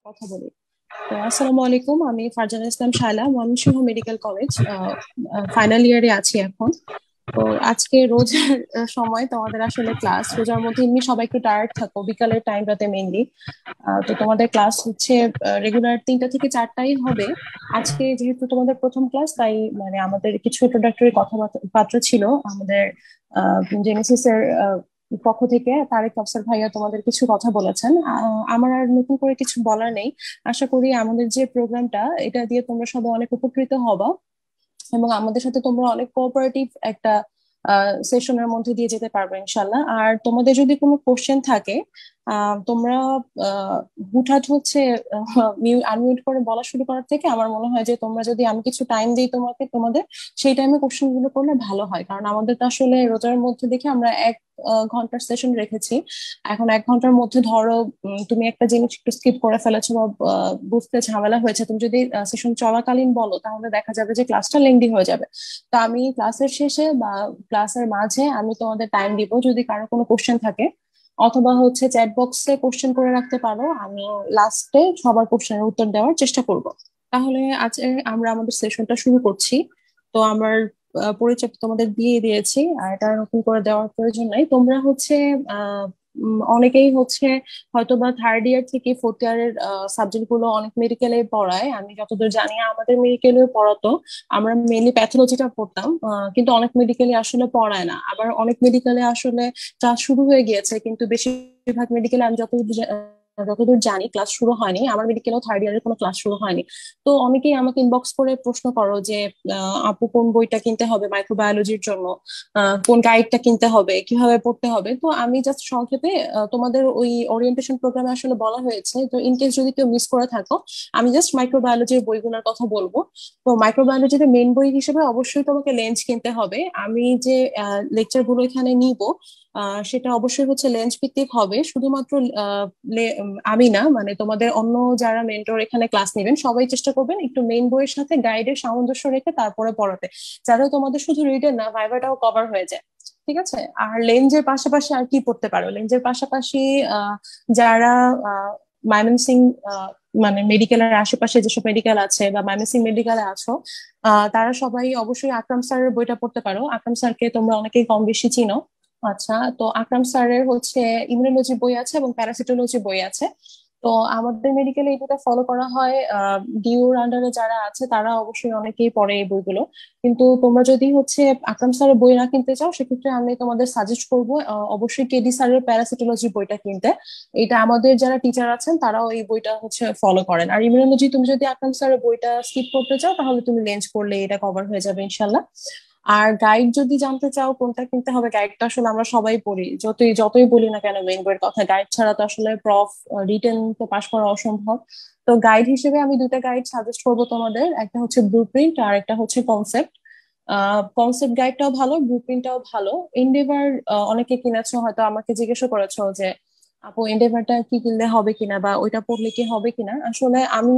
কথা বলি। তো আসসালামু আলাইকুম, আমি Farzana Islam Shaila, Mymensingh medical college final ইয়ারে আছি এখন। তো আজকে রোজার সময় তোমাদের আসলে ক্লাস, রোজার মধ্যে এমনি সবাই একটু টায়ার্ড থাকো বিকালের টাইমটাতে মেইনলি। তো তোমাদের ক্লাস হচ্ছে রেগুলার 3টা থেকে 4টাই হবে। আজকে যেহেতু তোমাদের প্রথম ক্লাস, তাই মানে আমাদের কিছু ইন্ট্রোডাক্টরি কথাবার্তা ছিল আমাদের জেনেসিস এর পক্ষ থেকে। তারেক আফসার ভাইয়া তোমাদের কিছু কথা বলেছেন, আমার আর নতুন করে কিছু বলার নেই। আশা করি আমাদের যে প্রোগ্রামটা, এটা দিয়ে তোমরা সবাই অনেক উপকৃত হবা এবং আমাদের সাথে তোমরা অনেক কোঅপারেটিভ একটা সেশনের মধ্যে দিয়ে যেতে পারবে ইনশাল্লাহ। আর তোমাদের যদি কোনো কোশ্চেন থাকে, তোমরা আহ, হুটহাট হচ্ছে আনমিউট করে বলা শুরু করার থেকে আমার মনে হয় যে তোমরা যদি, আমি কিছু টাইম দিই তোমাকে, তোমাদের সেই টাইমে কোশ্চেন গুলো করলে ভালো হয়। কারণ আমাদের তো আসলে রোজার মধ্যে দেখে আমরা 1 ঘন্টার সেশন রেখেছি। এখন 1 ঘন্টার মধ্যে ধরো তুমি একটা জিনিস একটু স্কিপ করে ফেলেছো বা বুঝতে ঝামেলা হয়েছে, তুমি যদি সেশন চলাকালীন বলো তাহলে দেখা যাবে যে ক্লাসটা লেংদি হয়ে যাবে। তো আমি ক্লাসের শেষে বা ক্লাসের মাঝে আমি তোমাদের টাইম দিব যদি কারো কোনো কোশ্চেন থাকে, অথবা হচ্ছে চ্যাট বক্সে কোশ্চেন করে রাখতে পারো। আমি লাস্টে সবার কোশ্চেনের উত্তর দেওয়ার চেষ্টা করব। তাহলে আজ আমরা আমাদের সেশনটা শুরু করছি। তো আমার পরিচয় তোমাদের দিয়ে দিয়েছি, আর এটা নতুন করে দেওয়ার প্রয়োজন নাই। তোমরা হচ্ছে অনেকেই হচ্ছে হয়তোবা থার্ড ইয়ার থেকে ফোর্থ ইয়ারের সাবজেক্ট গুলো অনেক মেডিকেলে পড়ায়, আমি যতদূর জানি আমাদের মেডিকেলেও পড়াতো। আমরা মেইনলি প্যাথোলজিটা পড়তাম, কিন্তু অনেক মেডিকেলে আসলে পড়ায় না। আবার অনেক মেডিকেলে আসলে ক্লাস শুরু হয়ে গিয়েছে, কিন্তু বেশিরভাগ মেডিকেলে আমি যতদূর জানি ক্লাস শুরু হয়নি। আমার মেডিকেলেও থার্ড ইয়ারের কোনো ক্লাস শুরু হয়নি। তো অনেকেই আমাকে ইনবক্স করে প্রশ্ন করো যে আপু কোন বইটা কিনতে হবে মাইক্রোবায়োলজির জন্য, কোন গাইডটা কিনতে হবে, কিভাবে পড়তে হবে। তো আমি জাস্ট সংক্ষেপে তোমাদের ওই ওরিয়েন্টেশন প্রোগ্রামে আসলে বলা হয়েছে, তো ইন কেস যদি কেউ মিস করে থাকো, আমি জাস্ট মাইক্রোবায়োলজির বইগুলোর কথা বলবো। তো মাইক্রোবায়োলজিতে মেইন বই হিসেবে অবশ্যই তোমাকে লেন্স কিনতে হবে। আমি যে লেকচার গুলো এখানে নিব, সেটা অবশ্যই হচ্ছে লেন্স ভিত্তিক হবে। শুধুমাত্র আমি না, মানে তোমাদের অন্য যারা মেন্টর এখানে ক্লাস নেবেন সবাই চেষ্টা করবেন একটু মেইন বইয়ের সাথে গাইডের সামঞ্জস্য রেখে তারপরে পড়াতে, যাতে তোমাদের শুধু রিডের না, ভাইভাটাও কভার হয়ে যায়। ঠিক আছে। আর লেন্সের পাশাপাশি আর কি পড়তে পারো, লেন্সের পাশাপাশি যারা ময়মনসিং মানে মেডিকেলের আশেপাশে যেসব মেডিকেল আছে বা ময়মনসিং মেডিকেলে আছো, তারা সবাই অবশ্যই আকরাম স্যারের বইটা পড়তে পারো। আকরাম স্যারকে তোমরা অনেকেই কম বেশি চিনো। আচ্ছা, তো আকরাম স্যারের হচ্ছে ইমিউনোলজি বই আছে এবং প্যারাসিটোলজি বই আছে। তো আমাদের মেডিকেলে এই দুটো ফলো করা হয়। ডিউর আন্ডারে যারা আছে তারা অবশ্যই অনেকেই পড়ে এই বইগুলো। কিন্তু তোমরা যদি হচ্ছে আকরাম স্যারের বই না কিনতে চাও, সেক্ষেত্রে আমি তোমাদের সাজেস্ট করবো অবশ্যই কেডি স্যারের প্যারাসিটোলজি বইটা কিনতে। এটা আমাদের যারা টিচার আছেন তারাও এই বইটা হচ্ছে ফলো করেন। আর ইমিউনোলজি তুমি যদি আকরাম স্যারের বইটা স্কিপ করতে চাও, তাহলে তুমি লেন্স করলে এটা কভার হয়ে যাবে ইনশাল্লাহ। আর গাইড যদি জানতে চাও কোনটা কিনতে হবে, গাইডটা আসলে আমরা সবাই পড়ি, যতই যতই বলি না কেন মেইন বইয়ের কথা, গাইড ছাড়া তো আসলে রিটেন তো পাশ করা অসম্ভব। তো গাইড হিসেবে আমি দুটা গাইড সাজেস্ট করবো তোমাদের, একটা হচ্ছে ব্লু প্রিন্ট আর একটা হচ্ছে কনসেপ্ট। কনসেপ্ট গাইডটাও ভালো, ব্লু প্রিন্টটাও ভালো। এন্ডেভার অনেকে কিনেছো, হয়তো আমাকে জিজ্ঞাসা করেছো যে আপু এন্ডেভারটা কি কিনলে হবে কিনা বা ওইটা পড়লে কি হবে কিনা। আসলে আমি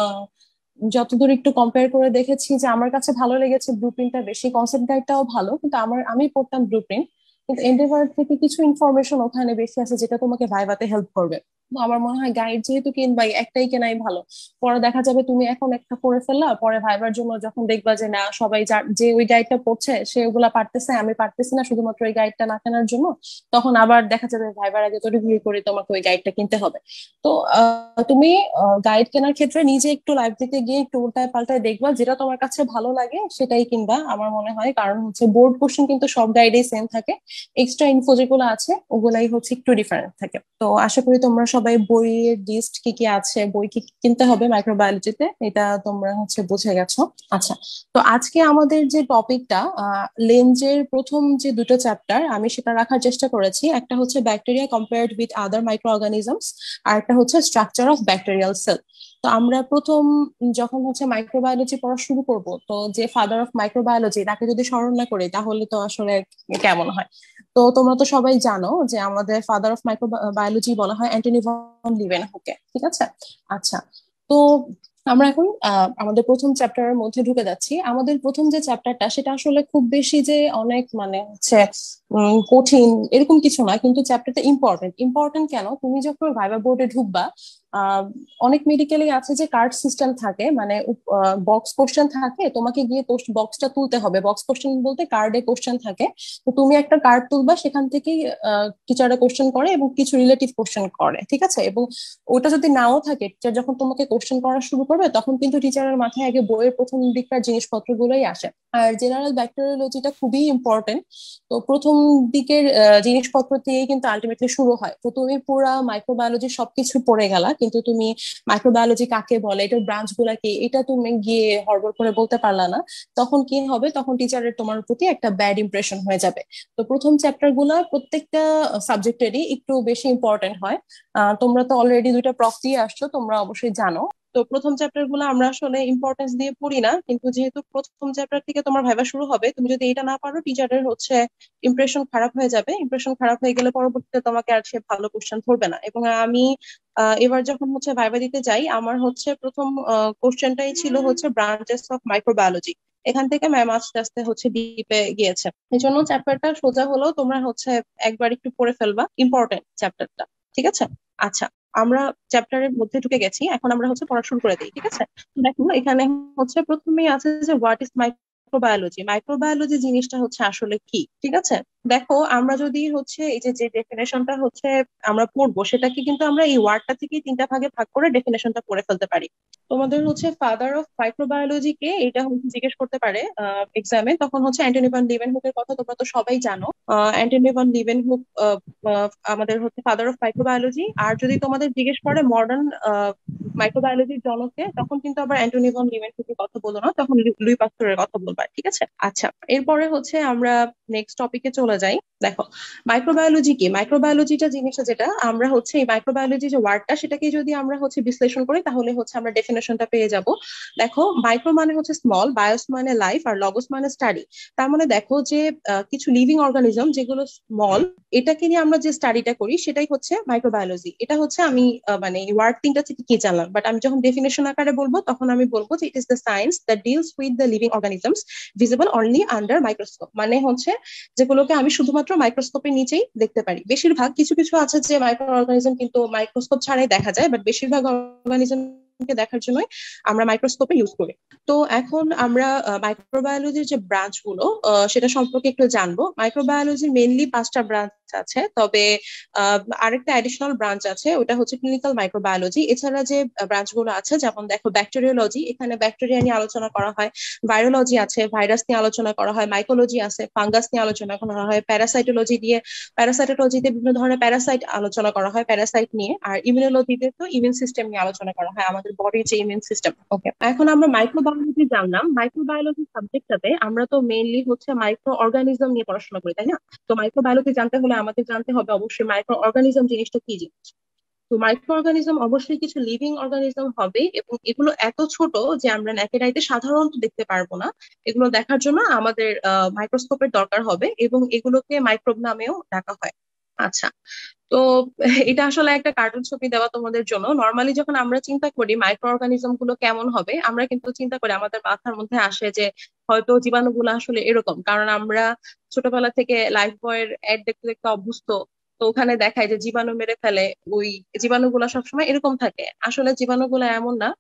যতদূর একটু কম্পেয়ার করে দেখেছি যে আমার কাছে ভালো লেগেছে ব্লু প্রিন্টটা বেশি, কনসেপ্ট গাইডটাও ভালো, কিন্তু আমি পড়তাম ব্লু প্রিন্ট। কিন্তু এন্ডেভার থেকে কিছু ইনফরমেশন ওখানে বেশি আছে যেটা তোমাকে ভাইভাতে হেল্প করবে। তো আমার মনে হয় গাইড যেহেতু কিনবাই, একটাই কেনাই ভালো। পরে দেখা যাবে তুমি এখন একটা পড়ে ফেললা, পরে ভাইবার জন্য যখন দেখবা যে না সবাই যে ওই গাইডটা পড়ছে সে ওগুলা পারতেছে, আমি পারতেছি না শুধুমাত্র ওই গাইডটা না কেনার জন্য, তখন আবার দেখা যাবে ভাইবার আগে তো রিভিউ করে তোমাকে ওই গাইডটা কিনতে হবে। তো তুমি গাইড কেনার ক্ষেত্রে নিজে একটু লাইব্রেরিতে গিয়ে একটু উল্টায় পাল্টায় দেখবা, যেটা তোমার কাছে ভালো লাগে সেটাই কিনবা আমার মনে হয়। কারণ হচ্ছে বোর্ড কোশ্চেন কিন্তু সব গাইডেই সেম থাকে, এক্সট্রা ইনফো যেগুলো আছে ওগুলাই হচ্ছে একটু ডিফারেন্ট থাকে। তো আশা করি তোমরা সবাই বইয়ের লিস্ট কি কি আছে, বই কি কি কিনতে হবে মাইক্রোবায়োলজিতে, এটা তোমরা হচ্ছে বুঝে গেছো। আচ্ছা, তো আজকে আমাদের যে টপিকটা, লেঞ্জের প্রথম যে দুটো চ্যাপ্টার আমি সেটা রাখার চেষ্টা করেছি। একটা হচ্ছে bacteria compared with other microorganisms, আর একটা হচ্ছে স্ট্রাকচার অফ ব্যাকটেরিয়াল সেল। তো আমরা প্রথম যখন হচ্ছে মাইক্রোবায়োলজি পড়া শুরু করব, তো যে ফাদার অফ মাইক্রোবায়োলজি তাকে যদি স্মরণ না করি তাহলে তো আসলে কেমন হয়। তো তোমরা তো সবাই জানো যে আমাদের ফাদার অফ মাইক্রোবায়োলজি বলা হয় অ্যান্টনি ভন লিউয়েনহুকে। ঠিক আছে। আচ্ছা, তো আমরা এখন আমাদের প্রথম চ্যাপ্টারের মধ্যে ঢুকে যাচ্ছি। আমাদের প্রথম যে চ্যাপ্টারটা সেটা আসলে খুব বেশি যে অনেক মানে হচ্ছে কঠিন এরকম কিছু না, কিন্তু চ্যাপ্টারটা ইম্পর্টেন্ট। ইম্পর্টেন্ট কেন, তুমি যখন ভাইবা বোর্ডে ঢুকবা আহ, অনেক মেডিকেলে আছে যে কার্ড সিস্টেম থাকে, মানে বক্স কোশ্চেন থাকে, তোমাকে গিয়ে বক্সটা তুলতে হবে। বক্স কোশ্চেন বলতে কার্ডে কোশ্চেন থাকে, তো তুমি একটা কার্ড তুলবা, সেখান থেকেই টিচাররা কোশ্চেন করে এবং কিছু রিলেটিভ কোশ্চেন করে, ঠিক আছে? এবং ওটা যদি নাও থাকে, টিচার যখন তোমাকে কোশ্চেন করা শুরু করবে তখন কিন্তু টিচারের মাথায় আগে বইয়ের প্রথম দিককার জিনিসপত্রগুলোই আসে। আর জেনারেল ব্যাকটেরিওলজিটা খুবই ইম্পর্টেন্ট। তো প্রথম দিকের জিনিসপত্র দিয়ে কিন্তু আলটিমেটলি শুরু হয়। তো তুমি পুরা মাইক্রোবায়োলজি সবকিছু পড়ে গেলা, কিন্তু তুমি মাইক্রোবায়োলজি কাকে বলে, এটার ব্রাঞ্চ গুলা কি, এটা তুমি গিয়ে হড়বড় করে বলতে পারলা না। তখন কি হবে, তখন টিচারের তোমার প্রতি একটা ব্যাড ইমপ্রেশন হয়ে যাবে। তো প্রথম চ্যাপ্টার গুলা প্রত্যেকটা সাবজেক্টেরই একটু বেশি ইম্পর্টেন্ট হয়। তোমরা তো অলরেডি দুইটা প্রফ দিয়ে আসছো, তোমরা অবশ্যই জানো। তো প্রথম চ্যাপ্টার গুলো আমরা আসলে ইম্পর্টেন্স দিয়ে পড়ি না, কিন্তু যেহেতু প্রথম চ্যাপ্টার থেকে তোমার ভাইবা শুরু হবে, তুমি যদি এটা না পারো টিচারের হচ্ছে ইমপ্রেশন খারাপ হয়ে যাবে। ইমপ্রেশন খারাপ হয়ে গেলে পরবর্তীতে তোমাকে আর সে ভালো কোশ্চেন ধরবে না। এবং আমি এবার যখন হচ্ছে ভাইবা দিতে যাই, আমার হচ্ছে প্রথম কোশ্চেনটাই ছিল হচ্ছে ব্রাঞ্চেস অফ মাইক্রোবায়োলজি। এখান থেকে ম্যাম আস্তে আস্তে হচ্ছে ডিপে গিয়েছে। এই জন্য চ্যাপ্টারটা সোজা হলো, তোমরা হচ্ছে একবার একটু পড়ে ফেলবা ইম্পর্টেন্ট চ্যাপ্টারটা, ঠিক আছে? আচ্ছা, আমরা চ্যাপ্টারের মধ্যে ঢুকে গেছি, এখন আমরা হচ্ছে পড়া শুরু করে দিই, ঠিক আছে? দেখো এখানে হচ্ছে প্রথমেই আছে যে হোয়াট ইজ মাইক্রোবায়োলজি। মাইক্রোবায়োলজি জিনিসটা হচ্ছে আসলে কি, ঠিক আছে? দেখো আমরা যদি হচ্ছে এই যে যে ডেফিনেশনটা হচ্ছে আমরা পড়বো, সেটাকে কিন্তু আমরা এই ওয়ার্ডটা থেকে তিনটা ভাগে ভাগ করে ডেফিনেশনটা পড়ে ফেলতে পারি। তোমাদের হচ্ছে ফাদার অফ মাইক্রোবায়োলজি কে, এটা হচ্ছে জিজ্ঞেস করতে পারে এক্সামে, তখন হচ্ছে অ্যান্টনি ভ্যান লিউয়েনহুকের কথা তোমরা তো সবাই জানো। অ্যান্টনি ভ্যান লিউয়েনহুক আমাদের হচ্ছে ফাদার অফ মাইক্রোবায়োলজি। আর যদি তোমাদের জিজ্ঞেস করে মডার্ন মাইক্রোবায়োলজির জনকে, তখন কিন্তু আবার অ্যান্টনি ভ্যান লিউয়েনহুকের কথা বলো না, তখন লুই পাস্তুরের কথা বলবা, ঠিক আছে? আচ্ছা, এরপরে হচ্ছে আমরা নেক্সট টপিকে চলে যাই। দেখো মাইক্রোবায়োলজি কি, মাইক্রোবায়োলজিটা জিনিসটা যেটা আমরা হচ্ছে এই মাইক্রোবায়োলজি যে ওয়ার্ডটা, সেটাকে যদি আমরা হচ্ছে বিশ্লেষণ করি তাহলে হচ্ছে আমরা ডেফিনেশনটা পেয়ে যাব। দেখো মাইক্রো মানে হচ্ছে স্মল, বায়োস মানে লাইফ, আর লগোস মানে স্টাডি। তার মানে দেখো যে কিছু লিভিং অর্গানিজম যেগুলো স্মল, এটাকে নিয়ে আমরা যে স্টাডিটা করি সেটাই হচ্ছে মাইক্রোবায়োলজি। এটা হচ্ছে আমি মানে ওয়ার্ড তিনটা থেকে কি জানলাম, বাট আমি যখন ডেফিনেশন আকারে বলবো তখন আমি বলবো যে it is the science that deals with the living organisms visible only under microscope. মানে হচ্ছে যেগুলোকে আমি শুধুমাত্র মাইক্রোস্কোপের নিচেই দেখতে পারি। বেশিরভাগ, কিছু কিছু আছে যে মাইক্রো অর্গানিজম কিন্তু মাইক্রোস্কোপ ছাড়াই দেখা যায়, বাট বেশিরভাগ অর্গানিজম কে দেখার জন্যই আমরা মাইক্রোস্কোপে ইউজ করি। তো এখন আমরা মাইক্রোবায়োলজির যে ব্রাঞ্চ গুলো সেটা সম্পর্কে একটু জানবো। মাইক্রোবায়োলজির মেইনলি 5টা ব্রাঞ্চ আছে, তবে আরেকটা অ্যাডিশনাল ব্রাঞ্চ আছে, ওটা হচ্ছে ক্লিনিক্যাল মাইক্রোবায়োলজি। এছাড়া যে ব্রাঞ্চ গুলো আছে, যেমন দেখো ব্যাকটেরিওলজি, এখানে ব্যাকটেরিয়া নিয়ে আলোচনা করা হয়। ভাইরোলজি আছে, ভাইরাস নিয়ে আলোচনা করা হয়। মাইকোলজি আছে, ফাঙ্গাস নিয়ে আলোচনা করা হয়। প্যারাসাইটোলজি দিয়ে, প্যারাসাইটোলজিতে বিভিন্ন ধরনের প্যারাসাইট আলোচনা করা হয়, প্যারাসাইট নিয়ে। আর ইমিউনোলজিতে তো ইমিউন সিস্টেম নিয়ে আলোচনা করা হয়, আমাদের বডির যে ইমিউন সিস্টেম। ওকে, এখন আমরা মাইক্রোবায়োলজি জানলাম। মাইক্রোবায়োলজি সাবজেক্টটাতে আমরা তো মেইনলি হচ্ছে মাইক্রো অর্গানিজম নিয়ে পড়াশোনা করি, তাই না? তো মাইক্রোবায়োলজি জানতে হলে আমাদের জানতে হবে অবশ্যই মাইক্রো অর্গানিজম জিনিসটা কি জিনিস। তো মাইক্রো অর্গানিজম অবশ্যই কিছু লিভিং অর্গানিজম হবে, এবং এগুলো এত ছোট যে আমরা ন্যাকেড আইতে সাধারণত দেখতে পারবো না। এগুলো দেখার জন্য আমাদের মাইক্রোস্কোপের দরকার হবে, এবং এগুলোকে মাইক্রোব নামেও ডাকা হয়। আচ্ছা, তো এটা আসলে একটা কার্টুন ছবি দেওয়া তোমাদের জন্য। নর্মালি যখন আমরা চিন্তা করি মাইক্রো অর্গানিজম গুলো কেমন হবে, আমরা কিন্তু চিন্তা করি, আমাদের মাথার মধ্যে আসে যে হয়তো জীবাণুগুলো আসলে এরকম, কারণ আমরা ছোটবেলা থেকে লাইফ বয়ের অ্যাড দেখতে দেখতে অভ্যস্ত। তো ওখানে দেখায় যে জীবাণু মেরে ফেলে, ওই জীবাণুগুলা সবসময় এরকম থাকে। আসলে জীবাণুগুলা এমন না,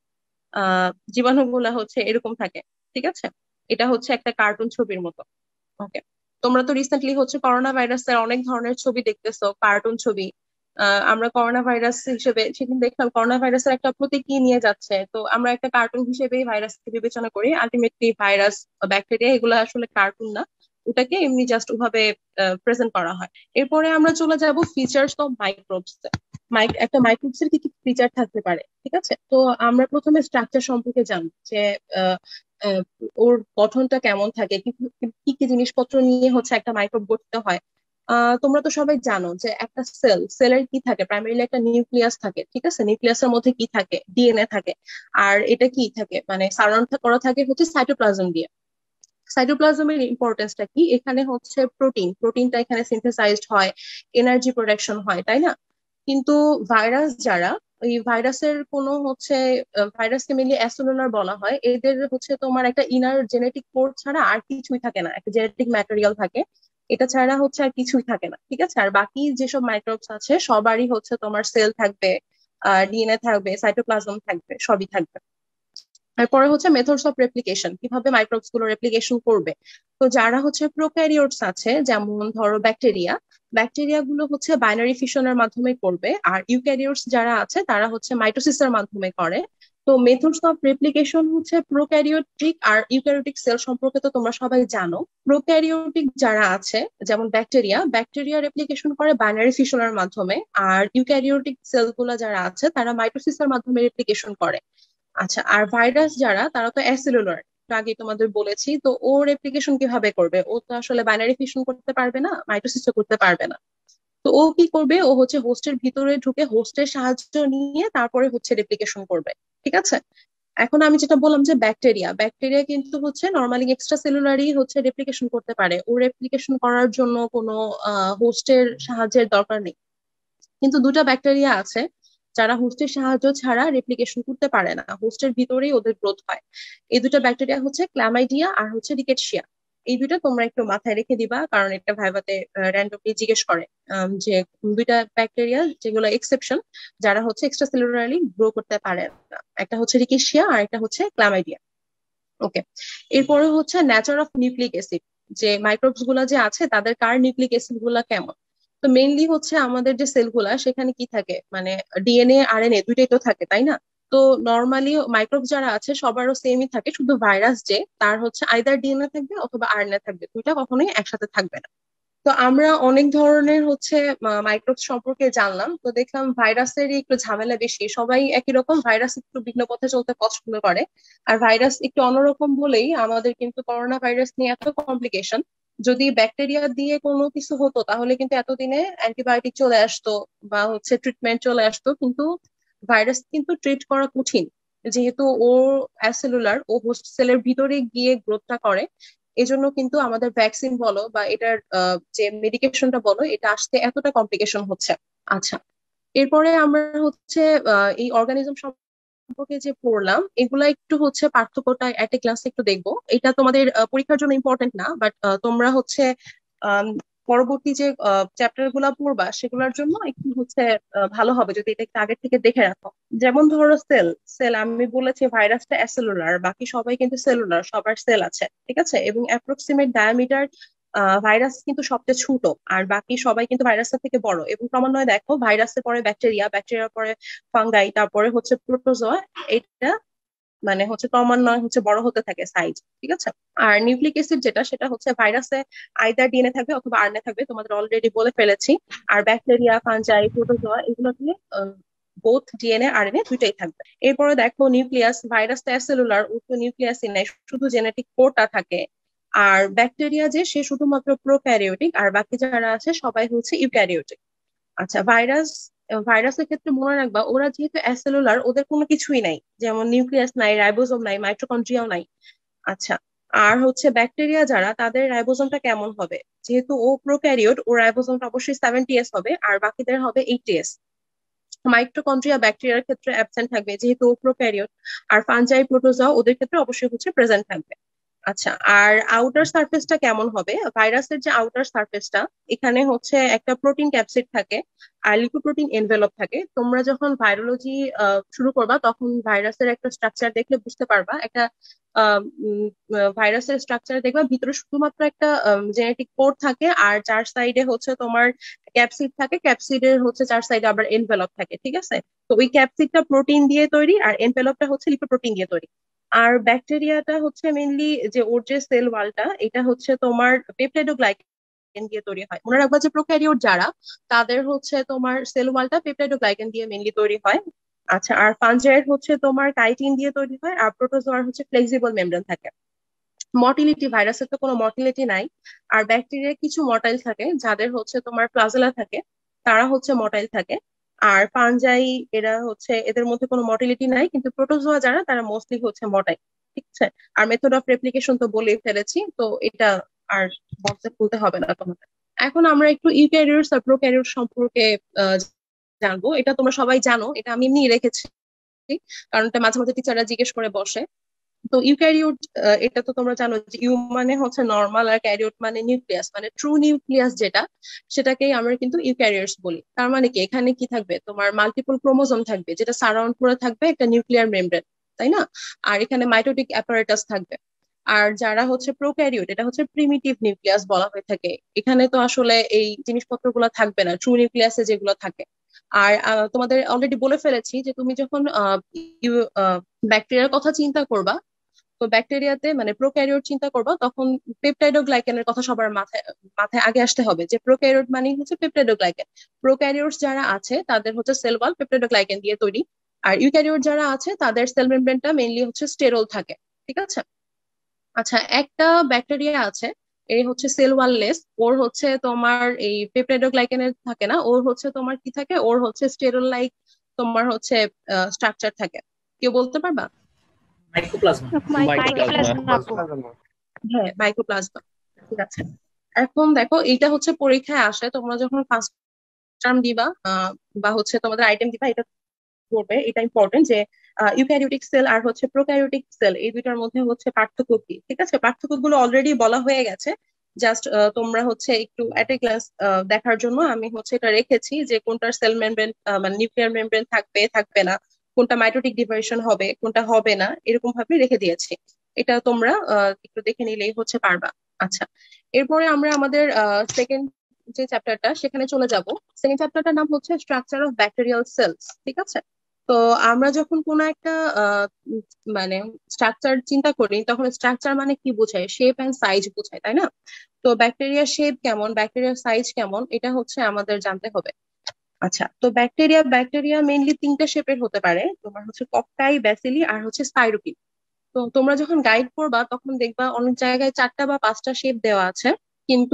জীবাণুগুলা হচ্ছে এরকম থাকে, ঠিক আছে? এটা হচ্ছে একটা কার্টুন ছবির মতো। ওকে, তোমরা তো রিসেন্টলি হচ্ছে করোনা ভাইরাসের অনেক ধরনের ছবি দেখতেছো, কার্টুন ছবি। আমরা করোনা ভাইরাস হিসেবে সেদিন দেখলাম করোনা ভাইরাসের একটা প্রতীকী নিয়ে যাচ্ছে, তো আমরা একটা কার্টুন হিসেবেই ভাইরাসকে বিবেচনা করি। আলটিমেটলি ভাইরাস, ব্যাকটেরিয়া, এগুলো আসলে কার্টুন না, ওটাকে এমনি জাস্ট ওভাবে প্রেজেন্ট করা হয়। এরপরে আমরা চলে যাব ফিচার্স অফ মাইক্রোবস। একটা মাইক্রোবস এর কি কি ফিচার থাকতে পারে, ঠিক আছে? তো আমরা প্রথমে স্ট্রাকচার সম্পর্কে জানবো যে আহ, আহ, ওর গঠনটা কেমন থাকে, কি কি কি জিনিসপত্র নিয়ে হচ্ছে একটা মাইক্রোব গঠিত হয়। তোমরা তো সবাই জানো যে একটা সেলের কি থাকে, প্রাইমারিলি একটা নিউক্লিয়াস থাকে, ঠিক আছে? নিউক্লিয়াসের মধ্যে কি থাকে, ডিএনএ থাকে। আর এটা কি থাকে, মানে সারাউন্ড করা থাকে হচ্ছে সাইটোপ্লাজম দিয়ে। সাইটোপ্লাজমের ইম্পর্টেন্সটা কি, এখানে হচ্ছে প্রোটিনটা এখানে সিনথেসাইজড হয়, এনার্জি প্রোডাকশন হয়, তাই না? কিন্তু ভাইরাস যারা, ওই ভাইরাসের কোনো হচ্ছে, ভাইরাসকে মেনলি অ্যাসেলুলার বলা হয়। এদের হচ্ছে তোমার একটা ইনার জেনেটিক কোড ছাড়া আর কিছুই থাকে না, একটা জেনেটিক ম্যাটেরিয়াল থাকে, এটা ছাড়া হচ্ছে আর কিছুই থাকে না, ঠিক আছে? আর বাকি যেসব মাইক্রোবস আছে সবারই হচ্ছে তোমার সেল থাকবে, ডিএনএ থাকবে, সাইটোপ্লাজম থাকবে, সবই থাকবে। তারপরে হচ্ছে মেথডস অফ রেপ্লিকেশন, কিভাবে মাইক্রোবস গুলো রেপ্লিকেশন করবে। তো যারা হচ্ছে প্রোক্যারিওটস আছে, যেমন ধরো ব্যাকটেরিয়া, ব্যাকটেরিয়া গুলো হচ্ছে বাইনারি ফিশনের মাধ্যমে করবে, আর ইউক্যারিওটস যারা আছে তারা হচ্ছে মাইটোসিসের মাধ্যমে করে। তো মেথডস অফ রেপ্লিকেশন হচ্ছে প্রোক্যারিওটিক আর ইউক্যারিওটিক সেল সম্পর্কে তো তোমরা সবাই জানো। প্রোক্যারিওটিক যারা আছে যেমন ব্যাকটেরিয়া, ব্যাকটেরিয়া রেপ্লিকেশন করে বাইনারি ফিশনের মাধ্যমে, আর ইউক্যারিওটিক সেল গুলো যারা আছে তারা মাইটোসিসের মাধ্যমে রেপ্লিকেশন করে। আচ্ছা, আর ভাইরাস যারা, তারা তো অ্যাসেলুলার, আগে তোমাদের বলেছি। তো ও রেপ্লিকেশন কিভাবে করবে? ও তো আসলে বাইনারি ফিশন করতে পারবে না, মাইটোসিসও করতে পারবে না। তো ও কি করবে? ও হচ্ছে হোস্টের ভিতরে ঢুকে হোস্টের সাহায্য নিয়ে তারপরে হচ্ছে রেপ্লিকেশন করবে। ঠিক আছে। এখন আমি যেটা বললাম যে ব্যাকটেরিয়া, ব্যাকটেরিয়া কিন্তু হচ্ছে নর্মালি এক্সট্রা সেলুলারই হচ্ছে রেপ্লিকেশন করতে পারে, ও রেপ্লিকেশন করার জন্য কোনো হোস্টের সাহায্যের দরকার নেই। কিন্তু দুটা ব্যাকটেরিয়া আছে যারা হোস্টের সাহায্য ছাড়া রেপ্লিকেশন করতে পারে না, হোস্টের ভিতরেই ওদের গ্রোথ হয়। এই দুটা ব্যাকটেরিয়া হচ্ছে ক্ল্যামাইডিয়া আর হচ্ছে রিকেটশিয়া। এই দুইটা তোমরা একটু মাথায় রেখে দিবা, কারণ এটা ভাইভাতে র্যান্ডমলি জিজ্ঞেস করে যে দুইটা ব্যাকটেরিয়া যেগুলো এক্সেপশন, যারা হচ্ছে এক্সট্রা সেলুলারলি গ্রো করতে পারে না, একটা হচ্ছে রিকেশিয়া আর একটা হচ্ছে ক্ল্যামাইডিয়া। ওকে। এরপরে হচ্ছে নেচার অফ নিউক্লিক অ্যাসিড, যে মাইক্রোবস গুলা যে আছে তাদের কার নিউক্লিক অ্যাসিড গুলা কেমন। তো মেইনলি হচ্ছে আমাদের যে সেল গুলা, সেখানে কি থাকে, মানে ডিএনএ আরএনএ দুইটাই তো থাকে, তাই না? তো নর্মালি মাইক্রোবস যারা আছে সবারও সেমই থাকে, শুধু ভাইরাস যে তার হচ্ছে আইদার ডিএনএ থাকবে অথবা আরএনএ থাকবে, দুইটা কখনোই একসাথে থাকবে না। তো আমরা অনেক ধরনের হচ্ছে মাইক্রোবস সম্পর্কে জানলাম, তো দেখলাম ভাইরাসেরই একটু ঝামেলা বেশি, সবাই একই রকম, ভাইরাস একটু ভিন্ন পথে চলতে পছন্দ করে। আর ভাইরাস একটু অন্যরকম বলেই আমাদের কিন্তু করোনা ভাইরাস নিয়ে এত কমপ্লিকেশন। যদি ব্যাকটেরিয়া দিয়ে কোনো কিছু হতো তাহলে কিন্তু এতদিনে অ্যান্টিবায়োটিক চলে আসতো বা হচ্ছে ট্রিটমেন্ট চলে আসতো, কিন্তু ভাইরাস কিন্তু ট্রিট করা কঠিন, যেহেতু ও অ্যাসেলুলার, ও হোস্ট সেলের ভিতরে গিয়ে গ্রোথটা করে। এজন্য কিন্তু আমাদের ভ্যাকসিন বলো বা এটার যে মেডিকেশনটা বলো, এটা আসতে এতটা কমপ্লিকেশন হচ্ছে। আচ্ছা, এরপরে আমরা হচ্ছে এই অর্গানিজম সম্পর্কে যে পড়লাম, এগুলা একটু হচ্ছে পার্থক্যটা একটা ক্লাসে একটু দেখবো। এটা তোমাদের পরীক্ষার জন্য ইম্পর্টেন্ট না, বাট তোমরা হচ্ছে আম, পরবর্তী যে চ্যাপ্টার গুলা পড়বা সেগুলোর জন্য একটু হচ্ছে ভালো হবে যদি এটা একটু আগের থেকে দেখে রাখো। যেমন ধরো সেল, সেল আমি বলেছি ভাইরাসটা অ্যাসেলুলার, বাকি সবাই কিন্তু সেলুলার, সবার সেল আছে, ঠিক আছে, এবং অ্যাপ্রক্সিমেট ডায়ামিটার ভাইরাস কিন্তু সবচেয়ে ছোট, আর বাকি সবাই কিন্তু ভাইরাসের থেকে বড়। এবং ক্রমান্বয়ে দেখো, ভাইরাসের পরে ব্যাকটেরিয়া, ব্যাকটেরিয়ার পরে ফাঙ্গাই, তারপরে হচ্ছে প্রোটোজোয়া, এটা মানে হচ্ছে ক্রমান্বয়ে হচ্ছে বড় হতে থাকে সাইজ। ঠিক আছে। আর নিউক্লিক অ্যাসিড যেটা, সেটা হচ্ছে ভাইরাসে আইদার ডিএনএ থাকবে অথবা আরএনএ থাকবে, তোমাদের অলরেডি বলে ফেলেছি। আর ব্যাকটেরিয়া, ফাঞ্জাই, প্রোটোজোয়া এগুলোতে বোথ ডিএনএ আরএনএ দুইটাই থাকবে। এরপরে দেখো নিউক্লিয়াস, ভাইরাসটা সেলুলার, ও তো নিউক্লিয়াসই নাই, শুধু জেনেটিক কোডটা থাকে। আর ব্যাকটেরিয়া যে, সে শুধুমাত্র প্রোক্যারিওটিক, আর বাকি যারা আছে সবাই হচ্ছে ইউক্যারিওটিক। আচ্ছা, ভাইরাসের ক্ষেত্রে মনে রাখবা, ওরা যেহেতু অ্যাসেলুলার, ওদের কোনো কিছুই নাই, যেমন নিউক্লিয়াস নাই, রাইবোজোম নাই, মাইটোকন্ড্রিয়াও নাই। আচ্ছা, আর হচ্ছে ব্যাকটেরিয়া যারা, তাদের রাইবোজোমটা কেমন হবে? যেহেতু ও প্রোক্যারিওট, ও রাইবোজোমটা অবশ্যই 70s হবে, আর বাকিদের হবে 80s। মাইটোকন্ড্রিয়া ব্যাকটেরিয়ার ক্ষেত্রে অ্যাবসেন্ট থাকবে, যেহেতু ও প্রোক্যারিওট। আর ফাঞ্জাই, প্রোটোজোয়া ওদের ক্ষেত্রে অবশ্যই হচ্ছে প্রেজেন্ট থাকবে। আচ্ছা, আর আউটার সারফেসটা কেমন হবে? ভাইরাসের যে আউটার সারফেসটা, এখানে হচ্ছে একটা প্রোটিন ক্যাপসিড থাকে আর লিপোপ্রোটিন এনভেলপ থাকে। তোমরা যখন ভাইরোলজি শুরু করবা তখন ভাইরাসের একটা স্ট্রাকচার দেখলে বুঝতে পারবা, একটা ভাইরাসের স্ট্রাকচার দেখবা ভিতরে শুধুমাত্র একটা জেনেটিক কোড থাকে, আর চার সাইডে হচ্ছে তোমার ক্যাপসিড থাকে, ক্যাপসিডের হচ্ছে চার সাইডে আবার এনভেলপ থাকে। ঠিক আছে। তো ওই ক্যাপসিডটা প্রোটিন দিয়ে তৈরি, আর এনভেলপটা হচ্ছে লিপোপ্রোটিন দিয়ে তৈরি। আর ব্যাকটেরিয়াটা হচ্ছে মেইনলি যে ওর যে সেল ওয়ালটা, এটা হচ্ছে তোমার পেপটাইডোগ্লাইকেন দিয়ে তৈরি হয়। মনে রাখবা যে প্রোক্যারিওট যারা, তাদের হচ্ছে তোমার সেল ওয়ালটা পেপটাইডোগ্লাইকেন দিয়ে মেইনলি তৈরি হয়। আচ্ছা, আর ফাঞ্জাইয়ের হচ্ছে তোমার কাইটিন দিয়ে তৈরি হয়, আর প্রোটোজোয়ার হচ্ছে ফ্লেক্সিবল মেমব্রেন থাকে। মর্টিলিটি, ভাইরাসের তো কোনো মর্টিলিটি নাই। আর ব্যাকটেরিয়ার কিছু মর্টাইল থাকে, যাদের হচ্ছে তোমার প্লাজেলা থাকে, তারা হচ্ছে মর্টাইল থাকে। আর ফাঞ্জাই, এরা হচ্ছে, এদের মধ্যে কোনো মর্টিলিটি নাই, কিন্তু প্রোটোজোয়া যারা, তারা মোস্টলি হচ্ছে মর্টাইল। ঠিক আছে। আর মেথড অফ রেপ্লিকেশন তো বলেই ফেলেছি, তো এটা আর বক্সে খুলতে হবে না তোমাদের। এখন আমরা একটু ইউক্যারিওটস আর প্রোক্যারিওট সম্পর্কে আহ, জানবো। এটা তোমরা সবাই জানো, এটা আমি এমনি রেখেছি, কারণ এটা মাঝে মাঝে টিচাররা জিজ্ঞেস করে বসে। তো ইউক্যারিওট, এটা তো তোমরা জানো যে ইউ মানে হচ্ছে নর্মাল আর ক্যারিওট মানে নিউক্লিয়াস, মানে ট্রু নিউক্লিয়াস যেটা, সেটাকেই আমরা কিন্তু ইউক্যারিওটস বলি। তার মানে কি এখানে কি থাকবে, তোমার মাল্টিপল ক্রোমোজোম থাকবে যেটা সারাউন্ড করে থাকবে একটা নিউক্লিয়ার মেমব্রেন, তাই না? আর এখানে মাইটোটিক অ্যাপারেটাস থাকবে। আর যারা হচ্ছে প্রোক্যারিওট, এটা হচ্ছে প্রিমিটিভ নিউক্লিয়াস বলা হয়ে থাকে। এখানে তো আসলে এই জিনিসপত্রগুলো থাকবে না ট্রু নিউক্লিয়াসে যেগুলো থাকে। আর তোমাদের অলরেডি বলে ফেলেছি যে তুমি যখন ব্যাকটেরিয়ার কথা চিন্তা করবা, তো ব্যাকটেরিয়াতে মানে প্রোক্যারিওট চিন্তা করবা, তখন পেপটাইডোগ্লাইকেনের কথা সবার মাথায় মাথায় আগে আসতে হবে, যে প্রোক্যারিওট মানে হচ্ছে পেপটাইডোগ্লাইকেন। প্রোক্যারিওটস যারা আছে তাদের হচ্ছে সেল ওয়াল পেপটাইডোগ্লাইকেন দিয়ে তৈরি। আর ইউক্যারিওট যারা আছে তাদের সেল মেমব্রেনটা মেইনলি হচ্ছে স্টেরল থাকে। ঠিক আছে? আচ্ছা, একটা ব্যাকটেরিয়া আছে, এই হচ্ছে সেল ওয়াললেস, ওর হচ্ছে তোমার এই পেপটাইডোগ্লাইকেনের থাকে না, ওর হচ্ছে তোমার কি থাকে, ওর হচ্ছে স্টেরল লাইক তোমার হচ্ছে স্ট্রাকচার থাকে। কেউ বলতে পারবা? মাইক্রোপ্লাজমা। মাইক্রোপ্লাজমা আপু। হ্যাঁ, মাইক্রোপ্লাজমা। ঠিক আছে। এখন দেখো, এইটা হচ্ছে পরীক্ষায় আসে, তোমরা যখন ফার্স্ট টার্ম দিবা বা হচ্ছে তোমাদের আইটেম দিবা, এটা করবে, এটা ইম্পর্টেন্ট যে ইউক্যারিওটিক সেল আর হচ্ছে প্রোক্যারিওটিক সেল এই দুইটার মধ্যে হচ্ছে পার্থক্য কি। ঠিক আছে, পার্থক্যগুলো অলরেডি বলা হয়ে গেছে। জাস্ট তোমরা হচ্ছে একটু অ্যাট এ গ্লান্স দেখার জন্য আমি হচ্ছে এটা রেখেছি, যে কোনটার সেল মেমব্রেন মানে নিউক্লিয়ার মেমব্রেন থাকবে থাকবে না, কোনটা মাইটোটিক ডিভাইশন হবে কোনটা হবে না, এরকম ভাবে রেখে দিয়েছি। এটা তোমরা একটু দেখে নিলেই হচ্ছে পারবা। আচ্ছা, এরপরে আমরা আমাদের সেকেন্ড যে চ্যাপ্টারটা সেখানে চলে যাব। সেকেন্ড চ্যাপ্টারটার নাম হচ্ছে স্ট্রাকচার অফ ব্যাকটেরিয়াল সেলস। ঠিক আছে? তো আমরা যখন কোনো একটা মানে স্ট্রাকচার চিন্তা করি, তখন স্ট্রাকচার মানে কি বোঝায়, শেপ এন্ড সাইজ বোঝায়, তাই না? তো ব্যাকটেরিয়ার শেপ কেমন, ব্যাকটেরিয়ার সাইজ কেমন, এটা হচ্ছে আমাদের জানতে হবে। আচ্ছা, তো ব্যাকটেরিয়া ব্যাকটেরিয়া মেইনলি তিনটা শেপের হতে পারে, তোমার হচ্ছে ককটাই, ব্যাসিলি আর হচ্ছে স্পাইরোকিট। তো তোমরা যখন গাইড করবা তখন দেখবা অনেক জায়গায় চারটা বা পাঁচটা শেপ দেওয়া আছে, কিন্তু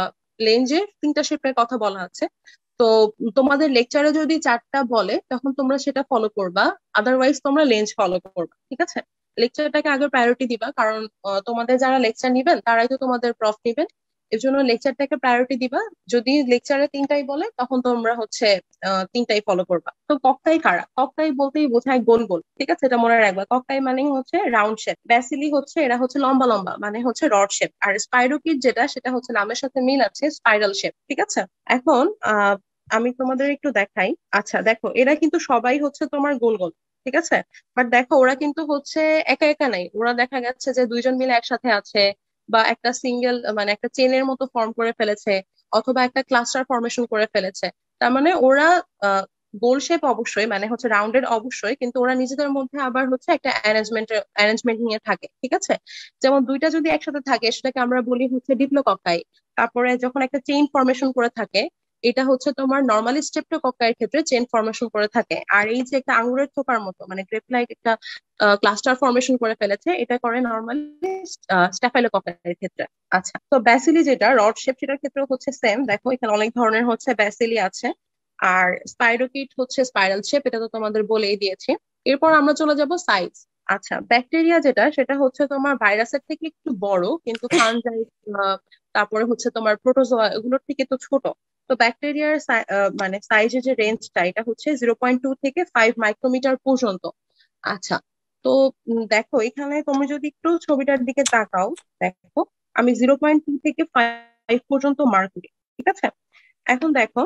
লেঞ্জে তিনটা শেপের কথা বলা আছে। তো তোমাদের লেকচারে যদি চারটা বলে তখন তোমরা সেটা ফলো করবা, আদারওয়াইজ তোমরা লেঞ্জ ফলো করবা। ঠিক আছে? লেকচারটাকে আগে প্রায়োরিটি দিবা, কারণ তোমাদের যারা লেকচার নিবেন তারাই তো তোমাদের প্রফ নিবেন। এর জন্য লেকচারটাকে প্রায়োরিটি দিবা। যদি লেকচারে তিনটাই বলে তখন তোমরা হচ্ছে তিনটাই ফলো করবা। তো ককটাই কারা, ককটাই বলতেই বোঝায় গোল গোল। ঠিক আছে, এটা মনে রাখবা, ককটাই মানে হচ্ছে রাউন্ড শেপ। ব্যাসিলি হচ্ছে এরা হচ্ছে লম্বা লম্বা, মানে হচ্ছে রড শেপ। আর স্পাইরোকিট যেটা, সেটা হচ্ছে নামের সাথে মিল আছে, স্পাইরাল শেপ। ঠিক আছে? এখন আমি তোমাদের একটু দেখাই। আচ্ছা দেখো, এরা কিন্তু সবাই হচ্ছে তোমার গোল গোল। ঠিক আছে? বাট দেখো, ওরা কিন্তু হচ্ছে একা একা নাই, ওরা দেখা যাচ্ছে যে দুইজন মিলে একসাথে আছে, বা একটা সিঙ্গেল মানে একটা চেনের মতো ফর্ম করে ফেলেছে, অথবা একটা ক্লাস্টার ফর্মেশন করে ফেলেছে। তার মানে ওরা গোল শেপ অবশ্যই, মানে হচ্ছে রাউন্ডেড অবশ্যই, কিন্তু ওরা নিজেদের মধ্যে আবার হচ্ছে একটা অ্যারেঞ্জমেন্ট নিয়ে থাকে। ঠিক আছে? যেমন দুইটা যদি একসাথে থাকে সেটাকে আমরা বলি হচ্ছে ডিপ্লোককাই। তারপরে যখন একটা চেইন ফর্মেশন করে থাকে, এটা হচ্ছে তোমার নর্মালি স্ট্রেপ্টোকক্কাইয়ের ক্ষেত্রে চেইন ফর্মেশন করে থাকে। আর এই যে একটা আঙ্গুরের থোকার মতো মানে গ্রেপ লাইক একটা ক্লাস্টার ফর্মেশন করে ফেলেছে, এটা করে নর্মালি স্ট্যাফাইলোকক্কাইয়ের ক্ষেত্রে। আচ্ছা, তো ব্যাসিলি যেটা রড শেপ, সেটার ক্ষেত্রে হচ্ছে সেম। দেখো এখানে অনেক ধরনের হচ্ছে ব্যাসিলি আছে। আর স্পাইরোকিট হচ্ছে স্পাইরাল শেপ, এটা তো তোমাদের বলেই দিয়েছি। এরপর আমরা চলে যাব সাইজ। আচ্ছা, ব্যাকটেরিয়া যেটা, সেটা হচ্ছে তোমার ভাইরাসের থেকে একটু বড়, কিন্তু ফানজাই তারপরে হচ্ছে তোমার প্রোটোজোয়া এগুলোর থেকে তো ছোট। তো ব্যাকটেরিয়ার মানে সাইজের যে রেঞ্জটা, এটা হচ্ছে 0.2 থেকে 5 মাইক্রোমিটার পর্যন্ত। আচ্ছা, তো দেখো এখানে তুমি যদি একটু ছবিটার দিকে তাকাও, দেখো আমি 0.2 থেকে 5 পর্যন্ত মার্ক করি। ঠিক আছে? এখন দেখো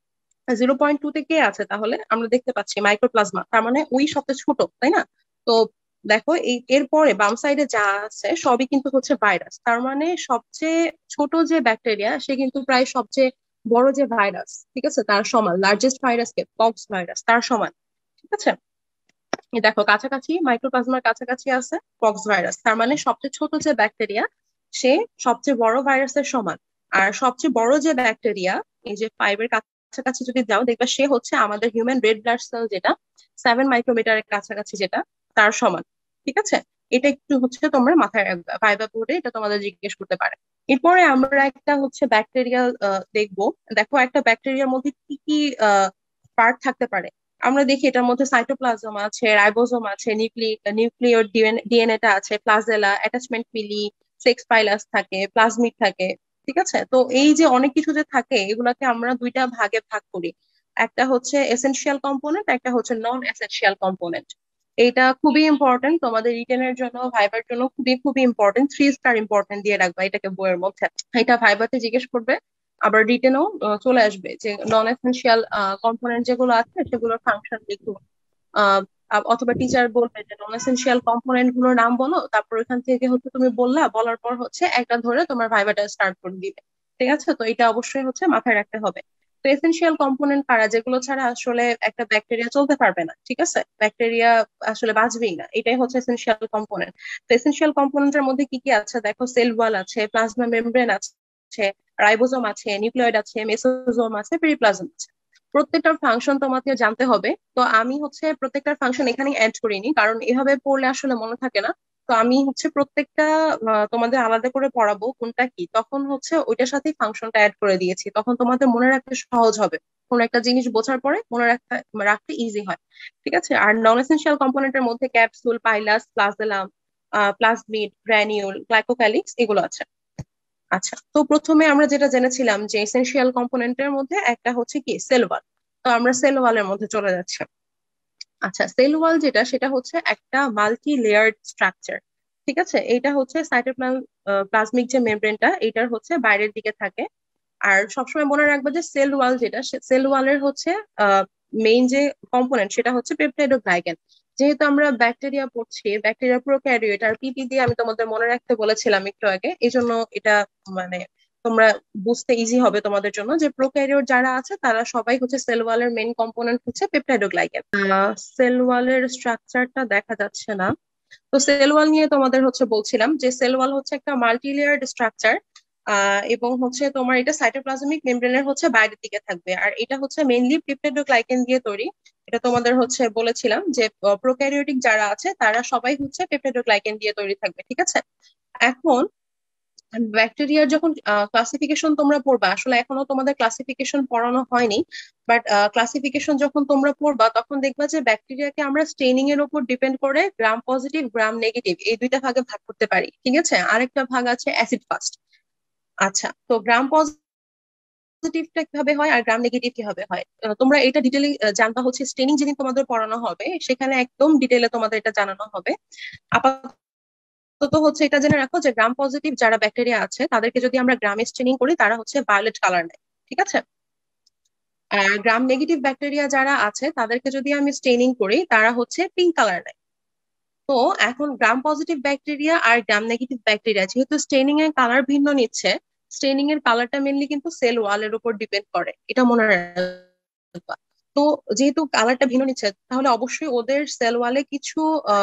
0.2 তে কে আছে, তাহলে আমরা দেখতে পাচ্ছি মাইক্রোপ্লাজমা, তার মানে ওই সবচেয়ে ছোট, তাই না? তো দেখো এই এরপরে বাম সাইডে যা আছে সবই কিন্তু হচ্ছে ভাইরাস, তার মানে সবচেয়ে ছোট যে ব্যাকটেরিয়া সে কিন্তু প্রায় সবচেয়ে বড় যে ভাইরাস, ঠিক আছে, তার সমান। লার্জেস্ট ভাইরাস কে, পক্স ভাইরাস, তার সমান। ঠিক আছে? এই দেখো কাছাকাছি, মাইক্রোপ্লাজমার কাছাকাছি আছে পক্স ভাইরাস, তার মানে সবচেয়ে ছোট যে ব্যাকটেরিয়া সে সবচেয়ে বড় ভাইরাসের সমান। আর সবচেয়ে বড় যে ব্যাকটেরিয়া, এই যে 5 এর কাছাকাছি যদি যাও দেখবা সে হচ্ছে আমাদের হিউম্যান রেড ব্লাড সেল, যেটা 7 মাইক্রোমিটারের কাছাকাছি, যেটা তার সমান। ঠিক আছে? এটা একটু হচ্ছে তোমরা মাথায় রাখবা, ভাইবা বোর্ডে এটা তোমাদের জিজ্ঞেস করতে পারে। এরপরে আমরা একটা হচ্ছে ব্যাকটেরিয়া দেখবো। দেখো একটা ব্যাকটেরিয়ার মধ্যে কি কি পার্ট থাকতে পারে। আমরা দেখি এটার মধ্যে সাইটোপ্লাজম আছে, রাইবোজোম আছে, নিউক্লিয় ডিএনএটা আছে, প্লাজেলা, অ্যাটাচমেন্ট পিলি, সেক্স পাইলাস থাকে, প্লাজমিড থাকে। ঠিক আছে? তো এই যে অনেক কিছু যে থাকে, এগুলাকে আমরা দুইটা ভাগে ভাগ করি। একটা হচ্ছে এসেনশিয়াল কম্পোনেন্ট, একটা হচ্ছে নন এসেনশিয়াল কম্পোনেন্ট। এটা খুবই ইম্পর্টেন্ট তোমাদের রিটেনের জন্য, ভাইবার জন্য খুবই খুবই ইম্পর্টেন্ট, 3 স্টার ইম্পর্টেন্ট দিয়ে রাখবা এটাকে বইয়ের মধ্যে। এটা ভাইবাতে জিজ্ঞেস করবে, আবার রিটেনও চলে আসবে যে নন এসেনশিয়াল কম্পোনেন্ট যেগুলো আছে সেগুলোর ফাংশন লিখো। আহ, অথবা টিচার বলবে যে নন এসেনশিয়াল কম্পোনেন্ট গুলোর নাম বলো, তারপর ওইখান থেকে হচ্ছে তুমি বললা, বলার পর হচ্ছে একটা ধরে তোমার ভাইবাটা স্টার্ট করে দিবে। ঠিক আছে, তো এটা অবশ্যই হচ্ছে মাথায় রাখতে হবে। তো এসেনশিয়াল কম্পোনেন্ট কারা, যেগুলো ছাড়া আসলে একটা ব্যাকটেরিয়া চলতে পারবে না, ঠিক আছে, ব্যাকটেরিয়া আসলে বাঁচবেই না, এটাই হচ্ছে এসেনশিয়াল কম্পোনেন্ট। তো এসেনশিয়াল কম্পোনেন্টের মধ্যে কি কি আছে দেখো, সেল ওয়াল আছে, প্লাজমা মেমব্রেন আছে, রাইবোজোম আছে, নিউক্লিয়েড আছে, মেসোজোম আছে, পেরিপ্লাজম আছে। প্রত্যেকটার ফাংশন তোমাকে জানতে হবে। তো আমি হচ্ছে প্রত্যেকটার ফাংশন এখানে অ্যাড করিনি, কারণ এভাবে পড়লে আসলে মনে থাকে না। তো আমি হচ্ছে প্রত্যেকটা তোমাদের আলাদা করে পড়াবো কোনটা কি, তখন হচ্ছে ওইটার সাথে ফাংশনটা অ্যাড করে দিয়েছি, তখন তোমাদের মনে রাখতে সহজ হবে। কোন একটা জিনিস বোঝার পরে মনে রাখতে ইজি হয়। ঠিক আছে, আর নন এসেনশিয়াল কম্পোনেন্টের মধ্যে capsule, pilus, flagellum, plasmid, granule, glycocalyx এগুলো আছে। আচ্ছা, তো প্রথমে আমরা যেটা জেনেছিলাম যে এসেনশিয়াল কম্পোনেন্টের মধ্যে একটা হচ্ছে কি সেল ওয়াল। তো আমরা সেল ওয়ালের মধ্যে চলে যাচ্ছি। আচ্ছা, সেল ওয়াল যেটা, সেটা হচ্ছে একটা মাল্টি লেয়ার্ড স্ট্রাকচার। ঠিক আছে, এটা হচ্ছে প্লাজমিক যে মেমব্রেনটা, এটার হচ্ছে বাইরের দিকে থাকে। আর সবসময় মনে রাখবে যে সেল ওয়াল যেটা, সেল ওয়ালের হচ্ছে মেইন যে কম্পোনেন্ট সেটা হচ্ছে পেপটাইডোগ্লাইকেন। যেহেতু আমরা ব্যাকটেরিয়া পড়ছি, ব্যাকটেরিয়া প্রোক্যারিওট আর পিপি দিয়ে আমি তোমাদের মনে রাখতে বলেছিলাম একটু আগে, এই জন্য এটা মানে তোমরা বুঝতে ইজি হবে তোমাদের জন্য যে প্রোক্যারিওট যারা আছে তারা সবাই হচ্ছে সেল ওয়ালের মেইন কম্পোনেন্ট হচ্ছে পেপটাইডোগ্লাইকেন। সেল ওয়ালের স্ট্রাকচারটা দেখা যাচ্ছে না। তো সেল ওয়াল নিয়ে তোমাদের হচ্ছে বলছিলাম যে সেল ওয়াল হচ্ছে একটা মাল্টি লেয়ার্ড স্ট্রাকচার, এবং হচ্ছে তোমার এটা সাইটোপ্লাজমিক মেমব্রেনের হচ্ছে বাইরের দিকে থাকবে, আর এটা হচ্ছে মেইনলি পেপটাইডোগ্লাইকেন দিয়ে তৈরি। এটা তোমাদের হচ্ছে বলেছিলাম যে প্রোক্যারিওটিক যারা আছে তারা সবাই হচ্ছে পেপটাইডোগ্লাইকেন দিয়ে তৈরি থাকবে। ঠিক আছে, এখন ব্যাকটেরিয়ার যখন ক্লাসিফিকেশন তোমরা পড়বা, আসলে এখনো তোমাদের ক্লাসিফিকেশন পড়ানো হয়নি, বাট ক্লাসিফিকেশন যখন তোমরা পড়বা তখন দেখবা যে ব্যাকটেরিয়াকে আমরা স্টেনিং এর উপর ডিপেন্ড করে গ্রাম পজিটিভ, গ্রাম নেগেটিভ এই দুইটা ভাগে ভাগ করতে পারি। ঠিক আছে, আরেকটা ভাগ আছে অ্যাসিড ফাস্ট। আচ্ছা, তো গ্রাম পজিটিভটা কিভাবে হয় আর গ্রাম নেগেটিভ কিভাবে হয়, তোমরা এটা ডিটেইলি জানবা হচ্ছে স্টেনিং যেদিন তোমাদের পড়ানো হবে সেখানে একদম ডিটেইলে তোমাদের এটা জানানো হবে। আপাতত হচ্ছে এটা জেনে রাখো যে গ্রাম পজিটিভ যারা ব্যাকটেরিয়া আছে তাদেরকে যদি আমরা গ্রামে স্টেনিং করি তারা হচ্ছে ভায়োলেট কালার নেয়। ঠিক আছে, আর গ্রাম নেগেটিভ ব্যাকটেরিয়া যারা আছে তাদেরকে যদি আমি স্টেনিং করি তারা হচ্ছে পিঙ্ক কালার নেয়। তো এখন গ্রাম পজিটিভ ব্যাকটেরিয়া আর গ্রাম নেগেটিভ ব্যাকটেরিয়া যেহেতু স্টেনিং এর কালার ভিন্ন নিচ্ছে, স্টেনিং এর কালারটা মেনলি কিন্তু সেল ওয়ালের উপর ডিপেন্ড করে, এটা মনে রাখবা। তো যেহেতু কালারটা ভিন্ন নিচ্ছে তাহলে অবশ্যই ওদের সেল ওয়ালে কিছু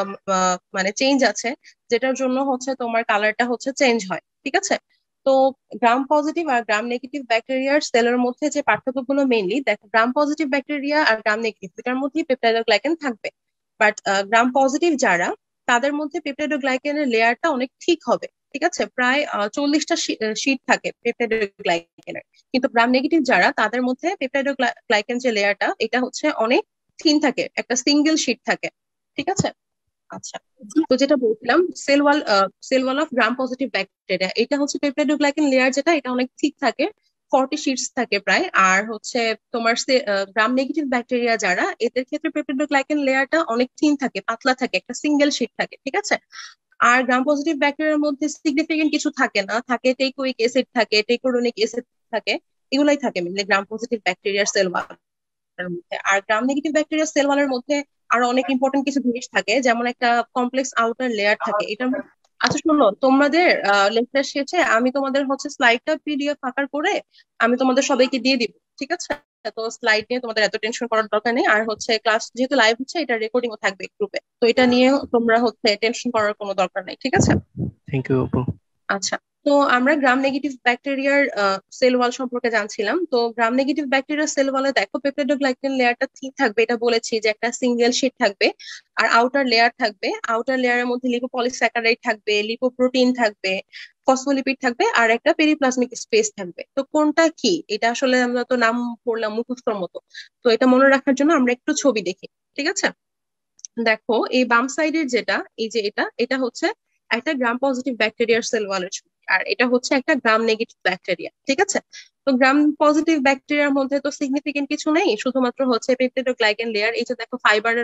মানে চেঞ্জ আছে, যেটার জন্য হচ্ছে তোমার কালারটা হচ্ছে চেঞ্জ হয়। ঠিক আছে, তো গ্রাম পজিটিভ আর গ্রাম নেগেটিভ ব্যাকটেরিয়ার সেলের মধ্যে যে পার্থক্যগুলো মেইনলি দেখো, গ্রাম পজিটিভ ব্যাকটেরিয়া আর গ্রাম নেগেটিভ দুটার মধ্যেই পেপটাইডোগ্লাইকেন থাকবে, বাট গ্রাম পজিটিভ যারা তাদের মধ্যে পেপটাইডোগ্লাইকেনের লেয়ারটা অনেক ঠিক হবে। ঠিক আছে, প্রায় 40টা শীট থাকে পেপটাইডোগ্লাইকেনের। কিন্তু গ্রাম নেগেটিভ যারা তাদের মধ্যে পেপটাইডোগ্লাইকেন যে লেয়ারটা এটা হচ্ছে অনেক থিন থাকে, একটা সিঙ্গেল শীট থাকে। ঠিক আছে, আচ্ছা, তো যেটা বলছিলাম cell wall of gram positive bacteria, এটা হচ্ছে পেপটাইডোগ্লাইকেন লেয়ার যেটা এটা অনেক ঠিক থাকে, 40 শীটস থাকে প্রায়। আর হচ্ছে তোমার গ্রাম নেগেটিভ ব্যাকটেরিয়া যারা এদের ক্ষেত্রে পেপটাইডোগ্লাইকেন লেয়ারটা অনেক থিন থাকে, পাতলা থাকে, একটা সিঙ্গেল শীট থাকে। ঠিক আছে, আর গ্রাম পজিটিভ ব্যাকটেরিয়ার মধ্যে সিগনিফিকেন্ট কিছু থাকে না, থাকে টেইকোইক অ্যাসিড থাকে, টেইকোরোনিক অ্যাসিড থাকে, এগুলাই থাকে মিলে গ্রাম পজিটিভ ব্যাকটেরিয়ার সেল মধ্যে। আর গ্রাম নেগেটিভ ব্যাকটেরিয়া সেল ওয়ালের মধ্যে আরো অনেক ইম্পর্টেন্ট কিছু জিনিস থাকে, যেমন একটা কমপ্লেক্স আউটার লেয়ার থাকে এটার মধ্যে। আচ্ছা শোনো, তোমাদের লেকচার শেষে আমি তোমাদের হচ্ছে স্লাইডটা পিডিএফ আকার করে আমি তোমাদের সবাইকে দিয়ে দিব। ঠিক আছে, তো স্লাইড নিয়ে তোমাদের এত টেনশন করার দরকার নেই, আর হচ্ছে ক্লাস যেহেতু লাইভ হচ্ছে এটা রেকর্ডিংও থাকবে গ্রুপে, তো এটা নিয়ে তোমরা হচ্ছে টেনশন করার কোনো দরকার নেই। ঠিক আছে, থ্যাংক ইউ আপু। আচ্ছা, তো আমরা গ্রাম নেগেটিভ ব্যাকটেরিয়ার সেল ওয়াল সম্পর্কে জানছিলাম। তো গ্রাম নেগেটিভ ব্যাকটেরিয়ার সেল ওয়ালে দেখো পেপটাইডোগ্লাইকেন লেয়ারটা ঠিক থাকবে, এটা বলেছি যে একটা সিঙ্গেল শীট থাকবে, আর আউটার লেয়ার থাকবে, আউটার লেয়ারের মধ্যে লিপোপলিস্যাকারাইড থাকবে, লিপোপ্রোটিন থাকবে, ফসফোলিপিড থাকবে, আর একটা পেরিপ্লাজমিক স্পেস থাকবে। তো কোনটা কি এটা আসলে আমরা তো নাম পড়লাম মুখস্থর মতো, তো এটা মনে রাখার জন্য আমরা একটু ছবি দেখি। ঠিক আছে, দেখো এই বাম সাইডের যেটা, এই যে এটা এটা হচ্ছে একটা গ্রাম পজিটিভ ব্যাকটেরিয়ার সেল ওয়ালের ছবি। আর এটা হচ্ছে একটা গ্রাম নেগেটিভ ব্যাকটেরিয়া, ঠিক আছে। তো গ্রাম পজিটিভ ব্যাকটেরিয়ার মধ্যে তো সিগনিফিকেন্ট কিছু নেই, শুধুমাত্র হচ্ছে পেপটিডোগ্লাইকেন লেয়ার। এই যে দেখো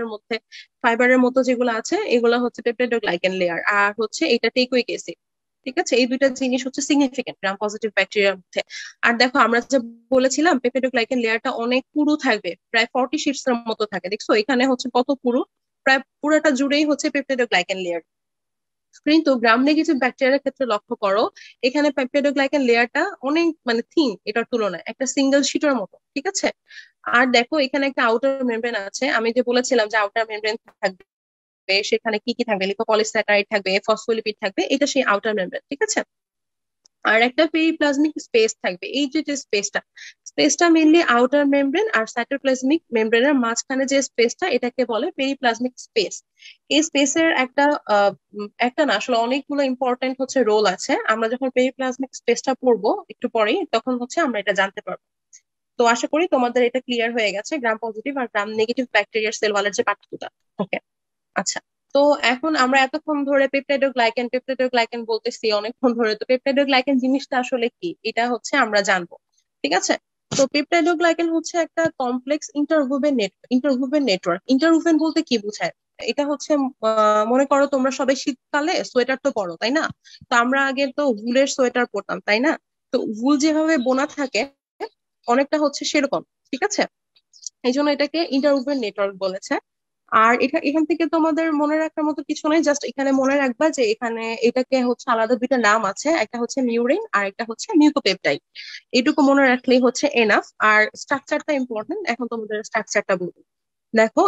ফাইবারের মতো যেগুলো আছে এগুলো হচ্ছে পেপটিডোগ্লাইকেন লেয়ার, আর হচ্ছে এটা টেকোইক অ্যাসিড, ঠিক আছে। এই দুইটা জিনিস হচ্ছে সিগনিফিকেন্ট গ্রাম পজিটিভ ব্যাকটেরিয়ার মধ্যে। আর দেখো আমরা যে বলেছিলাম পেপটিডোগ্লাইকেন লেয়ারটা অনেক পুরু থাকবে, প্রায় 40 শিটস এর মতো থাকে, দেখছো এখানে হচ্ছে কত পুরু, প্রায় পুরোটা জুড়েই হচ্ছে পেপটিডোগ্লাইকেন লেয়ার। কিন্তু গ্রাম নেগেটিভ ব্যাকটেরিয়ার ক্ষেত্রে লক্ষ্য করো, এখানে পেপটিডোগ্লাইকেন লেয়ারটা অনেক মানে থিন এটার তুলনায়, একটা সিঙ্গেল শিটের মতো, ঠিক আছে। আর দেখো এখানে একটা আউটার মেমব্রেন আছে, আমি যে বলেছিলাম যে আউটার মেমব্রেন থাকবে, সেখানে কি কি থাকবে, লিপোপলিস্যাকারাইড থাকবে, ফসফোলিপিড থাকবে, এটা সেই আউটার মেমব্রেন, ঠিক আছে। আর একটা পেরিপ্লাজমিক স্পেস থাকবে, এই যে স্পেসটা মেইনলি আউটার মেমব্রেন আর সাইটোপ্লাজমিক মেমব্রেনের মাঝখানে যে স্পেসটা, এটাকে বলে পেরিপ্লাজমিক স্পেস। এই স্পেসের একটা না আসলে অনেকগুলো ইম্পর্টেন্ট হচ্ছে রোল আছে। আমরা যখন পেরিপ্লাজমিক স্পেসটা পড়বো একটু পরেই, তখন হচ্ছে আমরা এটা জানতে পারবো। তো আশা করি তোমাদের এটা ক্লিয়ার হয়ে গেছে, গ্রাম পজিটিভ আর গ্রাম নেগেটিভ ব্যাকটেরিয়ার সেল ওয়ালের যে পার্থক্যটা। ওকে, আচ্ছা। তো এখন আমরা এতক্ষণ ধরে পেপটাইডোগ্লাইকেন বলতেছি অনেকক্ষণ ধরে, তো পেপটাইডোগ্লাইকেন জিনিসটা আসলে কি এটা হচ্ছে আমরা জানবো, ঠিক আছে। তো পেপটাইডোগ্লাইকেন হচ্ছে একটা কমপ্লেক্স ইন্টারগ্রুপের নেটওয়ার্ক। ইন্টারগ্রুপেন বলতে কি বোঝায়, এটা হচ্ছে মনে করো তোমরা সবাই শীতকালে সোয়েটার তো পরো, তাই না। তো আমরা আগে তো উলের সোয়েটার পরতাম, তাই না। তো উল যেভাবে বোনা থাকে অনেকটা হচ্ছে সেরকম, ঠিক আছে। এই জন্য এটাকে ইন্টারগ্রুপের নেটওয়ার্ক বলেছে। আর এখান থেকে তোমাদের মনে রাখার মতো কিছু নেই, জাস্ট এখানে মনে রাখবা যে এখানে এটাকে হচ্ছে আলাদা দুইটা নাম আছে, একটা হচ্ছে মিউরিন আর একটা হচ্ছে মিউকোপেপটাইড। এটুকু মনে রাখলেই হচ্ছে এনাফ। আর স্ট্রাকচারটা ইম্পর্টেন্ট, এখন তোমাদের স্ট্রাকচারটা বলবো। দেখো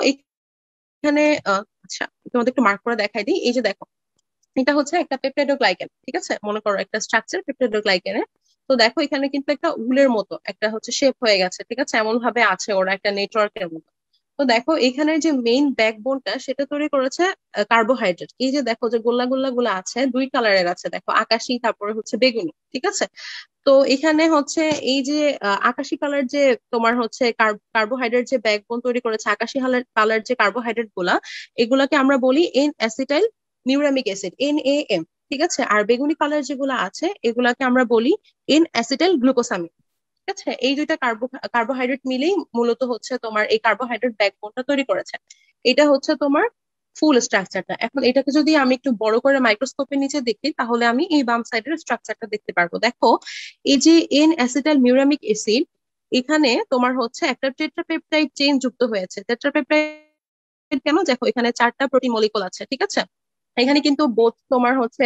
এখানে আচ্ছা তোমাদের একটু মার্ক করে দেখাই দিই, এই যে দেখো এটা হচ্ছে একটা পেপটাইডোগ্লাইকেন, ঠিক আছে। মনে করো একটা স্ট্রাকচার পেপটাইডোগ্লাইকেনের। তো দেখো এখানে কিন্তু একটা উলের মতো একটা হচ্ছে শেপ হয়ে গেছে, ঠিক আছে, এমন ভাবে আছে ওরা একটা নেটওয়ার্কের মতো। তো দেখো এখানে যে মেইন ব্যাকবোনটা সেটা তৈরি করেছে কার্বোহাইড্রেট। এই যে দেখো যে গোল্লা গোল্লা গুলো আছে, দুই কালারের আছে, দেখো আকাশি তারপরে হচ্ছে বেগুনি, ঠিক আছে। তো এখানে হচ্ছে এই যে আকাশি কালার যে তোমার হচ্ছে কার্বোহাইড্রেট যে ব্যাকবোন তৈরি করেছে, আকাশি কালার যে কার্বোহাইড্রেট গুলা, এগুলাকে আমরা বলি N acetyl muramic acid, NAM, ঠিক আছে। আর বেগুনি কালার যেগুলো আছে এগুলাকে আমরা বলি এন অ্যাসিটাইল গ্লুকোসামিন, ঠিক আছে। এই দুইটা কার্বোহাইড্রেট মিলেই মূলত হচ্ছে তোমার এই কার্বোহাইড্রেট ব্যাকবোনটা তৈরি করেছে। এটা হচ্ছে তোমার ফুল স্ট্রাকচারটা। এখন এটাকে যদি আমি একটু বড় করে মাইক্রোস্কোপের নিচে দেখি, তাহলে আমি এই বাম সাইডের স্ট্রাকচারটা দেখতে পারবো। দেখো এই যে এন অ্যাসিটাইল মিউরামিক অ্যাসিড, এখানে তোমার হচ্ছে একটা টেট্রাপেপটাইড চেইন যুক্ত হয়েছে। টেট্রাপেপটাইড কেন, দেখো এখানে 4টা প্রোটিন মলিকুল আছে, ঠিক আছে। এখানে কিন্তু বোথ তোমার হচ্ছে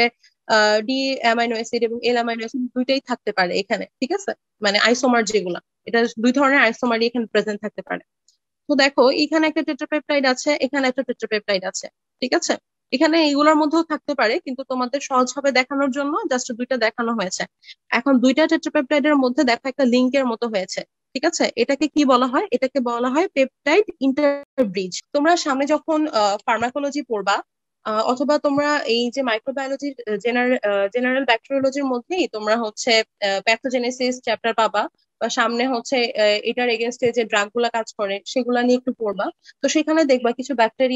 ডি অ্যামাইনো অ্যাসিড এবং এল অ্যামাইনো অ্যাসিড দুইটাই থাকতে পারে এখানে, ঠিক আছে। মানে আইসোমার যেগুলা, এটা দুই ধরনের আইসোমারই এখানে প্রেজেন্ট থাকতে পারে। তো দেখো এখানে একটা টেট্রাপেপটাইড আছে, এখানে একটা টেট্রাপেপটাইড আছে, ঠিক আছে। এখানে এইগুলোর মধ্যেও থাকতে পারে, কিন্তু তোমাদের সহজ ভাবে দেখানোর জন্য জাস্ট দুইটা দেখানো হয়েছে। এখন দুইটা টেট্রাপেপটাইডের মধ্যে দেখো একটা লিঙ্কের মতো হয়েছে, ঠিক আছে। এটাকে কি বলা হয়, এটাকে বলা হয় পেপটাইড ইন্টারব্রিজ। তোমরা সামনে যখন ফার্মাকোলজি পড়বা, অথবা তোমরা এই যে মাইক্রোবায়োলজির জেনারেল ব্যাকটেরিওলজির মধ্যেই তোমরা হচ্ছে প্যাথোজেনেসিস চ্যাপ্টার পাবা, বা সামনে হচ্ছে এটার এগেনস্টে যে ড্রাগ গুলা কাজ করে সেগুলা নিয়ে একটু পড়বা। তো সেখানে দেখবা কিছু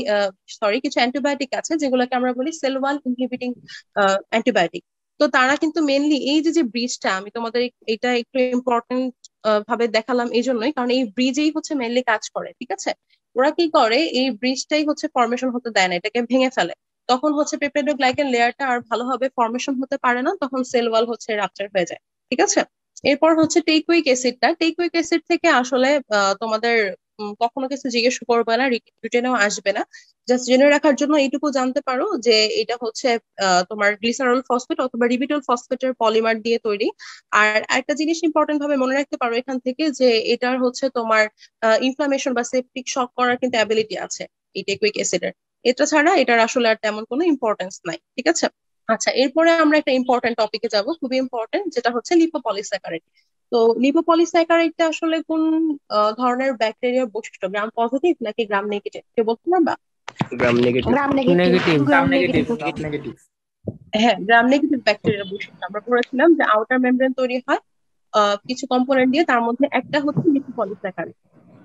কিছু অ্যান্টিবায়োটিক আছে যেগুলোকে আমরা বলি সেল ওয়াল ইনহিবিটিং অ্যান্টিবায়োটিক। তো তারা কিন্তু মেনলি এই যে যে ব্রিজটা, আমি তোমাদের এটা একটু ইম্পর্টেন্ট ভাবে দেখালাম এই জন্যই, কারণ এই ব্রিজেই হচ্ছে মেনলি কাজ করে, ঠিক আছে। ওরা কি করে, এই ব্রিজটাই হচ্ছে ফর্মেশন হতে দেয় না, এটাকে ভেঙে ফেলে। তখন হচ্ছে পেপটিডোগ্লাইকেন লেয়ারটা আর ভালোভাবে ফর্মেশন হতে পারে না, তখন সেল ওয়াল হচ্ছে রাপচার হয়ে যায়, ঠিক আছে। এরপর হচ্ছে টেইকুইক অ্যাসিড থেকে আসলে তোমাদের কখনো কিছু জিজ্ঞেস করবে না, রিটেনেও আসবে না। জাস্ট জেনে রাখার জন্য এইটুকু জানতে পারো যে এটা হচ্ছে তোমার গ্লিসারল ফসফেট অথবা রিবিটল ফসফেটের পলিমার দিয়ে তৈরি। আর একটা জিনিস ইম্পর্টেন্ট ভাবে মনে রাখতে পারো এখান থেকে, যে এটার হচ্ছে তোমার ইনফ্লামেশন বা সেপটিক শক করার কিন্তু অ্যাবিলিটি আছে এই টেইকুইক অ্যাসিডের। এটা ছাড়া এটার আসলে আর তেমন কোনো ইম্পর্টেন্স নাই, ঠিক আছে। আচ্ছা, এরপরে আমরা একটা ইম্পর্টেন্ট টপিকে যাব, খুবই ইম্পর্টেন্ট, যেটা হচ্ছে লিপোপলিস্যাকারাইড। তো লিপোপলিস্যাকারাইডটা আসলে কোন ধরনের ব্যাকটেরিয়ার বৈশিষ্ট্য, গ্রাম পজিটিভ নাকি গ্রাম নেগেটিভ, কেউ বলতে পারবা? Gram negative. Gram negative negative gram negative negative negative. হ্যাঁ, গ্রাম নেগেটিভ ব্যাকটেরিয়ার বৈশিষ্ট্য আমরা পড়েছিলাম যে আউটার মেমব্রেন তৈরি হয় কিছু কম্পোনেন্ট দিয়ে, তার মধ্যে একটা হচ্ছে লিপোপলিস্যাকারাইড।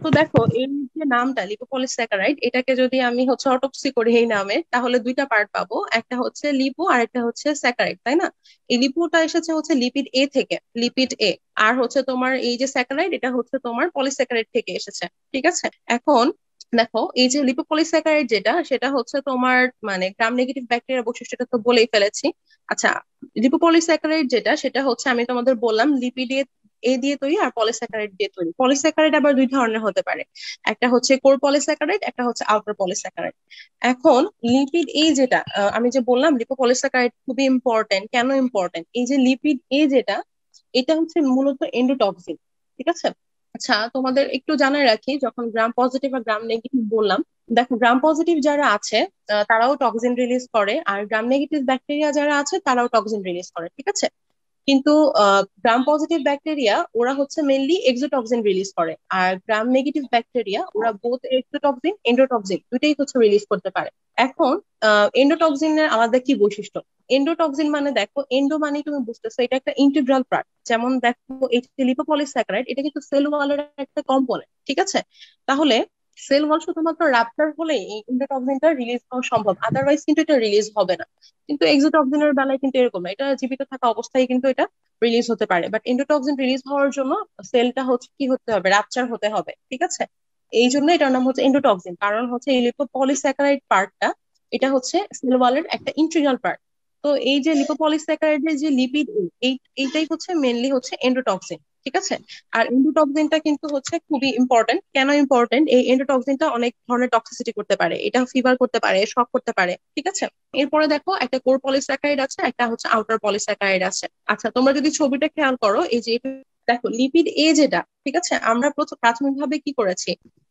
তো দেখো এই যে নামটা লিপোপলিস্যাকারাইড, এটাকে যদি আমি হচ্ছে অটোপসি করি এই নামে, তাহলে দুইটা পার্ট পাবো, একটা হচ্ছে লিপো আর একটা হচ্ছে স্যাকারাইড, তাই না? এই লিপোটা এসেছে হচ্ছে লিপিড এ থেকে, লিপিড এ। আর হচ্ছে তোমার এই যে স্যাকারাইড, এটা হচ্ছে তোমার পলিস্যাকারাইড থেকে এসেছে। ঠিক আছে। এখন দেখো এই যে লিপোপলিস্যাকারাইড যেটা, সেটা হচ্ছে তোমার মানে গ্রাম নেগেটিভ ব্যাকটেরিয়া বৈশিষ্ট্যটা তো বলেই ফেলেছি। আচ্ছা, লিপোপলিস্যাকারাইড যেটা, সেটা হচ্ছে আমি তোমাদের বললাম লিপিড এ দিয়ে তৈরি আর পলিস্যাকারাইড দিয়ে তৈরি। পলিস্যাকারাইড আবার দুই ধরনের হতে পারে, একটা হচ্ছে কোর পলিস্যাকারাইড, একটা হচ্ছে আউটার পলিস্যাকারাইড। এখন লিপিড এ যেটা, আমি যে বললাম লিপোপলিস্যাকারাইড খুবই ইম্পর্টেন্ট, কেন ইম্পর্টেন্ট, এই যে লিপিড এ যেটা, এটা হচ্ছে মূলত এন্ডোটক্সিন। ঠিক আছে। আচ্ছা, তোমাদের একটু জানাই রাখি, যখন গ্রাম পজিটিভ আর গ্রাম নেগেটিভ বললাম, দেখো গ্রাম পজিটিভ যারা আছে তারাও টক্সিন রিলিজ করে, আর গ্রাম নেগেটিভ ব্যাকটেরিয়া যারা আছে তারাও টক্সিন রিলিজ করে। ঠিক আছে। কিন্তু গ্রাম পজিটিভ ব্যাকটেরিয়া ওরা হচ্ছে মেনলি এক্সোটক্সিন রিলিজ করে, আর গ্রাম নেগেটিভ ব্যাকটেরিয়া ওরা বোথ এক্সোটক্সিন এন্ডোটক্সিন দুইটাই হচ্ছে রিলিজ করতে পারে। এখন এন্ডোটক্সিনের আলাদা কি বৈশিষ্ট্য? এন্ডোটক্সিন মানে দেখো, এন্ডো মানে তুমি বুঝতেছো এটা একটা ইন্টিগ্রাল পার্ট। যেমন দেখো এই লিপোপলিস্যাকারাইড, এটা কিন্তু সেল ওয়ালের একটা কম্পোনেন্ট। ঠিক আছে। তাহলে সেল ওয়াল শুধুমাত্র রাপচার হলে এই এন্ডোটক্সিনটা রিলিজ হওয়া সম্ভব, আদারওয়াইজ কিন্তু এটা রিলিজ হবে না। কিন্তু এক্সোটক্সিনের বেলায় কিন্তু এরকম না, এটা জীবিত থাকা অবস্থায় কিন্তু এটা রিলিজ হতে পারে। বাট এন্ডোটক্সিন রিলিজ হওয়ার জন্য সেলটা হচ্ছে কি হতে হবে, রাপচার হতে হবে। ঠিক আছে। এই জন্য এটার নাম হচ্ছে এন্ডোটক্সিন, কারণ হচ্ছে এই লিপোপলিস্যাকারাইড পার্টটা এটা হচ্ছে সেল ওয়ালের একটা ইন্টিগ্রাল পার্ট। তো এই যে লিপোপলিস্যাকারাইডের যে লিপিড, এইটাই হচ্ছে মেনলি হচ্ছে এন্ডোটক্সিন। ঠিক আছে। আর এন্ডোটক্সিনটা কিন্তু হচ্ছে খুবই ইম্পর্টেন্ট। কেন ইম্পর্টেন্ট? এই এন্ডোটক্সিনটা অনেক ধরনের টক্সিসিটি করতে পারে, এটা ফিভার করতে পারে, শক করতে পারে। ঠিক আছে। এরপরে দেখো একটা কোর পলিস্যাকারাইড আছে, একটা হচ্ছে আউটার পলিস্যাকারাইড আছে। আচ্ছা, তোমরা যদি ছবিটা খেয়াল করো, এই যে দেখো লিপিড এ যেটা, ঠিক আছে, আমরা প্রাথমিকভাবে কি করেছি,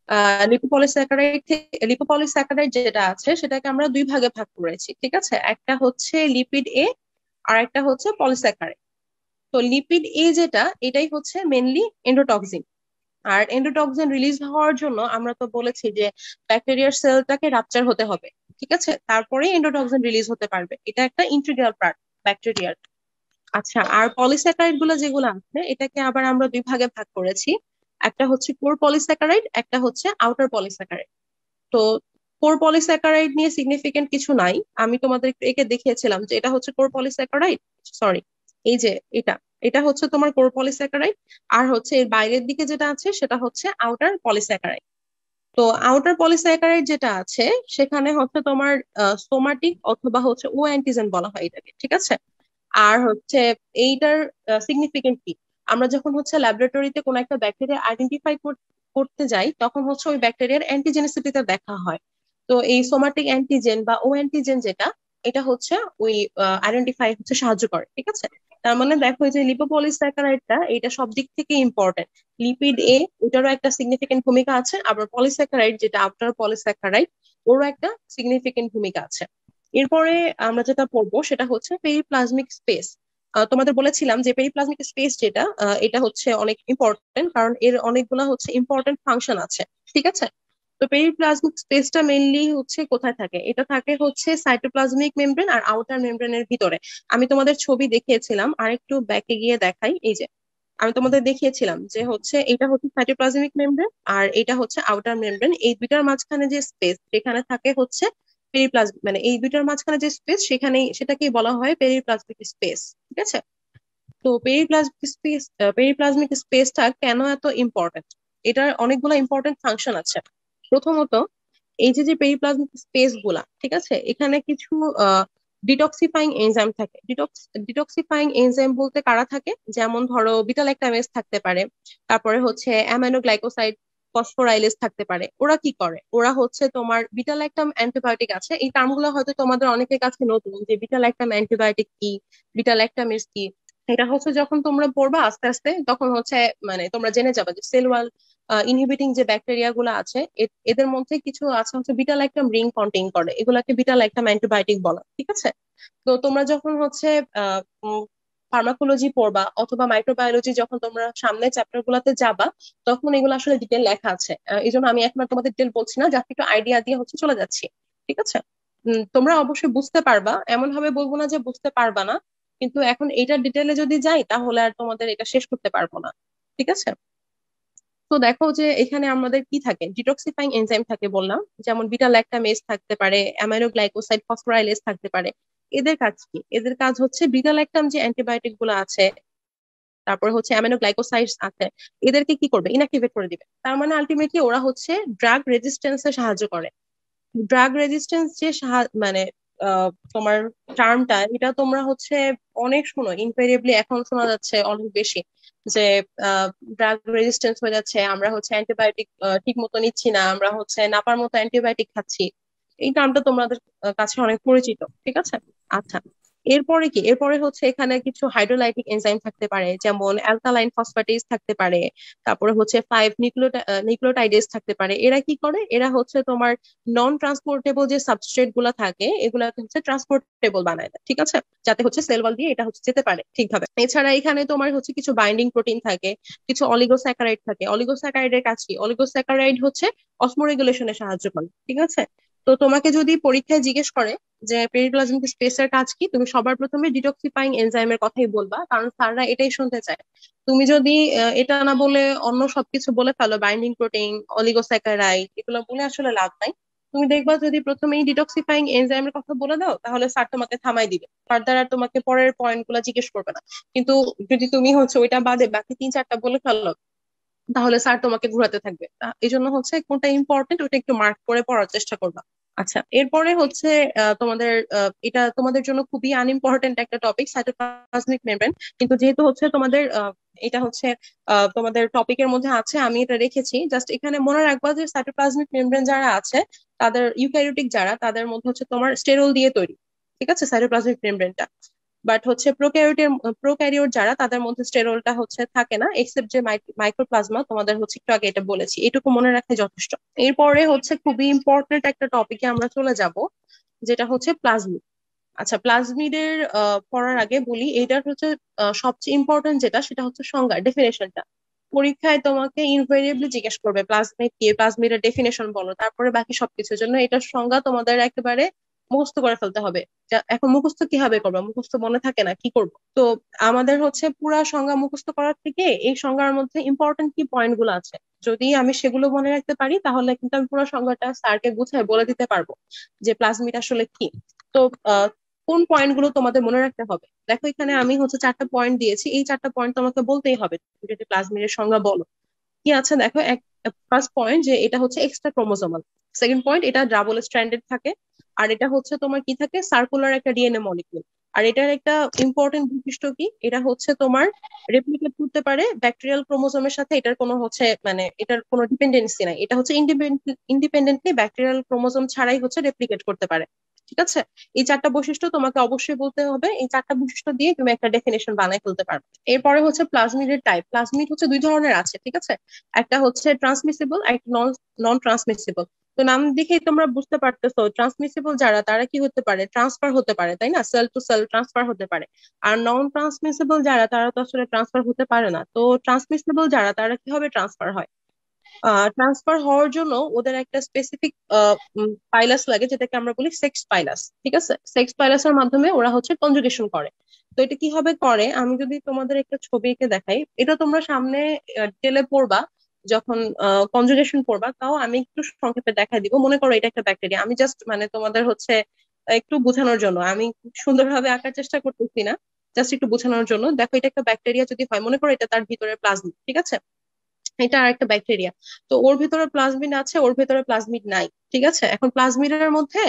লিপোপলিস্যাকারাইড যেটা আছে সেটাকে আমরা দুই ভাগে ভাগ করেছি। ঠিক আছে। একটা হচ্ছে লিপিড এ আর একটা হচ্ছে পলিস্যাকারাইড। তো লিপিড এ যেটা, এটাই হচ্ছে মেনলি এন্ডোটক্সিন। আর এন্ডোটক্সিন রিলিজ হওয়ার জন্য আমরা তো বলেছি যে ব্যাকটেরিয়ার সেলটাকে রাপচার হতে হবে। ঠিক আছে। তারপরে এন্ডোটক্সিন রিলিজ হতে পারবে, এটা একটা ইন্টিগ্রাল পার্ট ব্যাকটেরিয়ার। আচ্ছা, আর পলিস্যাকারাইড গুলো যেগুলো আছে, এটাকে আবার আমরা দুই ভাগে ভাগ করেছি। একটা হচ্ছে কোর পলিস্যাকারাইড, একটা হচ্ছে আউটার পলিস্যাকারাইড। তো কোর পলিস্যাকারাইড নিয়ে সিগনিফিকেন্ট কিছু নাই, আমি তোমাদের একটু একে দেখিয়েছিলাম যে এটা হচ্ছে কোর পলিস্যাকারাইড। সরি, এই যে এটা, এটা হচ্ছে তোমার কোর পলিস্যাকারাইড। আর হচ্ছে এর বাইরের দিকে যেটা আছে সেটা হচ্ছে আউটার পলিস্যাকারাইড। তো আউটার পলিস্যাকারাইড যেটা আছে, সেখানে হচ্ছে তোমার সোমাটিক অথবা হচ্ছে ও অ্যান্টিজেন বলা হয় এটাকে। ঠিক আছে। আর হচ্ছে এইটার সিগনিফিকেন্ট কি, আমরা যখন হচ্ছে ল্যাবরেটরিতে কোনো একটা ব্যাকটেরিয়া আইডেন্টিফাই করতে যাই, তখন হচ্ছে ওই ব্যাকটেরিয়ার অ্যান্টিজেনিসিটিটা দেখা হয়। তো এই সোমাটিক অ্যান্টিজেন বা ও অ্যান্টিজেন যেটা, এটা হচ্ছে ওই আইডেন্টিফাই হচ্ছে সাহায্য করে। ঠিক আছে। তার মানে দেখো এই যে লিপোপলিস্যাকারাইডটা, এটা সব দিক থেকে ইম্পর্টেন্ট। লিপিড এ, ওটারও একটা সিগনিফিকেন্ট ভূমিকা আছে, আবার পলিস্যাকারাইড যেটা আফটার পলিস্যাকারাইড, ওরও একটা সিগনিফিকেন্ট ভূমিকা আছে। এরপরে আমরা যেটা পড়বো সেটা হচ্ছে পেরিপ্লাজমিক স্পেস। তোমাদের বলেছিলাম যে পেরিপ্লাজমিক স্পেস যেটা, এটা হচ্ছে অনেক ইম্পর্টেন্ট, কারণ এর অনেকগুলা হচ্ছে ইম্পর্টেন্ট ফাংশন আছে। ঠিক আছে। তো পেরিপ্লাজমিক স্পেসটা মেইনলি হচ্ছে কোথায় থাকে, এটা থাকে হচ্ছে সাইটোপ্লাজমিক মেমব্রেন আর আউটার মেমব্রেনের ভিতরে। আমি তোমাদের ছবি দেখিয়েছিলাম, আর একটু ব্যাকে গিয়ে দেখাই। এই যে আমি তোমাদের দেখিয়েছিলাম যে হচ্ছে এটা হচ্ছে সাইটোপ্লাজমিক মেমব্রেন আর এটা হচ্ছে আউটার মেমব্রেন। এই দুইটার মাঝখানে যে স্পেস, সেখানে থাকে হচ্ছে পেরিপ্লাজমিক, মানে এই দুইটার মাঝখানে যে স্পেস, সেখানেই সেটাকেই বলা হয় পেরিপ্লাজমিক স্পেস। ঠিক আছে। তো পেরিপ্লাজমিক স্পেসটা কেন এত ইম্পর্টেন্ট? এটার অনেকগুলো ইম্পর্টেন্ট ফাংশন আছে। প্রথমত, এই যে যে পেরিপ্লাজমিক স্পেস গুলা, ঠিক আছে, এখানে কিছু ডিটক্সিফাইং এনজাইম থাকে। ডিটক্সিফাইং এনজাইম বলতে কারা থাকে, যেমন ধরো বিটা ল্যাকটামেজ থাকতে পারে, তারপরে হচ্ছে অ্যামাইনো গ্লাইকোসাইড, ফসফোরাইলেজ থাকতে পারে। ওরা কি করে, ওরা হচ্ছে তোমার বিটা ল্যাকটাম অ্যান্টিবায়োটিক আছে, এই টার্মগুলো হয়তো তোমাদের অনেকের কাছে নতুন, যে বিটা ল্যাকটাম অ্যান্টিবায়োটিক কি, বিটা ল্যাকটামেজ কি। এটা হচ্ছে যখন তোমরা পড়বা আস্তে আস্তে, তখন হচ্ছে মানে তোমরা জেনে যাবে যে সেল ওয়াল ইনহিবিটিং যে ব্যাকটেরিয়া গুলো আছে, এদের মধ্যে কিছু আছে হচ্ছে বিটা ল্যাকটাম রিং কন্টেইন করে, এগুলাকে বিটা ল্যাকটাম অ্যান্টিবায়োটিক বলা। ঠিক আছে। তো তোমরা যখন হচ্ছে ফার্মাকোলজি পড়বা অথবা মাইক্রোবায়োলজি, যখন তোমরা সামনে চ্যাপ্টার গুলাতে যাবা, তখন এগুলো আসলে ডিটেল লেখা আছে। এই জন্য আমি এখন আর তোমাদের ডিটেল বলছি না, জাস্ট একটু আইডিয়া দিয়ে হচ্ছে চলে যাচ্ছি। ঠিক আছে। তোমরা অবশ্যই বুঝতে পারবা, এমন ভাবে বলবো না যে বুঝতে পারবা না, কিন্তু এখন এইটার ডিটেলে যদি যাই তাহলে আর তোমাদের এটা শেষ করতে পারবো না। ঠিক আছে। তো দেখো যে এখানে আমাদের কি থাকে, ডিটক্সিফাইং এনজাইম থাকে বললাম, যেমন বিটা ল্যাকটামেজ থাকতে পারে, অ্যামাইনো গ্লাইকোসাইড ফসফোরাইলেজ থাকতে পারে। এদের কাজ কি? এদের কাজ হচ্ছে বিটা ল্যাকটাম যে অ্যান্টিবায়োটিক গুলো আছে, তারপর হচ্ছে অ্যামাইনো গ্লাইকোসাইডস আছে, এদেরকে কি করবে, ইনঅ্যাক্টিভেট করে দিবে। তার মানে আলটিমেটলি ওরা হচ্ছে ড্রাগ রেজিস্ট্যান্সে সাহায্য করে। ড্রাগ রেজিস্ট্যান্স যে মানে তোমার টার্মটা, এটা তোমরা হচ্ছে অনেক শোনো, ইনভেরিয়েবলি এখন শোনা যাচ্ছে অনেক বেশি, যে ড্রাগ রেজিস্ট্যান্স হয়ে যাচ্ছে, আমরা হচ্ছে অ্যান্টিবায়োটিক ঠিক মতো নিচ্ছি না, আমরা হচ্ছে নাপার মতো অ্যান্টিবায়োটিক খাচ্ছি। এই টার্মটা তোমাদের কাছে অনেক পরিচিত, ঠিক আছে? আচ্ছা, এরপরে কি? এরপরে হচ্ছে এখানে কিছু হাইড্রোলাইটিক এনজাইম থাকতে পারে, যেমন অ্যালকালাইন ফসফেটেজ থাকতে পারে, তারপরে হচ্ছে 5 নিউক্লিওটাইডেজ থাকতে পারে। এরা কি করে? এরা হচ্ছে তোমার নন ট্রান্সপোর্টেবল যে সাবস্ট্রেট গুলা থাকে, এগুলাকে হচ্ছে ট্রান্সপোর্টেবল বানায় দেয়, ঠিক আছে? যাতে হচ্ছে সেল ওয়াল দিয়ে এটা হচ্ছে যেতে পারে ঠিকভাবে। এছাড়া এখানে তোমার হচ্ছে কিছু বাইন্ডিং প্রোটিন থাকে, কিছু অলিগোস্যাকারাইড থাকে। অলিগোস্যাকারাইডের কাজ কি? অলিগোস্যাকারাইড হচ্ছে অসমোরেগুলেশনে সাহায্য করে, ঠিক আছে? তো তোমাকে যদি পরীক্ষায় জিজ্ঞেস করে যে পেরিপ্লাজমিক স্পেসের কাজ কি, তুমি সবার প্রথমে ডিটক্সিফাইং এনজাইমের কথাই বলবা, কারণ স্যাররা এটাই শুনতে চায়। তুমি যদি এটা না বলে অন্য সবকিছু বলে ফেলো, বাইন্ডিং প্রোটিন, অলিগোস্যাকারাইড, এগুলো বলে আসলে লাভ নাই। তুমি দেখবা যদি প্রথমেই ডিটক্সিফাইং এনজাইমের কথা বলে দাও, তাহলে স্যার তোমাকে থামাই দিবে, ফার্দার আর তোমাকে পরের পয়েন্ট গুলা জিজ্ঞেস করবে না। কিন্তু যদি তুমি হচ্ছে ওইটা বাদে বাকি 3-4টা বলে ফেললো, তাহলে স্যার তোমাকে ঘোরাতে থাকবে। এই জন্য হচ্ছে কোনটা ইম্পর্টেন্ট ওটা একটু মার্ক করে পড়ার চেষ্টা করবা। আচ্ছা, এরপরে হচ্ছে তোমাদের এটা তোমাদের জন্য খুবই আনইম্পর্টেন্ট একটা টপিক, সাইটোপ্লাজমিক মেমব্রেন। কিন্তু যেহেতু হচ্ছে তোমাদের এটা হচ্ছে তোমাদের টপিকের মধ্যে আছে, আমি এটা রেখেছি। জাস্ট এখানে মনে রাখবা যে সাইটোপ্লাজমিক মেমব্রেন যারা আছে, তাদের ইউক্যারিওটিক যারা, তাদের মধ্যে হচ্ছে তোমার স্টেরল দিয়ে তৈরি, ঠিক আছে, সাইটোপ্লাজমিক মেমব্রেনটা। বাট হচ্ছে প্রোক্যারিওট যারা, তাদের মধ্যে স্টেরলটা হচ্ছে থাকে না, এক্সেপ্ট যে মাইক্রোপ্লাজমা, তোমাদের হচ্ছে একটু আগে এটা বলেছি, এটুকু মনে রাখলে যথেষ্ট। এরপরে হচ্ছে খুবই ইম্পর্টেন্ট একটা টপিকে আমরা চলে যাব, যেটা হচ্ছে প্লাজমিড। আচ্ছা, প্লাজমিডের পড়ার আগে বলি, এইটার হচ্ছে সবচেয়ে ইম্পর্টেন্ট যেটা, সেটা হচ্ছে সংজ্ঞা, ডেফিনেশনটা। পরীক্ষায় তোমাকে ইনভেরিয়েবলি জিজ্ঞেস করবে প্লাজমিড কি, প্লাজমিডের ডেফিনেশন বলো, তারপরে বাকি সবকিছুর জন্য এটার সংজ্ঞা তোমাদের একেবারে মুখস্থ করে ফেলতে হবে। এখন মুখস্থ কিভাবে করবো, মুখস্থ মনে থাকে না, কি করব? তো আমাদের হচ্ছে পুরা সংজ্ঞা মুখস্থ করার থেকে এই সংজ্ঞার মধ্যে ইম্পর্টেন্ট কি পয়েন্ট গুলো আছে, যদি আমি সেগুলো মনে রাখতে পারি, তাহলে কিন্তু আমি পুরো সংজ্ঞাটা স্যারকে গুছিয়ে বলে দিতে পারবো যে প্লাজমিড আসলে কি। তো কোন পয়েন্ট গুলো তোমাদের মনে রাখতে হবে? দেখো এখানে আমি হচ্ছে 4টা পয়েন্ট দিয়েছি, এই 4টা পয়েন্ট তোমাকে বলতেই হবে যদি প্লাজমিডের সংজ্ঞা বলো। কি আছে দেখো, ফার্স্ট পয়েন্ট যে এটা হচ্ছে এক্সট্রা ক্রোমোজোমাল। সেকেন্ড পয়েন্ট, এটা ডাবল স্ট্র্যান্ডেড থাকে। আর এটা হচ্ছে তোমার কি থাকে, সার্কুলার একটা ডিএনএ মলিকিউল। আর এটার একটা ইম্পর্টেন্ট বৈশিষ্ট্য কি, এটা হচ্ছে তোমার রেপ্লিকেট করতে পারে ব্যাকটেরিয়াল ক্রোমোজোমের সাথে। এটার কোনো হচ্ছে মানে এটার কোনো ডিপেন্ডেন্সি নাই, এটা হচ্ছে ইন্ডিপেন্ডেন্টলি ব্যাকটেরিয়াল ক্রোমোজোম ছাড়াই হচ্ছে রেপ্লিকেট করতে পারে, ঠিক আছে? এই 4টা বৈশিষ্ট্য তোমাকে অবশ্যই বলতে হবে, এই 4টা বৈশিষ্ট্য দিয়ে তুমি একটা ডেফিনেশন বানাই ফেলতে পারবে। এরপরে হচ্ছে প্লাজমিডের টাইপ। প্লাজমিড হচ্ছে 2 ধরনের আছে, ঠিক আছে? একটা হচ্ছে ট্রান্সমিসিবল, একটা নন নন ট্রান্সমিসিবল। তো নাম দেখেই তোমরা বুঝতে পারতেছো, ট্রান্সমিসিবল যারা, তারা কি হতে পারে, ট্রান্সফার হতে পারে, তাই না? সেল টু সেল ট্রান্সফার হতে পারে। আর নন ট্রান্সমিসিবল যারা, তারা তো আসলে ট্রান্সফার হতে পারে না। তো ট্রান্সমিসিবল যারা, তারা কিভাবে ট্রান্সফার হয়? ট্রান্সফার হওয়ার জন্য ওদের একটা স্পেসিফিক পাইলাস লাগে, যেটাকে আমরা বলি সেক্স পাইলাস, ঠিক আছে? সেক্স পাইলাসের মাধ্যমে ওরা হচ্ছে কনজুগেশন করে। তো এটা কিভাবে করে, আমি যদি তোমাদের একটা ছবি এঁকে দেখাই, এটা তোমরা সামনে টেলে পড়বা যখন কনজুগেশন পড়বা। তাও আমি একটু সংক্ষেপে দেখাই দিব। মনে করো এটা একটা ব্যাকটেরিয়া, আমি জাস্ট মানে তোমাদের হচ্ছে একটু বোঝানোর জন্য, আমি সুন্দরভাবে আঁকার চেষ্টা করতেছি না, জাস্ট একটু বোঝানোর জন্য। দেখো এটা একটা ব্যাকটেরিয়া যদি হয়, মনে করো এটা তার ভিতরে প্লাজমিড, ঠিক আছে? এটা আর একটা ব্যাকটেরিয়া। তো ওর ভিতরে প্লাজমিড আছে, ওর ভিতরে প্লাজমিড নাই, ঠিক আছে? এখন প্লাজমিডের মধ্যে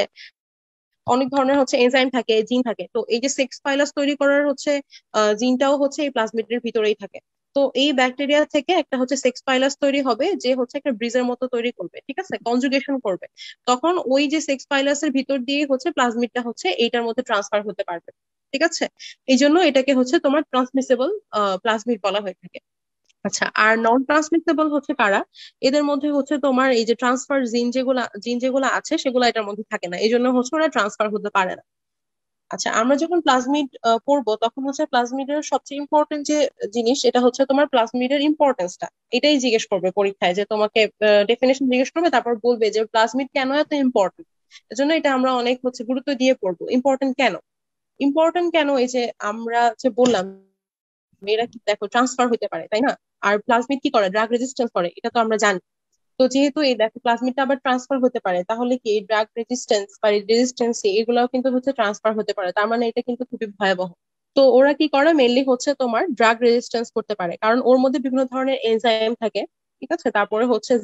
অনেক ধরনের হচ্ছে এনজাইম থাকে, জিন থাকে। তো এই যে সেক্স পাইলাস তৈরি করার হচ্ছে জিনটাও হচ্ছে এই প্লাজমিডের ভিতরেই থাকে। তো এই ব্যাকটেরিয়া থেকে একটা হচ্ছে সেক্স পাইলাস তৈরি হবে, যে হচ্ছে একটা ব্রিজের মতো তৈরি করবে, ঠিক আছে, কনজুগেশন করবে। তখন ওই যে সেক্স পাইলাসের ভিতর দিয়ে হচ্ছে প্লাজমিডটা হচ্ছে এইটার মধ্যে ট্রান্সফার হতে পারবে, ঠিক আছে? এই জন্য এটাকে হচ্ছে তোমার ট্রান্সমিসেবল প্লাজমিড বলা হয়ে থাকে। আচ্ছা, আর নন ট্রান্সমিটেবল হচ্ছে কারা? এদের মধ্যে হচ্ছে তোমার এই যে ট্রান্সফার জিন যেগুলা আছে, সেগুলো এটার মধ্যে থাকে না, এই জন্য হচ্ছে ওরা ট্রান্সফার হতে পারে না। আচ্ছা, আমরা যখন প্লাজমিড পড়বো, তখন হচ্ছে প্লাজমিডের সবচেয়ে ইম্পর্টেন্ট যে জিনিস, এটা হচ্ছে তোমার প্লাজমিডের ইম্পর্টেন্সটা। এটাই জিজ্ঞেস করবে পরীক্ষায়, যে তোমাকে ডেফিনেশন জিজ্ঞেস করবে, তারপর বলবে যে প্লাজমিড কেন এত ইম্পর্টেন্ট। এজন্য এটা আমরা অনেক হচ্ছে গুরুত্ব দিয়ে পড়বো। ইম্পর্টেন্ট কেন? ইম্পর্টেন্ট কেন, এই যে আমরা যে বললাম এরা কি দেখো ট্রান্সফার হতে পারে, তাই না? আর প্লাজমিড কি করে, ড্রাগ রেজিস্ট্যান্স করে, এটা তো আমরা জানি। তো যেহেতু এই দেখো প্লাজমিডটা আবার ট্রান্সফার হতে পারে, তাহলে কি ড্রাগ রেজিস্ট্যান্স বা রেজিস্ট্যান্সি এগুলাও কিন্তু হচ্ছে ট্রান্সফার হতে পারে, তার মানে এটা কিন্তু খুবই ভয়াবহ। তো ওরা কি করে, মেনলি হচ্ছে তোমার ড্রাগ রেজিস্ট্যান্স করতে পারে, কারণ ওর মধ্যে বিভিন্ন ধরনের এনজাইম থাকে, ঠিক আছে, তারপরে হচ্ছে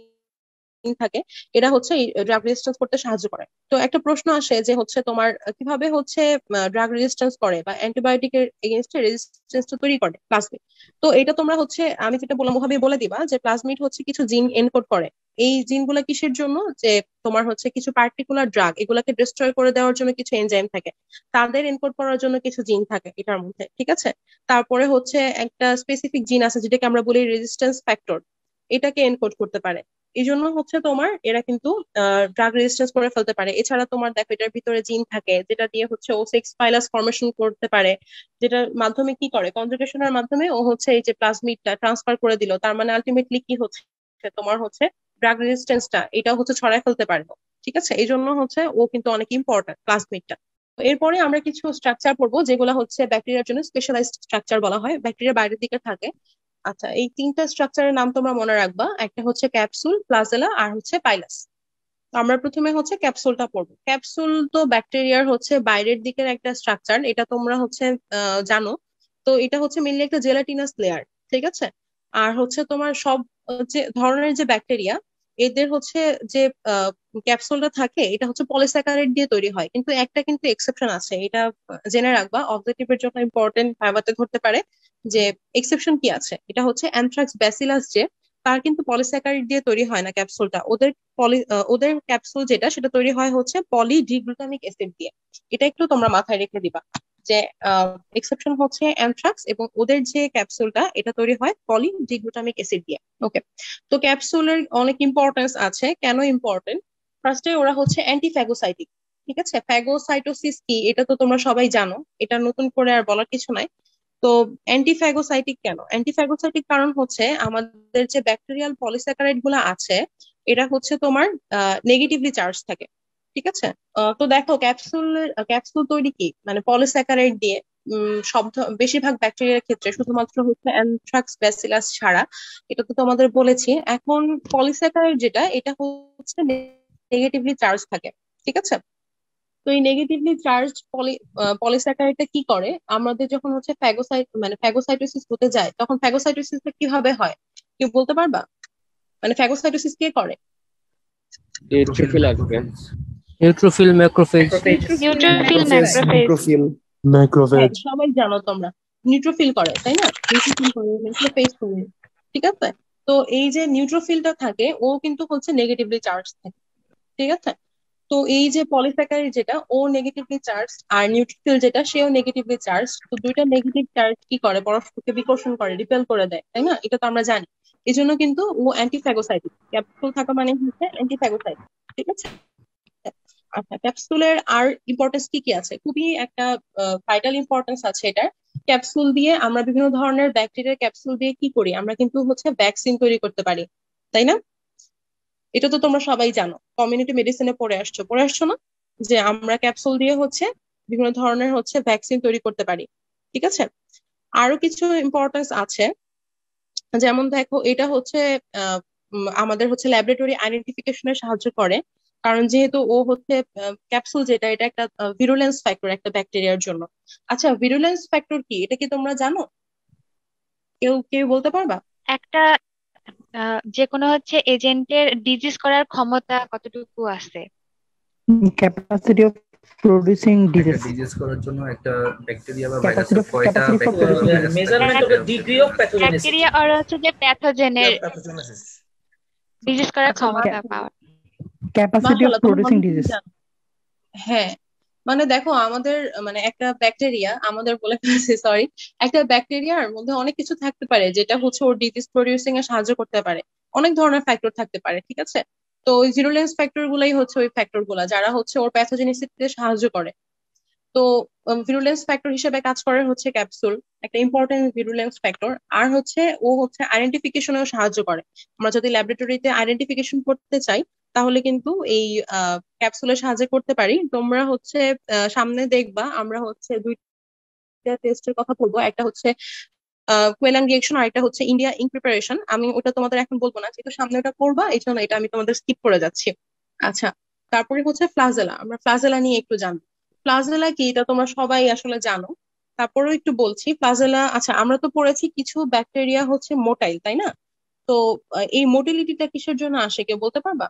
থাকে, এটা হচ্ছে ড্রাগ রেজিস্ট্যান্স করতে সাহায্য করে। তো একটা প্রশ্ন আসে যে হচ্ছে তোমার কিভাবে হচ্ছে ড্রাগ রেজিস্ট্যান্স করে বা অ্যান্টিবায়োটিকের এগেইনস্টে রেজিস্ট্যান্সটা তৈরি করে প্লাজমিড। তো এটা তোমরা হচ্ছে আমি যেটা বললাম ওভাবে বলে দিবা যে প্লাজমিড হচ্ছে কিছু জিন এনকোড করে। এই জিনগুলা কিসের জন্য, যে তোমার হচ্ছে কিছু পার্টিকুলার ড্রাগ এগুলাকে ডিস্ট্রয় করে দেওয়ার জন্য কিছু এনজাইম থাকে, তাদের এনকোড করার জন্য কিছু জিন থাকে এটার মধ্যে, ঠিক আছে। তারপরে হচ্ছে একটা স্পেসিফিক জিন আছে যেটাকে আমরা বলি রেজিস্ট্যান্স ফ্যাক্টর, এটাকে এনকোড করতে পারে। এই জন্য হচ্ছে তোমার এরা কিন্তু ড্রাগ রেজিস্ট্যান্স করে ফেলতে পারে। এছাড়া তোমার দেখো এটার ভিতরে জিন থাকে যেটা দিয়ে হচ্ছে ও সিক্স ফাইলাস ফর্মেশন করতে পারে, যেটার মাধ্যমে কি করে, কনজুগেশনের মাধ্যমে ও হচ্ছে এই যে প্লাজমিডটা ট্রান্সফার করে দিল, তার মানে আলটিমেটলি কি হচ্ছে, তোমার হচ্ছে ড্রাগ রেজিস্ট্যান্সটা এটা হচ্ছে ছড়ায় ফেলতে পারলো, ঠিক আছে। এই জন্য হচ্ছে ও কিন্তু অনেক ইম্পর্টেন্ট প্লাজমিডটা। এরপরে আমরা কিছু স্ট্রাকচার পড়বো যেগুলো হচ্ছে ব্যাকটেরিয়ার জন্য স্পেশালাইজড স্ট্রাকচার বলা হয়, ব্যাকটেরিয়া বাইরের দিকে থাকে। আচ্ছা, এই তিনটা স্ট্রাকচারের নাম তোমরা মনে রাখবা, একটা হচ্ছে ক্যাপসুল, প্লাজেলা আর হচ্ছে পাইলাস। আমরা প্রথমে হচ্ছে ক্যাপসুলটা পড়বো। ক্যাপসুল তো ব্যাকটেরিয়ার হচ্ছে বাইরের দিকের একটা স্ট্রাকচার, এটা তোমরা হচ্ছে জানো। তো এটা হচ্ছে মেনলি একটা জেলাটিনাস লেয়ার, ঠিক আছে। আর হচ্ছে তোমার সব যে ধরনের যে ব্যাকটেরিয়া এদের হচ্ছে যে ক্যাপসুলটা থাকে এটা হচ্ছে পলিস্যাকারাইড দিয়ে তৈরি হয়, কিন্তু একটা কিন্তু এক্সেপশন আছে, এটা জেনে রাখবা, অবজেক্টিভের জন্য ইম্পর্টেন্ট ভাইভাতে ধরতে পারে যে এক্সেপশন কি আছে। এটা হচ্ছে অ্যানথ্রাক্স ব্যাসিলাস, যে তার কিন্তু পলিস্যাকারাইড দিয়ে তৈরি হয় না ক্যাপসুলটা, ওদের ক্যাপসুল যেটা সেটা তৈরি হয় হচ্ছে পলিডিগ্লুটামিক অ্যাসিড দিয়ে। এটা একটু তোমরা মাথায় রেখে দিবা যে এক্সেপশন হচ্ছে অ্যানথ্রাক্স, এবং ওদের যে ক্যাপসুলটা এটা তৈরি হয় পলিডিগ্লুটামিক অ্যাসিড দিয়ে। ওকে, তো ক্যাপসুলের অনেক ইম্পর্টেন্স আছে। কেন ইম্পর্টেন্ট, ফার্স্টে ওরা হচ্ছে অ্যান্টিফ্যাগোসাইটিক, ঠিক আছে। ফ্যাগোসাইটোসিস কি এটা তো তোমরা সবাই জানো, এটা নতুন করে আর বলার কিছু নাই। তো অ্যান্টিফ্যাগোসাইটিক কেন, অ্যান্টিফ্যাগোসাইটিক কারণ হচ্ছে আমাদের যে ব্যাকটেরিয়াল পলিস্যাকারাইড গুলো আছে এটা হচ্ছে তোমার নেগেটিভলি চার্জ থাকে, ঠিক আছে। তো দেখো ক্যাপসুল তৈরি কি মানে পলিস্যাকারাইড দিয়ে, বেশিরভাগ ব্যাকটেরিয়ার ক্ষেত্রে, শুধুমাত্র হচ্ছে অ্যানথ্রাক্স ব্যাসিলাস ছাড়া, এটা তো তোমাদের বলেছি। এখন পলিস্যাকারাইড যেটা এটা হচ্ছে নেগেটিভলি চার্জ থাকে, ঠিক আছে। তো এই নেগেটিভলি চার্জ পলিস্যাকারাইডটা কি করে, আমাদের যখন হচ্ছে ফ্যাগোসাইটোসিস হতে যায় তখন ফ্যাগোসাইটোসিসটা কিভাবে হয়, কেউ বলতে পারবা? মানে ফ্যাগোসাইটোসিস কে করে? নিউট্রোফিল আসবে। Neutrophil, macrophage. Neutrophil macrophage. Neutrophil হ্যাঁ, ম্যাক্রোফেজ সবাই জানো তোমরা, নিউট্রোফিল করে, তাই না? নিউট্রোফিল করে, ম্যাক্রোফেজ করে, ঠিক আছে। তো এই যে নিউট্রোফিলটা থাকে ও কিন্তু হচ্ছে নেগেটিভলি চার্জ থাকে, ঠিক আছে। তো এই যে পলিস্যাকারাইড যেটা ও নেগেটিভলি চার্জ, আর নিউট্রোফিল যেটা সেও নেগেটিভলি চার্জ, তো দুইটা নেগেটিভ চার্জ কি করে, পরস্পরকে বিকর্ষণ করে, রিপেল করে দেয়, তাই না? এটা তো আমরা জানি। এই জন্য কিন্তু ও অ্যান্টিফ্যাগোসাইটিক, ক্যাপসুল থাকা মানে হচ্ছে অ্যান্টিফ্যাগোসাইটিক, ঠিক আছে। আচ্ছা, ক্যাপসুলের আর ইম্পর্টেন্স কি কি আছে, খুবই একটা ভাইটাল ইম্পর্টেন্স আছে এটার। ক্যাপসুল দিয়ে আমরা বিভিন্ন ধরনের ব্যাকটেরিয়ার ক্যাপসুল দিয়ে কি করি, আমরা কিন্তু হচ্ছে ভ্যাকসিন তৈরি করতে পারি, তাই না? এটা তো তোমরা সবাই জানো, কমিউনিটি মেডিসিনে পড়ে আসছো না, যে আমরা ক্যাপসুল দিয়ে হচ্ছে বিভিন্ন ধরনের হচ্ছে ভ্যাকসিন তৈরি করতে পারি, ঠিক আছে। আরো কিছু ইম্পর্টেন্স আছে, যেমন দেখো এটা হচ্ছে আমাদের হচ্ছে ল্যাবরেটরি আইডেন্টিফিকেশনে সাহায্য করে, কারণ যেহেতু ও হচ্ছে ক্যাপসুল যেটা এটা একটা ভিরুলেন্স ফ্যাক্টর একটা ব্যাকটেরিয়ার জন্য। আচ্ছা, ভিরুলেন্স ফ্যাক্টর কি এটা কি তোমরা জানো? কেউ কেউ বলতে পারবা? একটা যে কোনো হচ্ছে এজেন্টের ডিজিজ করার ক্ষমতা কতটুকু আছে? ক্যাপাসিটি অফ প্রোডিউসিং একটা ডিজিজ। ডিজিজ করার জন্য একটা ব্যাকটেরিয়া বা Capacity ভাইরাসের of- কয়টা capacity for producing bacteria measurement of the degree of pathogenicity. Bacteria আর হচ্ছে যে প্যাথোজেনের Pathogenesis. ডিজিজ করার আচ্ছা, ক্ষমতা পাওয়ার। ক্যাপাসিটি অফ মাশাআল্লাহ, তোমরা প্রোডিউসিং অনেকেই ডিজিজ। জানো। হ্যাঁ, মানে দেখো আমাদের মানে একটা ব্যাকটেরিয়া, আমাদের বলে ফেলছি সরি, একটা ব্যাকটেরিয়ার মধ্যে অনেক কিছু থাকতে পারে যেটা হচ্ছে ওর ডিজিজ প্রডিউসিং এ সাহায্য করতে পারে, অনেক ধরনের ফ্যাক্টর থাকতে পারে, ঠিক আছে। তো ওই জিরুলেন্স ফ্যাক্টর গুলাই হচ্ছে ওই ফ্যাক্টর গুলা যারা হচ্ছে ওর প্যাথোজেনিসিটিতে সাহায্য করে। তো ভিরুলেন্স ফ্যাক্টর হিসেবে কাজ করে হচ্ছে ক্যাপসুল, একটা ইম্পর্টেন্ট ভিরুলেন্স ফ্যাক্টর। আর হচ্ছে ও হচ্ছে আইডেন্টিফিকেশনেও সাহায্য করে, আমরা যদি ল্যাবরেটরিতে আইডেন্টিফিকেশন করতে চাই তাহলে কিন্তু এই ক্যাপসুলের সাহায্যে করতে পারি। তোমরা হচ্ছে সামনে দেখবা আমরা হচ্ছে দুইটা টেস্টের কথা বলবো, একটা হচ্ছে কোয়েলাং রিয়েকশন আর একটা হচ্ছে ইন্ডিয়া ইঙ্ক প্রিপারেশন। আমি ওটা তোমাদের এখন বলবো না, যেহেতু সামনে ওটা করবা এই জন্য এটা আমি তোমাদের স্কিপ করে যাচ্ছি। আচ্ছা, তারপরে হচ্ছে ফ্লাজেলা। আমরা ফ্লাজেলা নিয়ে একটু জানবো। ফ্লাজেলা কি এটা তোমরা সবাই আসলে জানো, তারপরেও একটু বলছি ফ্লাজেলা। আচ্ছা, আমরা তো পড়েছি কিছু ব্যাকটেরিয়া হচ্ছে মোটাইল, তাই না? তো এই মোটিলিটিটা কিসের জন্য আসে কেউ বলতে পারবা?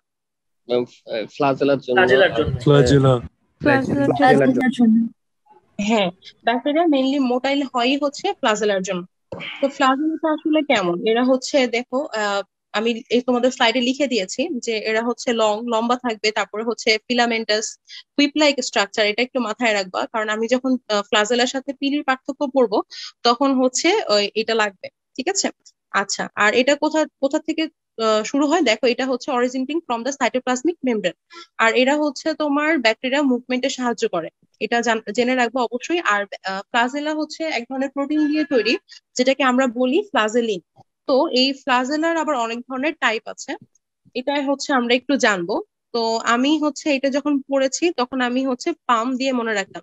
ফ্লাজেলার জন্য ফ্লাজেলার জন্য। ফ্লাজেলা ফ্লাজেলার জন্য। হ্যাঁ, ব্যাকটেরিয়া মেইনলি মোটাইল হয় হচ্ছে ফ্লাজেলার জন্য। তো ফ্লাজেলাটা আসলে কেমন? এরা হচ্ছে দেখো, আমি এই তোমাদের স্লাইডে লিখে দিয়েছি যে এরা হচ্ছে লম্বা থাকবে, তারপরে হচ্ছে ফিলামেন্টাস হুইপ লাইক স্ট্রাকচার। এটা একটু মাথায় রাখবা, কারণ আমি যখন ফ্লাজেলার সাথে পিলির পার্থক্য পড়বো তখন হচ্ছে এটা লাগবে। ঠিক আছে? আচ্ছা, আর এটা কোথা কোথা থেকে শুরু হয় দেখো, এটা হচ্ছে originating from the cytoplasmic membrane. আর এরা হচ্ছে তোমার ব্যাকটেরিয়া মুভমেন্টে সাহায্য করে, এটা জেনে রাখবো অবশ্যই। আর ফ্লাজেলা হচ্ছে এক ধরনের প্রোটিন দিয়ে তৈরি, যেটাকে আমরা বলি ফ্লাজেলিন। তো এই ফ্লাজেলার আবার অনেক ধরনের টাইপ আছে, এটাই হচ্ছে আমরা একটু জানবো। তো আমি হচ্ছে এটা যখন পড়েছি তখন আমি হচ্ছে পাম দিয়ে মনে রাখতাম,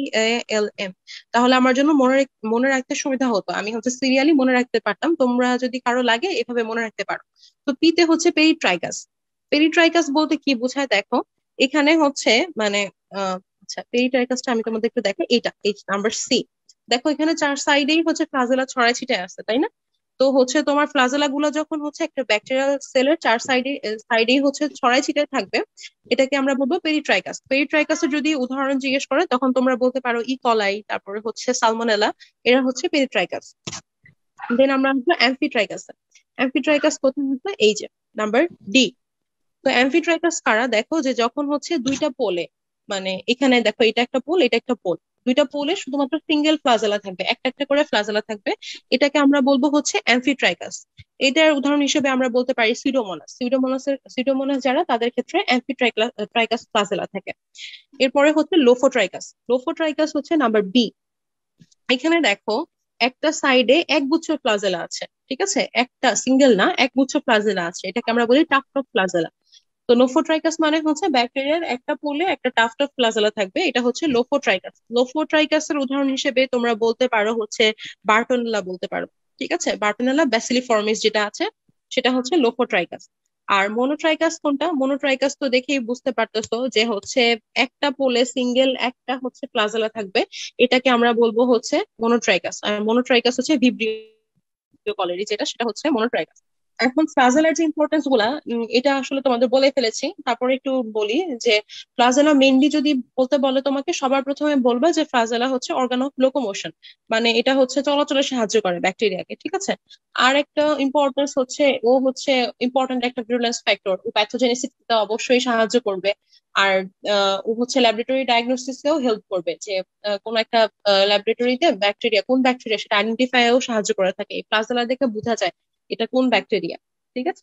PALM। তাহলে আমার জন্য মনে রাখতে সুবিধা হতো, আমি হচ্ছে সিরিয়ালি মনে রাখতে পারতাম। তোমরা যদি কারো লাগে এভাবে মনে রাখতে পারো। তো পিতে হচ্ছে পেরিট্রাইকাস। পেরিট্রাইকাস বলতে কি বোঝায় দেখো, এখানে হচ্ছে মানে আচ্ছা, পেরিট্রাইকাসটা আমি তোমাদের একটু দেখো, এইটা এই নাম্বার সি। দেখো এখানে চার সাইডেই হচ্ছে ফ্লাজেলা ছড়াই ছিটায় আছে, তাই না? তো হচ্ছে তোমার ফ্লাজেলা গুলো যখন হচ্ছে একটা ব্যাকটেরিয়াল সেলের চার সাইডেই হচ্ছে ছড়াই ছিটায় থাকবে, এটাকে আমরা বলবো পেরিট্রাইকাস। পেরিট্রাইকাসের যদি উদাহরণ জিজ্ঞেস করে তখন তোমরা বলতে পারো ইকলাই, তারপরে হচ্ছে সালমোনেলা, এরা হচ্ছে পেরিট্রাইকাস। দেন আমরা আসবো অ্যাম্ফিট্রাইকাস। অ্যাম্ফিট্রাইকাস কোথায় হচ্ছে? এই যে নাম্বার ডি। তো অ্যাম্ফিট্রাইকাস কারা? দেখো যে যখন হচ্ছে দুইটা পোলে, মানে এখানে দেখো এটা একটা পোল, এটা একটা পোল, দুইটা পোলে শুধুমাত্র সিঙ্গেল ফ্লাজেলা থাকবে, একটা একটা করে ফ্লাজেলা থাকবে, এটাকে আমরা বলবো হচ্ছে অ্যাম্ফিট্রাইকাস। এটার উদাহরণ হিসেবে আমরা বলতে পারি সিউডোমোনাস যারা, তাদের ক্ষেত্রে অ্যাম্ফিট্রাইকাস ফ্লাজেলা থাকে। এরপরে হচ্ছে লোফোট্রাইকাস। লোফোট্রাইকাস হচ্ছে নাম্বার বি। এখানে দেখো একটা সাইডে একগুচ্ছ ফ্লাজেলা আছে, ঠিক আছে? একটা সিঙ্গেল না, একগুচ্ছ ফ্লাজেলা আছে, এটাকে আমরা বলি টাফট অফ ফ্লাজেলা। তো লোফোট্রাইকাস মানে হচ্ছে ব্যাকটেরিয়ার একটা পোলে একটা টাফট অফ ফ্লাজেলা থাকবে, এটা হচ্ছে লোফোট্রাইকাস। লোফোট্রাইকাসের উদাহরণ হিসেবে তোমরা বলতে পারো হচ্ছে বার্টোনেলা বলতে পারো। ঠিক আছে? বার্টোনেলা ব্যাসিলিফর্মিস যেটা আছে সেটা হচ্ছে লোফোট্রাইকাস। আর মোনোট্রাইকাস কোনটা? মোনোট্রাইকাস তো দেখেই বুঝতে পারতেছো যে হচ্ছে একটা পোলে সিঙ্গেল একটা হচ্ছে ফ্লাজেলা থাকবে, এটাকে আমরা বলবো হচ্ছে মোনোট্রাইকাস। আর মোনোট্রাইকাস হচ্ছে ভিব্রিও কলেরি, যেটা সেটা হচ্ছে মোনোট্রাইকাস। এখন ফ্লাজেলার যে ইম্পর্টেন্স গুলা, এটা আসলে তোমাদের বলে ফেলেছি, তারপরে একটু বলি যে ফ্লাজেলা মেইনলি যদি বলতে বলে তোমাকে, সবার প্রথমে বলবে যে ফ্লাজেলা হচ্ছে অর্গান অফ লোকোমোশন, মানে এটা হচ্ছে চলাচলে সাহায্য করে ব্যাকটেরিয়াকে। ঠিক আছে? আর একটা ইম্পর্টেন্স হচ্ছে ও হচ্ছে ইম্পর্টেন্ট একটা ভিরুলেন্স ফ্যাক্টর, ও প্যাথোজেনিসিটিতে অবশ্যই সাহায্য করবে। আর ও হচ্ছে ল্যাবরেটরি ডায়াগনোসিসেও হেল্প করবে, যে কোন একটা ল্যাবরেটরিতে ব্যাকটেরিয়া কোন ব্যাকটেরিয়া সেটা আইডেন্টিফাইও সাহায্য করে থাকে। এই ফ্লাজেলা দেখে বোঝা যায় এটা কোন ব্যাকটেরিয়া। ঠিক আছে?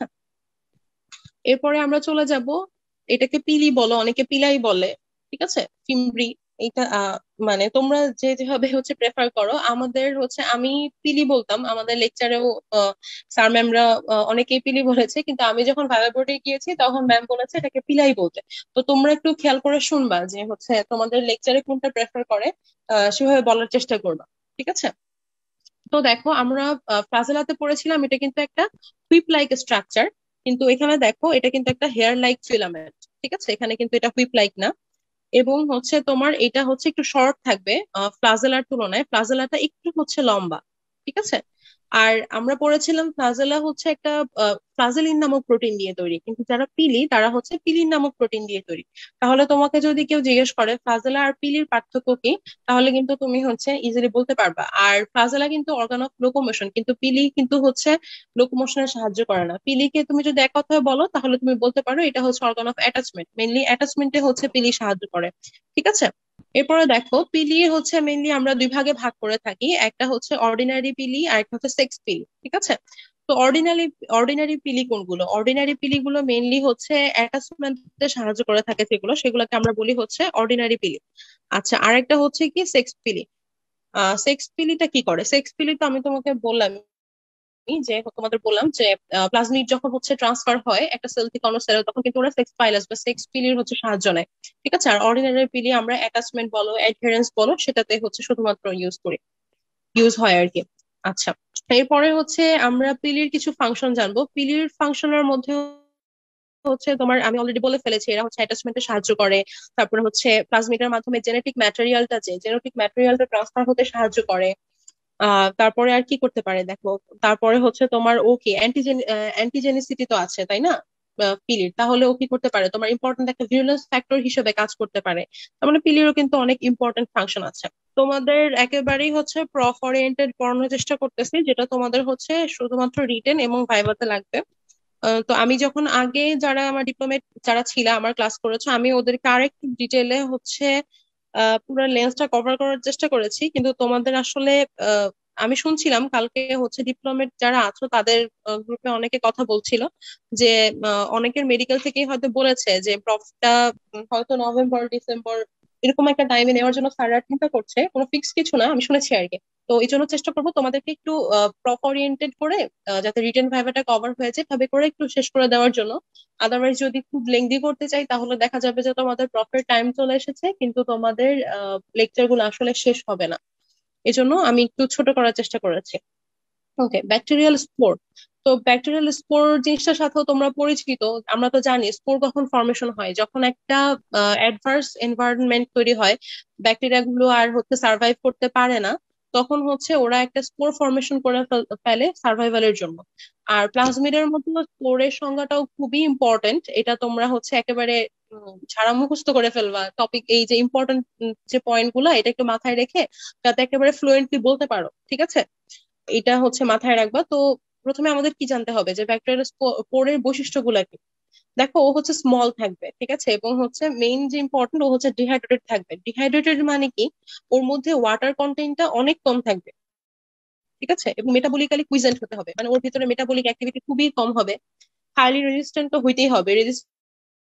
এরপরে আমরা চলে যাব, এটাকে পিলি বলো, অনেকে পিলাই বলে। ঠিক আছে? ফিমব্রি, এটা মানে তোমরা যে যেভাবে হচ্ছে প্রেফার করো। আমাদের হচ্ছে আমি পিলি বলতাম, আমাদের লেকচারেও স্যার ম্যামরা অনেকেই পিলি বলেছে, কিন্তু আমি যখন ভাইভা বোর্ডে গিয়েছি তখন ম্যাম বলেছে এটাকে পিলাই বলতে। তো তোমরা একটু খেয়াল করে শুনবা যে হচ্ছে তোমাদের লেকচারে কোনটা প্রেফার করে, সেভাবে বলার চেষ্টা করবা। ঠিক আছে? তো দেখো আমরা ফ্লাজেলাতে পড়েছিলাম এটা কিন্তু একটা হুইপ লাইক স্ট্রাকচার, কিন্তু এখানে দেখো এটা কিন্তু একটা হেয়ার লাইক ফিলামেন্ট। ঠিক আছে? এখানে কিন্তু এটা হুইপ লাইক না, এবং হচ্ছে তোমার এটা হচ্ছে একটু শর্ট থাকবে ফ্লাজেলার তুলনায়, ফ্লাজেলাটা একটু হচ্ছে লম্বা। ঠিক আছে? আর আমরা পড়েছিলাম ফ্লাজেলা হচ্ছে একটা ফ্লাজেলিন নামক প্রোটিন দিয়ে তৈরি, কিন্তু যারা পিলি তারা হচ্ছে পিলিন নামক প্রোটিন দিয়ে তৈরি। তাহলে তোমাকে যদি কেউ জিজ্ঞেস করে ফ্লাজেলা আর পিলির পার্থক্য কি, তাহলে কিন্তু তুমি হচ্ছে ইজিলি বলতে পারবা। আর ফ্লাজেলা কিন্তু অর্গান অফ লোকোমোশন, কিন্তু পিলি কিন্তু হচ্ছে লোকোমোশনে সাহায্য করে না। পিলিকে তুমি যদি এক কথায় বলো তাহলে তুমি বলতে পারো এটা হচ্ছে অর্গান অফ অ্যাটাচমেন্ট, মেইনলি অ্যাটাচমেন্টে হচ্ছে পিলি সাহায্য করে। ঠিক আছে? এরপরে দেখো পিলি হচ্ছে মেইনলি আমরা দুই ভাগে ভাগ করে থাকি, একটা হচ্ছে অর্ডিনারি পিলি আর একটা হচ্ছে সেক্স পিলি। ঠিক আছে? তো অর্ডিনারি পিলি কোনগুলো? অর্ডিনারি পিলি গুলো মেইনলি হচ্ছে অ্যাটাচমেন্টে সাহায্য করে থাকে, সেগুলোকে আমরা বলি হচ্ছে অর্ডিনারি পিলি। আচ্ছা, আরেকটা হচ্ছে কি সেক্স পিলি। সেক্স পিলিটা কি করে? সেক্স পিলি তো আমি তোমাকে বললাম যে তোমাদের বললাম যে প্লাজমিড যখন হচ্ছে ট্রান্সফার হয় একটা সেল থেকে অন্য সেলে, তখন কিন্তু ওরা সেক্স পাইলাস বা সেক্স পিলির হচ্ছে সাহায্য নেয়। ঠিক আছে? আর অর্ডিনারি পিলি আমরা অ্যাটাচমেন্ট বলো অ্যাডহেরেন্স বলো সেটাতে হচ্ছে শুধুমাত্র ইউজ হয় আর কি। আচ্ছা, এরপরে হচ্ছে আমরা পিলির কিছু ফাংশন জানবো। পিলির ফাংশনের মধ্যে হচ্ছে তোমার, আমি অলরেডি বলে ফেলেছি, এরা হচ্ছে অ্যাটাচমেন্টে সাহায্য করে। তারপরে হচ্ছে প্লাজমিডের মাধ্যমে জেনেটিক ম্যাটেরিয়ালটা ট্রান্সফার হতে সাহায্য করে। তারপরে আর কি করতে পারে দেখো, তারপরে হচ্ছে তোমার ও কি অ্যান্টিজেনিসিটি তো আছে তাই না পিলির, তাহলে ও কি করতে পারে, তোমার ইম্পর্টেন্ট একটা ভিরুলেন্স ফ্যাক্টর হিসেবে কাজ করতে পারে। তার মানে পিলিরও কিন্তু অনেক ইম্পর্টেন্ট ফাংশন আছে। তোমাদের একেবারেই হচ্ছে প্রফ ওরিয়েন্টেড পড়ানোর চেষ্টা করতেছি, যেটা তোমাদের হচ্ছে শুধুমাত্র রিটেন এবং ভাইভাতে লাগবে। তো আমি যখন আগে যারা আমার ডিপ্লোমেট যারা ছিল আমার ক্লাস করেছে, আমি ওদেরকে আরেকটু ডিটেলে হচ্ছে পুরো লেন্সটা কভার করার চেষ্টা করেছি, কিন্তু তোমাদের আসলে আমি শুনছিলাম কালকে হচ্ছে ডিপ্লোমেট যারা আছো তাদের গ্রুপে অনেকে কথা বলছিল যে অনেকের মেডিকেল থেকেই হয়তো বলেছে যে প্রফটা হয়তো নভেম্বর ডিসেম্বর এরকম একটা টাইমে নেওয়ার জন্য স্যাররা চিন্তা করছে, কোনো ফিক্স কিছু না, আমি শুনেছি আর কি। তো এই জন্য চেষ্টা করবো তোমাদেরকে একটু প্রফ ওরিয়েন্টেড করে যাতে রিটেন ভাইভাটা কভার হয়ে যায় ভাবে করে একটু শেষ করে দেওয়ার জন্য। আদারওয়াইজ যদি খুব লেংদি করতে চাই তাহলে দেখা যাবে যে তোমাদের প্রফের টাইম চলে এসেছে কিন্তু তোমাদের লেকচার গুলো আসলে শেষ হবে না। এজন্য আমি একটু ছোট করার চেষ্টা করেছি। Okay, bacterial spore. তো ব্যাকটেরিয়াল স্পোর জিনিসটার সাথেও তোমরা পরিচিত। আমরা তো জানি স্পোর কখন ফর্মেশন হয়, যখন একটা অ্যাডভার্স এনভায়রনমেন্ট তৈরি হয়, ব্যাকটেরিয়া গুলো আর হচ্ছে সার্ভাইভ করতে পারে না, তখন হচ্ছে ওরা একটা স্পোর ফর্মেশন করে ফেলে সার্ভাইভালের জন্য। আর প্লাজমিডের মতো স্পোরের সংজ্ঞাটাও খুবই ইম্পর্টেন্ট, এটা তোমরা হচ্ছে একেবারে ছাড়া মুখস্থ করে ফেলবা টপিক, এই যে ইম্পর্টেন্ট যে পয়েন্ট গুলা এটা একটু মাথায় রেখে যাতে একেবারে ফ্লুয়েন্টলি বলতে পারো, ঠিক আছে? এটা হচ্ছে মাথায় রাখবা। তো প্রথমে আমাদের কি জানতে হবে যে ব্যাকটেরিয়াল স্পোরের বৈশিষ্ট্যগুলো কি। দেখো ও হচ্ছে স্মল থাকবে, ঠিক আছে, এবং হচ্ছে মেইন যে ইম্পর্টেন্ট ও হচ্ছে ডিহাইড্রেটেড থাকবে। ডিহাইড্রেটেড মানে কি, ওর মধ্যে ওয়াটার কন্টেন্টটা অনেক কম থাকবে, ঠিক আছে, এবং মেটাবলিক্যালি কুইজেন্ট হতে হবে, মানে ওর ভিতরে মেটাবলিক অ্যাক্টিভিটি খুবই কম হবে। হাইলি রেজিস্ট্যান্ট তো হইতেই হবে, রেজিস্ট্যান্ট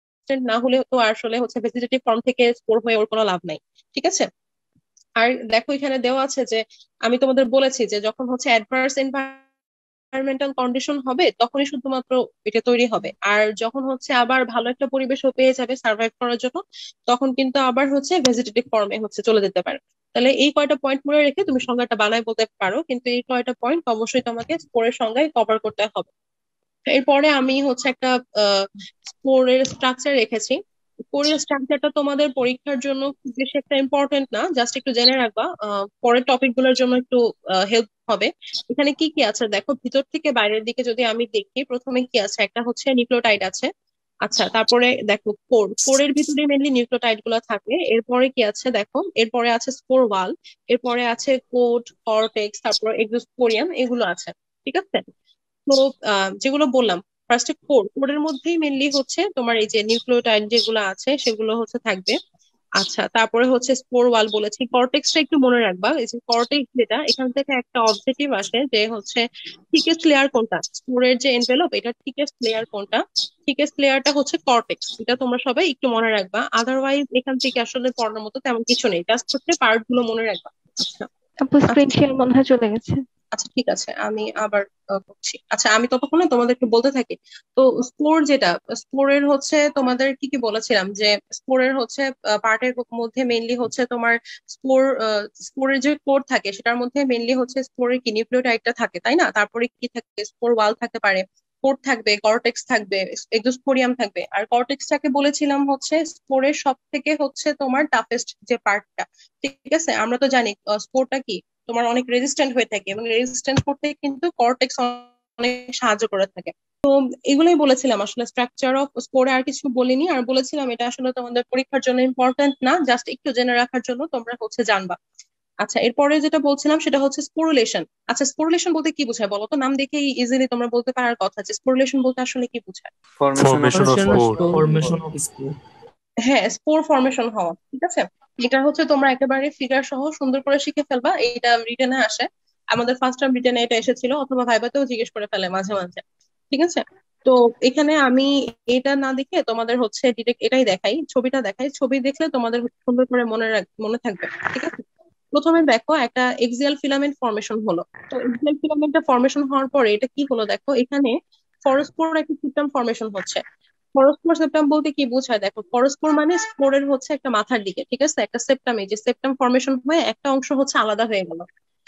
না হলে তো আসলে হচ্ছে ভেজিটেটিভ ফর্ম থেকে স্পোর হয়ে ওর কোনো লাভ নাই, ঠিক আছে। আর দেখো এখানে দেওয়া আছে যে আমি তোমাদের বলেছি যে যখন হচ্ছে অ্যাডভার্স এনভায়রনমেন্টাল কন্ডিশন হবে তখনই শুধুমাত্র এটা তৈরি হবে, আর যখন হচ্ছে আবার ভালো একটা পরিবেশও পেয়ে যাবে সার্ভাইভ করার জন্য তখন কিন্তু আবার হচ্ছে ভেজিটেটিভ ফর্মে হচ্ছে চলে যেতে পারে। তাহলে এই কয়টা পয়েন্ট মনে রেখে তুমি সংজ্ঞাটা বানায় বলতে পারো, কিন্তু এই কয়টা পয়েন্ট অবশ্যই তোমাকে স্পোরের সংজ্ঞায় কভার করতে হবে। এরপরে আমি হচ্ছে একটা স্পোরের স্ট্রাকচার রেখেছি। স্পোরের স্ট্রাকচারটা তোমাদের পরীক্ষার জন্য খুব বেশি একটা ইম্পর্টেন্ট না, জাস্ট একটু জেনে রাখবা, পরের টপিক গুলোর জন্য একটু হেল্প হবে। এখানে কি কি আছে দেখো, ভিতর থেকে বাইরের দিকে যদি আমি দেখি, প্রথমে কি আছে, একটা হচ্ছে নিউক্লিওটাইড আছে। আচ্ছা, তারপরে দেখো কোরের ভিতরে মেনলি নিউক্লিওটাইড গুলো থাকে। এরপরে কি আছে দেখো, এরপরে আছে স্পোর ওয়াল, এরপরে আছে কোট, কর্টেক্স, তারপর এক্সোস্পোরিয়াম, এগুলো আছে, ঠিক আছে। তো যেগুলো বললাম, ফার্স্টে কোরের মধ্যেই মেনলি হচ্ছে তোমার এই যে নিউক্লিওটাইড যেগুলো আছে সেগুলো হচ্ছে থাকবে। আচ্ছা, তারপরে হচ্ছে স্পোর ওয়াল বলেছি। কর্টেক্সটা একটু মনে রাখবা, এই যে কর্টেক্স যেটা, এখান থেকে একটা অবজেক্টিভ আসে যে হচ্ছে থিকেস্ট লেয়ার কোনটা, স্পোরের যে এনভেলপ এটা থিকেস্ট লেয়ার কোনটা, থিকেস্ট লেয়ারটা হচ্ছে কর্টেক্স। এটা তোমরা সবাই একটু মনে রাখবা, আদারওয়াইজ এখান থেকে আসলে পড়ার মতো তেমন কিছু নেই, জাস্ট হচ্ছে পার্ট গুলো মনে রাখবা। আচ্ছা আপু স্ক্রিন শেয়ার মনে হয় চলে গেছে। আচ্ছা ঠিক আছে, আমি আবার করছি। আচ্ছা, আমি ততক্ষণে তোমাদেরকে বলতে থাকি। তো স্পোর যেটা, স্পোরের হচ্ছে তোমাদের কি কি বলেছিলাম যে স্পোরের হচ্ছে পার্টের মধ্যে মেইনলি হচ্ছে তোমার স্পোর, স্পোরের যে কোর থাকে সেটার মধ্যে মেইনলি হচ্ছে স্পোরের কি নিউক্লিওটাইডটা থাকে তাই না, তারপরে কি থাকে, স্পোর ওয়াল থাকতে পারে, কোর থাকবে, কর্টেক্স থাকবে, এক্সোস্পোরিয়াম থাকবে। আর কর্টেক্সটাকে বলেছিলাম হচ্ছে স্পোরের সব থেকে হচ্ছে তোমার টাফেস্ট যে পার্টটা, ঠিক আছে। আমরা তো জানি স্পোরটা কি তোমার অনেক রেজিস্ট্যান্ট হয়ে থাকে এবং রেজিস্ট্যান্ট করতে কিন্তু কর্টেক্স অনেক সাহায্য করে থাকে। তো এগুলোই বলেছিলাম, আসলে স্ট্রাকচার অফ স্পোরে আর কিছু বলিনি। আর বলেছিলাম এটা আসলে তোমাদের পরীক্ষার জন্য ইম্পর্টেন্ট না, জাস্ট একটু জেনে রাখার জন্য তোমরা হচ্ছে জানবা। আচ্ছা, এরপরে যেটা বলছিলাম সেটা হচ্ছে স্পোরুলেশন। আচ্ছা, স্পোরুলেশন বলতে কি বোঝায় বলো তো? নাম দেখেই ইজিলি তোমরা বলতে পারার কথা যে স্পোরুলেশন বলতে আসলে কি বোঝায়। Formation of spore. Formation of spore. হ্যাঁ, স্পোর ফর্মেশন হওয়া, ঠিক আছে। এটা হচ্ছে তোমরা একেবারে ফিগার সহ সুন্দর করে শিখে ফেলবা, এটা রিটেনে আসে, আমাদের ফার্স্ট টার্ম রিটেনে এটা এসেছিল, অথবা ভাইবাতেও জিজ্ঞেস করে ফেলে মাঝে মাঝে, ঠিক আছে। তো এখানে আমি এটা না দেখে তোমাদের হচ্ছে ডিরেক্ট এটাই দেখাই, ছবিটা দেখাই, ছবি দেখলে তোমাদের সুন্দর করে মনে থাকবে, ঠিক আছে। প্রথমে দেখো একটা এক্সিয়াল ফিলামেন্ট ফর্মেশন হলো। তো এক্সিয়াল ফিলামেন্টটা ফর্মেশন হওয়ার পরে এটা কি হলো দেখো, এখানে ফরস্পোর একটা সিস্টেম ফর্মেশন হচ্ছে। পরস্পর সেপ্টাম বলতে কি বোঝায় দেখো, পরস্পর মানে স্পোরের হচ্ছে একটা মাথার দিকে, ঠিক আছে, একটা সেপ্টামে যে সেপ্টাম ফর্মেশন হয়ে একটা অংশ হচ্ছে আলাদা হয়ে গেল,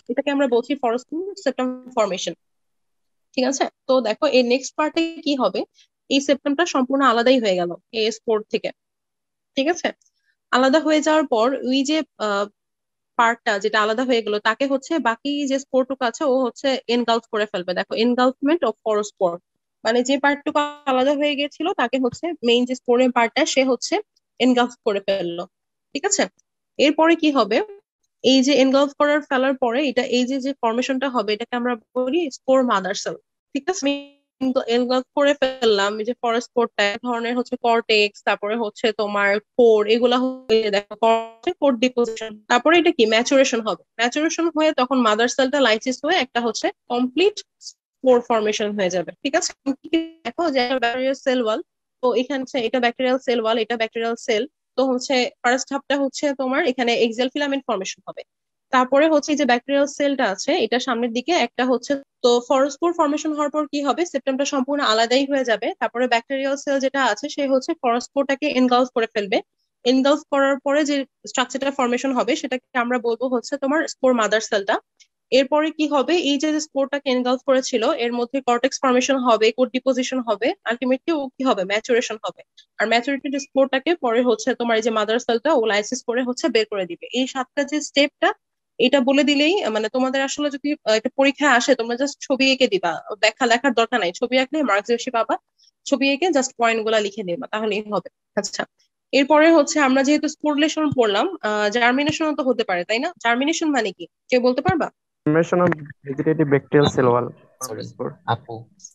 এটাকে আমরা বলছি ফরস্পোর সেপ্টাম ফর্মেশন। ঠিক আছে, তো দেখো এই নেক্সট পার্টে কি হবে, এই সেপ্টামটা সম্পূর্ণ আলাদাই হয়ে গেল এই স্পোর থেকে। ঠিক আছে, আলাদা হয়ে যাওয়ার পর ওই যে পার্টটা যেটা আলাদা হয়ে গেল তাকে হচ্ছে বাকি যে স্পোরটুকু আছে ও হচ্ছে এনগালফ করে ফেলবে। দেখো এনগালফমেন্ট অফ ফরস্পোর, মানে যে পার্টটুকু আলাদা হয়ে গেছিল তাকে হচ্ছে মেইন যে স্পোরের পার্টটা সে হচ্ছে এনগালফ করে ফেললো। ঠিক আছে, এরপরে কি হবে, এই যে এনগালফ করার ফেলার পরে এটা এই যে যে ফরমেশনটা হবে এটাকে আমরা বলি স্পোর মাদার সেল। ঠিক আছে, আমি এনগালফ করে ফেললাম এই যে ফরস্পোরটা ধরনের হচ্ছে কর্টেক্স, তারপরে হচ্ছে তোমার কোর, এগুলা হয়ে দেখো কোর ডিপোজিশন, তারপরে এটা কি ম্যাচুরেশন হবে, ম্যাচুরেশন হয়ে তখন মাদার সেলটা লাইসিস হয়ে একটা হচ্ছে কমপ্লিট স্পোর ফরমেশন হয়ে যাবে। ঠিক আছে, দেখো যে ব্যাকটেরিয়াল সেল ওয়াল, তো এখানে এটা ব্যাকটেরিয়াল সেল ওয়াল, এটা ব্যাকটেরিয়াল সেল, তো হচ্ছে ফার্স্ট হাফটা হচ্ছে তোমার এখানে এক্সাল ফিলামেন্ট ফর্মেশন হবে, তারপরে হচ্ছে এই যে ব্যাকটেরিয়াল সেলটা আছে এটা সামনের দিকে একটা হচ্ছে, তো ফরস্পোর ফর্মেশন হওয়ার পর কি হবে, সেপ্টামটা সম্পূর্ণ আলাদাই হয়ে যাবে, তারপরে ব্যাকটেরিয়াল সেল যেটা আছে সে হচ্ছে ফরস্পোরটাকে এনগালফ করে ফেলবে, এনগালফ করার পরে যে স্ট্রাকচারটা ফর্মেশন হবে সেটাকে আমরা বলবো হচ্ছে তোমার স্পোর মাদার সেলটা। এরপরে কি হবে, এই যে স্পোরটাকে এনগালফ করেছিল এর মধ্যে কর্টেক্স ফর্মেশন হবে, কোর ডিপোজিশন হবে, আলটিমেটলি ও কি হবে, ম্যাচুরেশন হবে। আর ম্যাচুরিটি স্পোরটাকে পরে হচ্ছে তোমার এই যে মাদার সেলটা ও লাইসিস করে হচ্ছে বের করে দিবে। এই সাতটা যে স্টেপটা এটা বলে দিলেই মানে তোমাদের আসলে যদি একটা পরীক্ষা আসে তোমরা জাস্ট ছবি এঁকে দিবা, ব্যাখ্যা লেখার দরকার নাই, ছবি আঁকলে মার্কস বেশি পাবা, ছবি এঁকে জাস্ট পয়েন্ট গুলা লিখে দিবা তাহলেই হবে। আচ্ছা, এরপরে হচ্ছে আমরা যেহেতু স্পোরলেশন পড়লাম, জার্মিনেশন তো হতে পারে তাই না, জার্মিনেশন মানে কি কেউ বলতে পারবা? Formation of vegetative bacterial cell wall. Sorry spore আপু,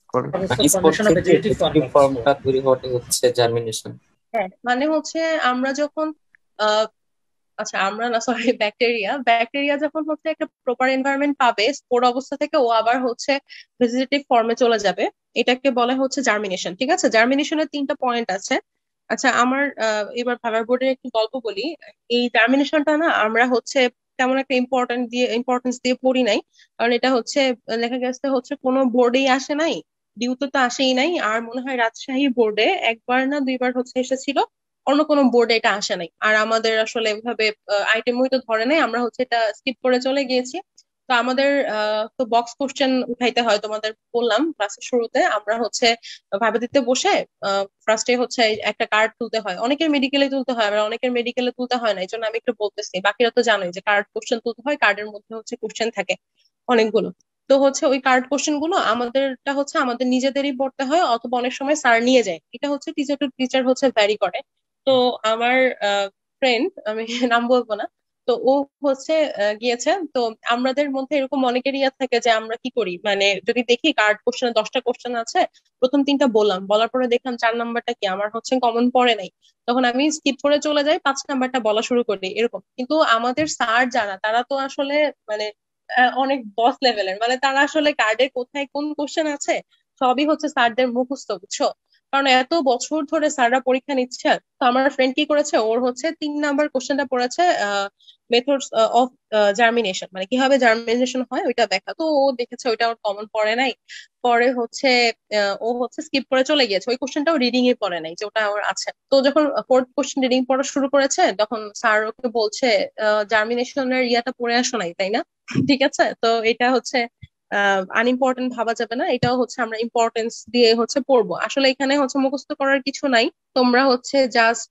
স্পোর ফর্মেশন অফ থেকে ভেজিটেটিভ ভেজিটেটিভ ফর্মটা তৈরি হওয়াটাই হচ্ছে জার্মিনেশন। হ্যাঁ, মানে হচ্ছে আমরা যখন আহ আচ্ছা আমরা না সরি ব্যাকটেরিয়া, ব্যাকটেরিয়া যখন হচ্ছে একটা প্রপার এনভায়রনমেন্ট পাবে স্পোর অবস্থা থেকে ও আবার হচ্ছে ভেজিটেটিভ ফর্মে চলে যাবে, এটাকে বলা হচ্ছে জার্মিনেশন। ঠিক আছে, জার্মিনেশনের তিনটা পয়েন্ট আছে। আচ্ছা আমার এবার ভাইবার বোর্ডের একটু গল্প বলি। এই জার্মিনেশনটা না আমরা হচ্ছে তেমন একটা ইম্পর্টেন্স দিয়ে পড়ি নাই, কারণ এটা হচ্ছে লেখা গেছে হচ্ছে কোনো বোর্ডেই আসে নাই, ডিউতে তো আসেই নাই, আর মনে হয় রাজশাহী বোর্ডে একবার না দুইবার হচ্ছে এসেছিল, অন্য কোনো বোর্ডে এটা আসে নাই। আর আমাদের আসলে এভাবে আইটেমই তো ধরে নাই, আমরা হচ্ছে এটা স্কিপ করে চলে গিয়েছি। তো আমাদের তো বক্স কোশ্চেন উঠাইতে হয়, তোমাদের বললাম ক্লাসের শুরুতে আমরা হচ্ছে ভাইবা দিতে বসে ফার্স্টে হচ্ছে একটা কার্ড তুলতে হয়, অনেকের মেডিকেলে তুলতে হয়, আবার অনেকের মেডিকেলে তুলতে হয় না, এই জন্য আমি একটু বলতেছি, বাকিরা তো জানোই যে কার্ড কোশ্চেন তুলতে হয়, কার্ডের মধ্যে হচ্ছে কোশ্চেন থাকে অনেকগুলো। তো হচ্ছে ওই কার্ড কোশ্চেন গুলো আমাদেরটা হচ্ছে আমাদের নিজেদেরই পড়তে হয়, অথবা অনেক সময় স্যার নিয়ে যায়, এটা হচ্ছে টিচার টু টিচার হচ্ছে ভ্যারি করে। তো আমার ফ্রেন্ড, আমি নাম বলবো না, তো ও হচ্ছে গিয়েছে, তো আমাদের মধ্যে এরকম অনেকেরই থাকে যে আমরা কি করি, মানে যদি দেখি কার্ড কোশ্চেনে 10টা কোশ্চেন আছে, প্রথম 3টা বললাম, বলার পরে দেখলাম 4 নাম্বারটা কি আমার হচ্ছে কমন পড়ে নাই, তখন আমি স্কিপ করে চলে যাই, 5 নাম্বারটা বলা শুরু করি এরকম। কিন্তু আমাদের স্যার যারা তারা তো আসলে মানে অনেক বস লেভেলের, মানে তারা আসলে কার্ডে কোথায় কোন কোশ্চেন আছে সবই হচ্ছে স্যারদের মুখস্থ, বুঝছো, কারণ এত বছর ধরে স্যাররা পরীক্ষা নিচ্ছে। তো আমার ফ্রেন্ড কি করেছে, ওর হচ্ছে 3 নাম্বার কোশ্চেনটা পড়েছে মেথডস অফ জার্মিনেশন, মানে কিভাবে জার্মিনেশন হয় ওইটা দেখা, তো ও দেখেছে ওইটা ওর কমন পড়ে নাই, পরে হচ্ছে ও হচ্ছে স্কিপ করে চলে গিয়েছে, ওই কোশ্চেনটাও রিডিং এ পড়ে নাই যে ওটা ওর আছে। তো যখন ফোর্থ কোশ্চেন রিডিং পড়া শুরু করেছে তখন স্যার ওকে বলছে জার্মিনেশনের ইয়াটা পড়ে আসো নাই তাই না? ঠিক আছে, তো এটা হচ্ছে আনইম্পর্টেন্ট ভাবা যাবে না, এটাও হচ্ছে আমরা ইম্পর্টেন্স দিয়ে হচ্ছে পড়বো। আসলে এখানে হচ্ছে মুখস্থ করার কিছু নাই, তোমরা হচ্ছে জাস্ট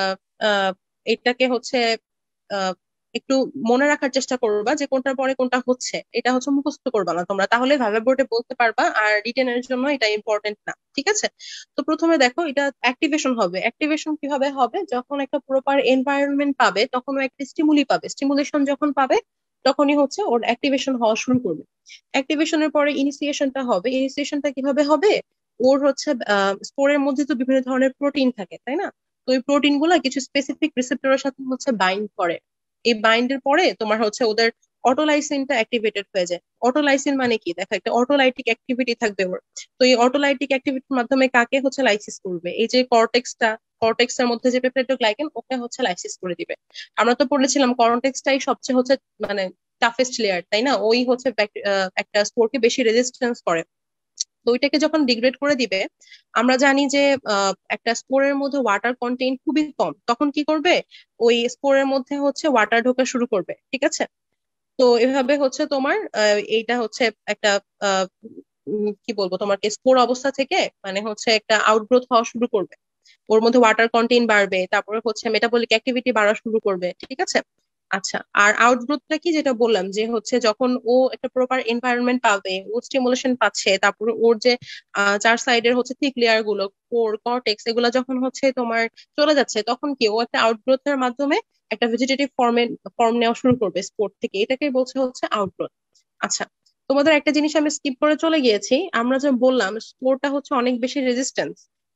এটাকে হচ্ছে আহ, একটু মনে রাখার চেষ্টা করবা যে কোনটার পরে কোনটা হচ্ছে, এটা হচ্ছে মুখস্থ করবা না তোমরা, তাহলে ভাইভা বোর্ডে বলতে পারবা, আর রিটেনের জন্য এটা ইম্পর্টেন্ট না। ঠিক আছে, তো প্রথমে দেখো এটা অ্যাক্টিভেশন হবে, অ্যাক্টিভেশন কিভাবে হবে, যখন একটা প্রপার এনভায়রনমেন্ট পাবে তখন ও একটা স্টিমুলি পাবে, স্টিমুলেশন যখন পাবে তখনই হচ্ছে ওর অ্যাক্টিভেশন হওয়া শুরু করবে। অ্যাক্টিভেশনের পরে ইনিশিয়েশনটা হবে, ইনিশিয়েশনটা কিভাবে হবে, ওর হচ্ছে স্পোরের মধ্যে তো বিভিন্ন ধরনের প্রোটিন থাকে তাই না, তো ওই প্রোটিন গুলা কিছু স্পেসিফিক রিসেপ্টরের সাথে হচ্ছে বাইন্ড করে, এই বাইন্ডের পরে তোমার হচ্ছে ওদের অটোলাইসিনটা অ্যাক্টিভেটেড হয়ে যায়। অটোলাইসিন মানে কি, দেখো একটা অটোলাইটিক অ্যাক্টিভিটি থাকবে ওর, তো এই অটোলাইটিক অ্যাক্টিভিটির মাধ্যমে কাকে হচ্ছে লাইসিস করবে, এই যে কর্টেক্সের মধ্যে যে পেপটাইডোগ্লাইকেন ওকে হচ্ছে লাইসিস করে দিবে। আমরা তো পড়েছিলাম কর্টেক্সটাই সবচেয়ে হচ্ছে মানে টাফেস্ট লেয়ার তাই না, ওই হচ্ছে একটা স্পোরকে বেশি রেজিস্ট্যান্স করে, তো ওইটাকে যখন ডিগ্রেড করে দিবে, আমরা জানি যে একটা স্পোরের মধ্যে ওয়াটার কন্টেইন খুবই কম, তখন কি করবে, ওই স্পোরের মধ্যে হচ্ছে ওয়াটার ঢোকা শুরু করবে। ঠিক আছে, তো এভাবে হচ্ছে তোমার এইটা হচ্ছে একটা আহ, কি বলবো তোমাকে স্পোর অবস্থা থেকে মানে হচ্ছে একটা আউটগ্রোথ হওয়া শুরু করবে, ওর মধ্যে ওয়াটার কন্টেন্ট বাড়বে, তারপরে হচ্ছে মেটাবলিক অ্যাক্টিভিটি বাড়া শুরু করবে, ঠিক আছে। আচ্ছা, আর আউটগ্রোথটা কি যেটা বললাম যে হচ্ছে যখন ও একটা প্রপার এনভায়রনমেন্ট পাবে, ও স্টিমুলেশন পাচ্ছে, তারপরে ওর যে চার সাইডের হচ্ছে থিক লেয়ার গুলো, কোর, কর্টেক্স, এগুলো যখন হচ্ছে তোমার চলে যাচ্ছে, তখন কি ও একটা আউটগ্রোথের মাধ্যমে একটা ভেজিটেটিভ ফর্ম নেওয়া শুরু করবে স্পোর থেকে, এটাকেই বলছে হচ্ছে আউটগ্রোথ। আচ্ছা, তোমাদের একটা জিনিস আমি স্কিপ করে চলে গিয়েছি, আমরা যে বললাম স্পোরটা হচ্ছে অনেক বেশি রেজিস্ট্যান্স,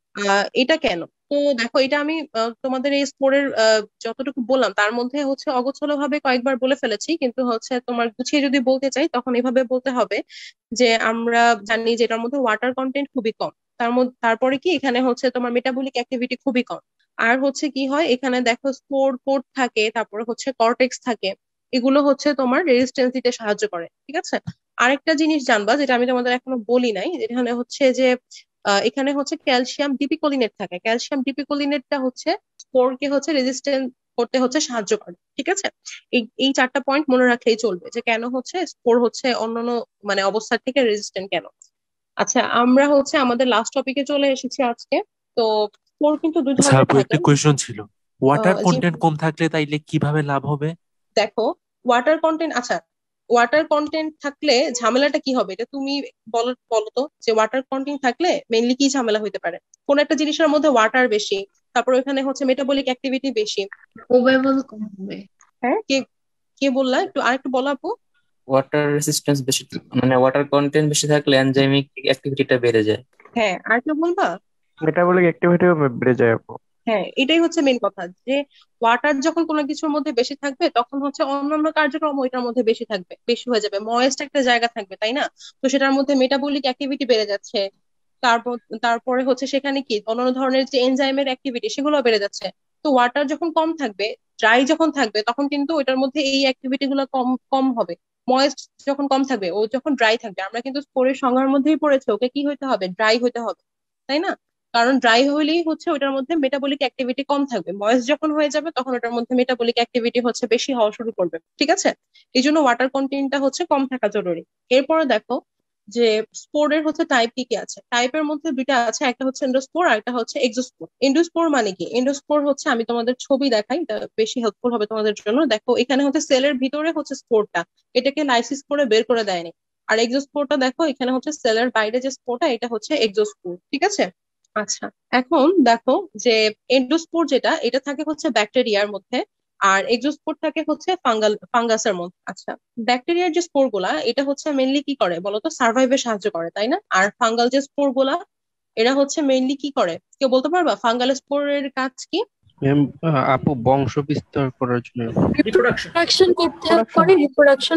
এটা কেন? তো দেখো, এটা আমি তোমাদের এই স্পোরের যতটুকু বললাম তার মধ্যে হচ্ছে অগোছালো ভাবে কয়েকবার বলে ফেলেছি, কিন্তু হচ্ছে তোমার গুছিয়ে যদি বলতে চাই তখন এভাবে বলতে হবে যে আমরা জানি যে এটার মধ্যে ওয়াটার কন্টেন্ট খুবই কম, তারপরে কি এখানে হচ্ছে তোমার মেটাবলিক অ্যাক্টিভিটি খুবই কম, আর হচ্ছে কি হয় এখানে দেখো স্পোর কোড থাকে, তারপরে হচ্ছে কর্টেক্স থাকে, এগুলো হচ্ছে তোমার রেজিস্ট্যান্স দিতে সাহায্য করে, ঠিক আছে। আরেকটা জিনিস জানবা যেটা আমি তোমাদের এখনো বলি নাই, এখানে হচ্ছে যে এখানে হচ্ছে ক্যালসিয়াম ডিপিকোলিনেট থাকে, ক্যালসিয়াম ডিপিকোলিনেটটা হচ্ছে স্পোরকে হচ্ছে রেজিস্ট্যান্ট করতে হচ্ছে সাহায্য করে, ঠিক আছে। এই চারটা পয়েন্ট মনে রাখলেই চলবে যে কেন হচ্ছে স্পোর হচ্ছে অন্যান্য মানে অবস্থার থেকে রেজিস্ট্যান্ট কেন। আচ্ছা, আমরা হচ্ছে আমাদের লাস্ট টপিকে চলে এসেছি আজকে। তো স্পোর কিন্তু দুই আচ্ছা ধরনের আপু, থাকে। একটা কোয়েশ্চন ছিল, ওয়াটার জি, কন্টেন্ট কম থাকলে তাইলে কিভাবে লাভ হবে? দেখো ওয়াটার কন্টেন্ট, আচ্ছা ওয়াটার কন্টেন্ট থাকলে ঝামেলাটা কি হবে এটা তুমি বলো বলো তো, যে ওয়াটার কন্টেন্ট থাকলে মেইনলি কি ঝামেলা হতে পারে? কোন একটা জিনিসের মধ্যে ওয়াটার বেশি, তারপর ওখানে হচ্ছে মেটাবলিক অ্যাক্টিভিটি বেশি। ওভারঅল কম হবে। হ্যাঁ, কে কে বললা? একটু আরেকটু বলো আপু। ওয়াটার রেসিস্ট্যান্স বেশি, মানে ওয়াটার কন্টেন্ট বেশি থাকলে এনজাইমিক অ্যাক্টিভিটিটা বেড়ে যায়। হ্যাঁ, আর কেউ বলবা? মেটাবলিক অ্যাক্টিভিটিও বেড়ে যায় আপু। হ্যাঁ, এটাই হচ্ছে মেন কথা, যে ওয়াটার যখন কোনো কিছুর মধ্যে বেশি থাকবে তখন হচ্ছে অন্যান্য কার্যক্রম ওইটার মধ্যে বেশি থাকবে, বেশি হয়ে যাবে, ময়েস্ট একটা জায়গা থাকবে, তাই না? তো সেটার মধ্যে মেটাবলিক অ্যাক্টিভিটি বেড়ে যাচ্ছে, তারপর তারপরে হচ্ছে সেখানে কি অন্যান্য ধরনের যে এনজাইমের অ্যাক্টিভিটি সেগুলো বেড়ে যাচ্ছে। তো ওয়াটার যখন কম থাকবে, ড্রাই যখন থাকবে, তখন কিন্তু ওইটার মধ্যে এই অ্যাক্টিভিটি গুলো কম কম হবে। ময়েস্ট যখন কম থাকবে, ও যখন ড্রাই থাকবে, আমরা কিন্তু স্পোরের সংজ্ঞার মধ্যেই পড়েছে ওকে কি হইতে হবে, ড্রাই হইতে হবে, তাই না? কারণ ড্রাই হলেই হচ্ছে ওটার মধ্যে মেটাবলিক অ্যাক্টিভিটি কম থাকবে, ময়েস্ট যখন হয়ে যাবে তখন ওটার মধ্যে মেটাবলিক অ্যাক্টিভিটি হচ্ছে বেশি হওয়া শুরু করবে, ঠিক আছে। এই জন্য ওয়াটার কন্টেন্টটা হচ্ছে কম থাকা জরুরি। এরপরে দেখো যে স্পোরের হচ্ছে টাইপ কি কি আছে, টাইপের মধ্যে দুইটা আছে, একটা হচ্ছে এন্ডোস্পোর আর একটা হচ্ছে এক্সোস্পোর। এন্ডোস্পোর মানে কি? এন্ডোস্পোর হচ্ছে আমি তোমাদের ছবি দেখাই, এটা বেশি হেল্পফুল হবে তোমাদের জন্য। দেখো এখানে হচ্ছে সেলের ভিতরে হচ্ছে স্পোরটা, এটাকে লাইসিস করে বের করে দেয়নি। আর এক্সোস্পোরটা দেখো এখানে হচ্ছে সেলের বাইরে যে স্পোরটা, এটা হচ্ছে এক্সোস্পোর, ঠিক আছে। আচ্ছা, এখন দেখো যে এন্ডোস্পোর যেটা, এটা থাকে হচ্ছে ব্যাকটেরিয়ার মধ্যে, আর এক্সোস্পোর থাকে হচ্ছে ফাঙ্গাসের মধ্যে। আচ্ছা, ব্যাকটেরিয়ার যে স্পোর গুলা এটা হচ্ছে মেইনলি কি করে বলতো, সার্ভাইভে সাহায্য করে, তাই না? আর ফাঙ্গাল যে স্পোর গুলা এরা হচ্ছে মেইনলি কি করে, কেউ বলতে পারবা ফাঙ্গাল স্পোরের কাজ কি? ম্যাম, আপু বংশ বিস্তার করার জন্য। রিপ্রোডাকশন করতে হেল্প করে, রিপ্রোডাকশন।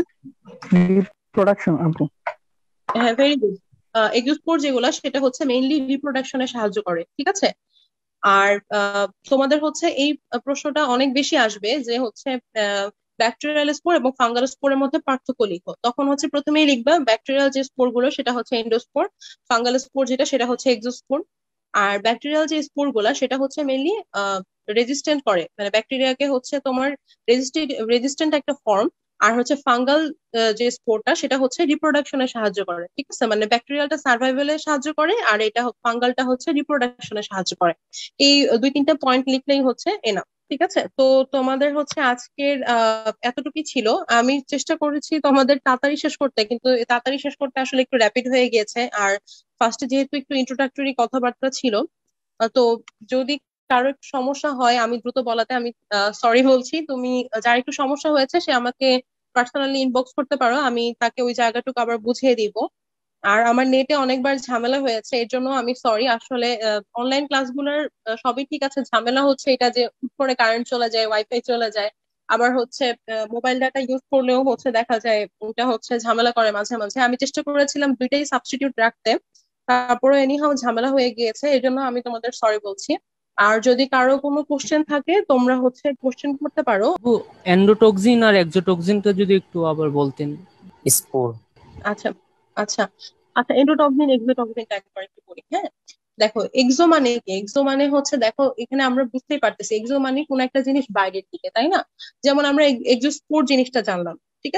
প্রোডাকশন আপু। হ্যাঁ, ভেরি গুড। এক্সোস্পোর যেগুলা সেটা হচ্ছে মেইনলি রিপ্রোডাকশনে সাহায্য করে, ঠিক আছে। আর তোমাদের হচ্ছে এই প্রশ্নটা অনেক বেশি আসবে যে হচ্ছে ব্যাকটেরিয়াল স্পোর এবং ফাঙ্গাল স্পোরের মধ্যে পার্থক্য লিখো, তখন হচ্ছে প্রথমেই লিখবা ব্যাকটেরিয়াল যে স্পোর গুলো সেটা হচ্ছে এন্ডোস্পোর, ফাঙ্গাল স্পোর যেটা সেটা হচ্ছে এক্সোস্পোর। আর ব্যাকটেরিয়াল যে স্পোর গুলা সেটা হচ্ছে মেইনলি রেজিস্ট্যান্ট করে, মানে ব্যাকটেরিয়াকে হচ্ছে তোমার রেজিস্ট্যান্ট একটা ফর্ম। আর হচ্ছে ফাঙ্গাল যে স্পোরটা সেটা হচ্ছে রিপ্রোডাকশনে সাহায্য করে, ঠিক আছে। মানে ব্যাকটেরিয়ালটা সার্ভাইভালে সাহায্য করে আর এটা ফাঙ্গালটা হচ্ছে রিপ্রোডাকশনে সাহায্য করে। এই দুই তিনটা পয়েন্ট লিখলেই হচ্ছে এনাফ, ঠিক আছে। তো তোমাদের হচ্ছে আজকের এতটুকুই ছিল, আমি চেষ্টা করেছি তোমাদের তাড়াতাড়ি শেষ করতে, কিন্তু তাড়াতাড়ি শেষ করতে আসলে একটু র্যাপিড হয়ে গিয়েছে। আর ফার্স্টে যেহেতু একটু ইন্ট্রোডাক্টরি কথাবার্তা ছিল, তো যদি কারো একটু সমস্যা হয় আমি দ্রুত বলাতে আমি সরি বলছি। তুমি যার একটু সমস্যা হয়েছে সে আমাকে পার্সোনালি ইনবক্স করতে পারো, আমি তাকে ওই জায়গাটুকু আবার বুঝিয়ে দিব। আর আমার নেটে অনেকবার ঝামেলা হয়েছে, এর জন্য আমি সরি। আসলে অনলাইন ক্লাসগুলোর সবই ঠিক আছে, ঝামেলা হচ্ছে এটা যে হুট করে কারেন্ট চলে যায়, ওয়াইফাই চলে যায়, আবার হচ্ছে মোবাইল ডাটা ইউজ করলেও হচ্ছে দেখা যায় ওটা হচ্ছে ঝামেলা করে মাঝে মাঝে। আমি চেষ্টা করেছিলাম দুইটাই সাবস্টিটিউট রাখতে, তারপরে এনিহাও ঝামেলা হয়ে গিয়েছে, এই জন্য আমি তোমাদের সরি বলছি। আর যদি কারো কোনো কোশ্চেন থাকে তোমরা হচ্ছে কোশ্চেন করতে পারো। এন্ডোটক্সিন আর এক্সোটক্সিনটা যদি একটু আবার বলতেন। স্পোর। আচ্ছা আচ্ছা আচ্ছা, এন্ডোটক্সিন এক্সোটক্সিনটা একবার একটু বলি। হ্যাঁ, দেখো এক্সো মানে কি? এক্সো মানে হচ্ছে দেখো এখানে আমরা বুঝতেই পারতেছি এক্সো মানে কোন একটা জিনিস বাইরের দিকে, তাই না? যেমন আমরা এক্সোস্পোর জিনিসটা জানলাম, ঠিক আছে।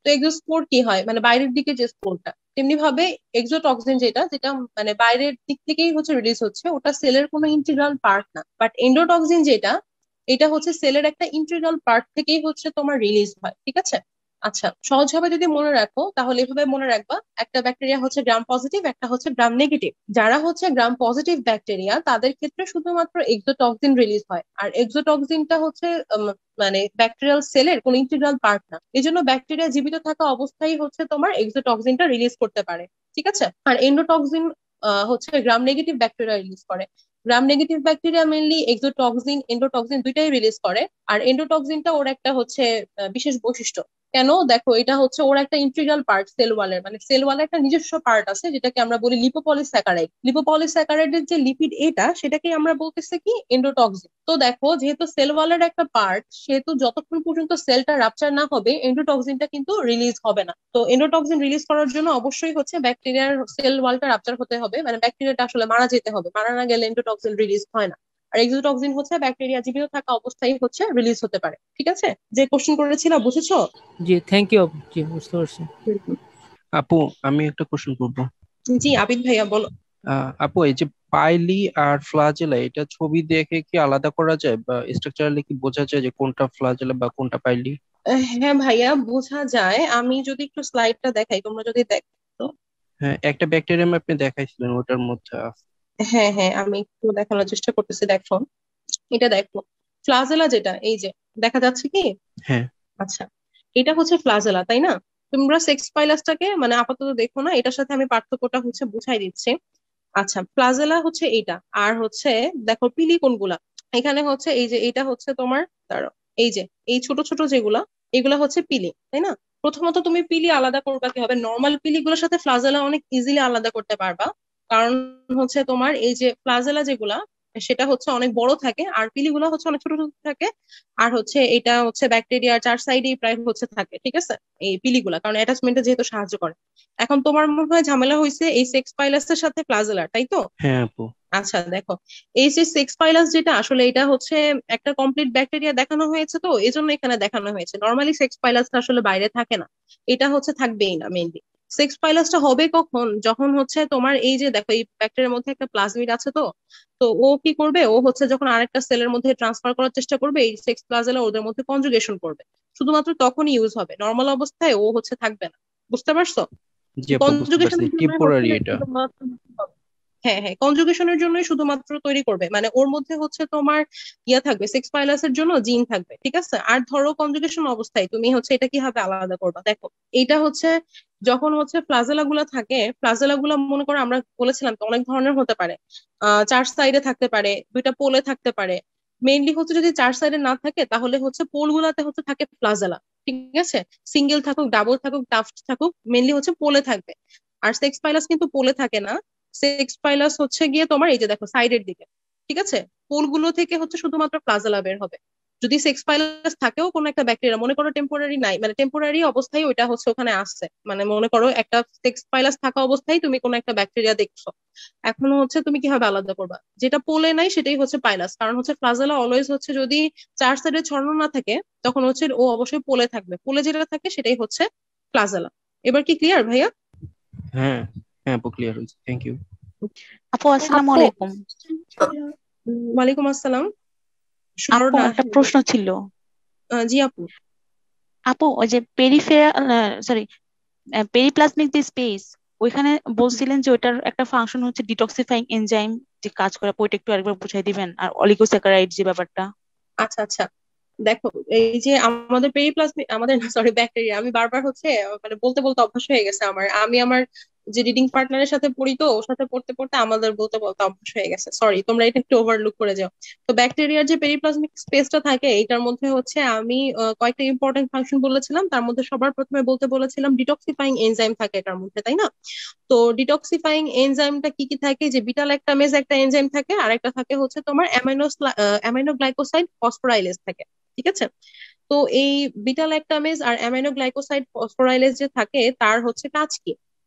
তো এক্সোস্পোর কি হয়, মানে বাইরের দিকে যে স্পোরটা, তেমনি ভাবে এক্সোটক্সিন যেটা যেটা মানে বাইরের দিক থেকেই হচ্ছে রিলিজ হচ্ছে, ওটা সেলের কোনো ইন্টিগ্রাল পার্ট না। বাট এন্ডোটক্সিন যেটা, এটা হচ্ছে সেলের একটা ইন্টিগ্রাল পার্ট থেকেই হচ্ছে তোমার রিলিজ হয়, ঠিক আছে? আচ্ছা, সহজভাবে যদি মনে রাখো তাহলে এভাবে মনে রাখবা, একটা ব্যাকটেরিয়া হচ্ছে গ্রাম পজিটিভ, একটা হচ্ছে গ্রাম নেগেটিভ। যারা হচ্ছে গ্রাম পজিটিভ ব্যাকটেরিয়া তাদের ক্ষেত্রে শুধুমাত্র এক্সোটক্সিন রিলিজ হয়, আর এক্সোটক্সিনটা হচ্ছে মানে ব্যাকটেরিয়াল সেলের কোনো ইন্টিগ্রাল পার্ট না। এই জন্য ব্যাকটেরিয়া জীবিত থাকা অবস্থায় হচ্ছে তোমার এক্সোটক্সিনটা রিলিজ করতে পারে, ঠিক আছে? আর এন্ডোটক্সিন হচ্ছে গ্রাম নেগেটিভ ব্যাকটেরিয়া রিলিজ করে। Gram negative bacteria mainly exotoxin endotoxin দুইটাই রিলিজ করে। আর এন্ডোটক্সিনটা ওর একটা হচ্ছে বিশেষ বৈশিষ্ট্য। কেন দেখো, এটা হচ্ছে ওর একটা ইন্টিগ্রাল পার্ট সেল ওয়ালের, মানে সেল ওয়ালের একটা নিজস্ব পার্ট আছে যেটাকে আমরা বলি লিপোপলিস্যাকারাইড। লিপোপলিস্যাকারাইডের যে লিপিড এটা, সেটাকে আমরা বলতেছি কি এন্ডোটক্সিন। তো দেখো, যেহেতু সেল ওয়ালের একটা পার্ট, সেহেতু যতক্ষণ পর্যন্ত সেলটা রাপচার না হবে এন্ডোটক্সিনটা কিন্তু রিলিজ হবে না। তো এন্ডোটক্সিন রিলিজ করার জন্য অবশ্যই হচ্ছে ব্যাকটেরিয়ার সেল ওয়ালটা রাপচার হতে হবে, মানে ব্যাকটেরিয়াটা আসলে মারা যেতে হবে, মারা না গেলে এন্ডোটক্সিন রিলিজ হয় না। আর এক্সোটক্সিন হচ্ছে ব্যাকটেরিয়া জীবিত থাকা অবস্থায় হচ্ছে রিলিজ হতে পারে, ঠিক আছে? যে কোশ্চেন করেছিল বুঝেছো? জি থ্যাংক ইউ আপু, জি বুঝতে পারছি। আপু আমি একটা কোশ্চেন করবো। জি আবিদ ভাইয়া বলো। আপু এই যে পাইলি আর ফ্লাজেলা, এটা ছবি দেখে কি আলাদা করা যায় বা স্ট্রাকচারালি কি বোঝা যায় যে কোনটা ফ্লাজেলা বা কোনটা পাইলি? হ্যাঁ ভাইয়া, বোঝা যায়। আমি যদি একটু স্লাইডটা দেখাই, তোমরা যদি দেখো। হ্যাঁ, একটা ব্যাকটেরিয়াম আপনি দেখাইছিলেন, ওটার মধ্যে আছে। হ্যাঁ হ্যাঁ, আমি একটু দেখানোর চেষ্টা করতেছি। দেখো, এটা দেখো, ফ্লাজেলা যেটা, এই যে দেখা যাচ্ছে কি? হ্যাঁ। আচ্ছা, এটা হচ্ছে ফ্লাজেলা, তাই না? তোমরা সেক্স পাইলাসটাকে মানে আপাতত দেখো না, এটার সাথে আমি পার্থক্যটা হচ্ছে বুঝাই দিচ্ছি। আচ্ছা, ফ্লাজেলা হচ্ছে এইটা, আর হচ্ছে দেখো পিলি কোনগুলা। এখানে হচ্ছে এই যে এটা হচ্ছে তোমার, দাঁড়াও, এই যে এই ছোট ছোট যেগুলা, এগুলা হচ্ছে পিলি, তাই না? প্রথমত তুমি পিলি আলাদা করবা কি হবে, নর্মাল পিলি গুলোর সাথে ফ্লাজেলা অনেক ইজিলি আলাদা করতে পারবা। কারণ হচ্ছে তোমার এই যে ফ্লাজেলা যেগুলা, সেটা হচ্ছে অনেক বড় থাকে, আর পিলিগুলো হচ্ছে অনেক ছোট ছোট থাকে। আর হচ্ছে এটা হচ্ছে ব্যাকটেরিয়ার চার সাইডেই প্রায় হচ্ছে থাকে, ঠিক আছে, এই পিলিগুলা, কারণ অ্যাটাচমেন্টে যেহেতু সাহায্য করে। এখন তোমার মনে হয় ঝামেলা হয়েছে এই সেক্স পাইলাসের সাথে ফ্লাজেলার, তাই তো? হ্যাঁ আপু। আচ্ছা দেখো, এই যে সেক্স পাইলাস যেটা, আসলে এটা হচ্ছে একটা কমপ্লিট ব্যাকটেরিয়া দেখানো হয়েছে, তো এই জন্য এখানে দেখানো হয়েছে। নর্মালি সেক্স পাইলাসটা আসলে বাইরে থাকে না, এটা হচ্ছে থাকবেই না। মেইনলি সেক্স পাইলাসটা হবে কখন, যখন হচ্ছে তোমার এই যে দেখো, এই ব্যাকটেরিয়ার মধ্যে একটা প্লাজমিড আছে, তো তো ও কি করবে, ও হচ্ছে যখন আরেকটা সেলের মধ্যে ট্রান্সফার করার চেষ্টা করবে, এই সেক্স প্লাজেলা ওদের মধ্যে কনজুগেশন করবে, শুধুমাত্র তখনই ইউজ হবে, নর্মাল অবস্থায় ও হচ্ছে থাকবে না। বুঝতে পারছো? জি আপু বুঝতে পারছি, টেম্পোরারি এটা। হ্যাঁ হ্যাঁ, কনজুগেশনের জন্য শুধুমাত্র তৈরি করবে, মানে ওর মধ্যে হচ্ছে তোমার ইয়া থাকবে, সেক্স পাইলাসের জন্য জিন থাকবে, ঠিক আছে? আর ধরো কনজুগেশন অবস্থায় তুমি হচ্ছে এটা কিভাবে আলাদা করবা, দেখো এটা হচ্ছে যখন হচ্ছে ফ্লাজেলা গুলা থাকে, ফ্লাজেলা গুলা মনে করো আমরা বলেছিলাম তো অনেক ধরনের হতে পারে, চার সাইডে থাকতে পারে, দুইটা পোলে থাকতে পারে। মেইনলি হচ্ছে যদি চার সাইডে না থাকে তাহলে হচ্ছে পোল গুলাতে হচ্ছে থাকে ফ্লাজেলা, ঠিক আছে? সিঙ্গেল থাকুক, ডাবল থাকুক, টাফট থাকুক, মেইনলি হচ্ছে পোলে থাকবে। আর সেক্স পাইলাস কিন্তু পোলে থাকে না, সেক্স পাইলাস হচ্ছে গিয়ে তোমার এই যে দেখো সাইডের দিকে, ঠিক আছে? পোলগুলো থেকে হচ্ছে শুধুমাত্র প্লাজেলা বের হবে। যদি সেক্স পাইলাস থাকেও কোনো একটা ব্যাকটেরিয়া, মনে করো টেম্পোরারি নাই, মানে টেম্পোরারি অবস্থায় ওইটা হচ্ছে ওখানে আসছে, মানে মনে করো একটা সেক্স পাইলাস থাকা অবস্থায় তুমি কোনো একটা ব্যাকটেরিয়া দেখছো, এখন হচ্ছে তুমি কিভাবে আলাদা করবা? যেটা পোলে নাই সেটাই হচ্ছে পাইলাস, কারণ হচ্ছে প্লাজেলা অলওয়েজ হচ্ছে যদি চার সাইডে ছড়ানো না থাকে তখন হচ্ছে ও অবশ্যই পোলে থাকবে, পোলে যেটা থাকে সেটাই হচ্ছে প্লাজেলা। এবার কি ক্লিয়ার ভাইয়া? হ্যাঁ হ্যাঁ আপু, ক্লিয়ার হয়েছে, থ্যাংক ইউ। আপু আসসালামু আলাইকুম। ওয়ালাইকুম আসসালাম। আপু একটা প্রশ্ন ছিল। জি আপু। আপু ওই যে পেরিফেরাল, সরি, পেরিপ্লাজমিক যে স্পেস, ওইখানে বলছিলেন যে ওইটার একটা ফাংশন হচ্ছে ডিটক্সিফাইং এনজাইম যে কাজ করে, ওইটা একটু আরেকবার বুঝাই দিবেন, আর অলিগোস্যাকারাইড যে ব্যাপারটা। আচ্ছা আচ্ছা, দেখো এই যে আমাদের পেরিপ্লাজমিক, আমাদের সরি ব্যাকটেরিয়া, আমি বারবার হচ্ছে মানে বলতে বলতে অভ্যাস হয়ে গেছে আমার, আমি আমার যে রিডিং পার্টনারের সাথে পড়ি, তো ওর সাথে পড়তে পড়তে আমাদের বলতে বলতে অভ্যাস হয়ে গেছে, সরি তোমরা এটা একটু ওভারলুক করে যাও। তো ব্যাকটেরিয়ার যে পেরিপ্লাজমিক স্পেসটা থাকে, এটার মধ্যে হচ্ছে আমি কয়েকটা ইম্পর্টেন্ট ফাংশন বলেছিলাম, তার মধ্যে সবার প্রথমে বলতে বলেছিলাম ডিটক্সিফাইং এনজাইম থাকে এটার মধ্যে, তাই না? তো ডিটক্সিফাইং এনজাইমটা কি কি থাকে, যে বিটা ল্যাকটামেজ একটা এনজাইম থাকে, আর একটা থাকে হচ্ছে তোমার অ্যামাইনো গ্লাইকোসাইড ফসফোরাইলেজ থাকে, ঠিক আছে? তো এই বিটা ল্যাকটামেজ আর অ্যামাইনো গ্লাইকোসাইড ফসফোরাইলেজ যে থাকে, তার হচ্ছে কাজ কি?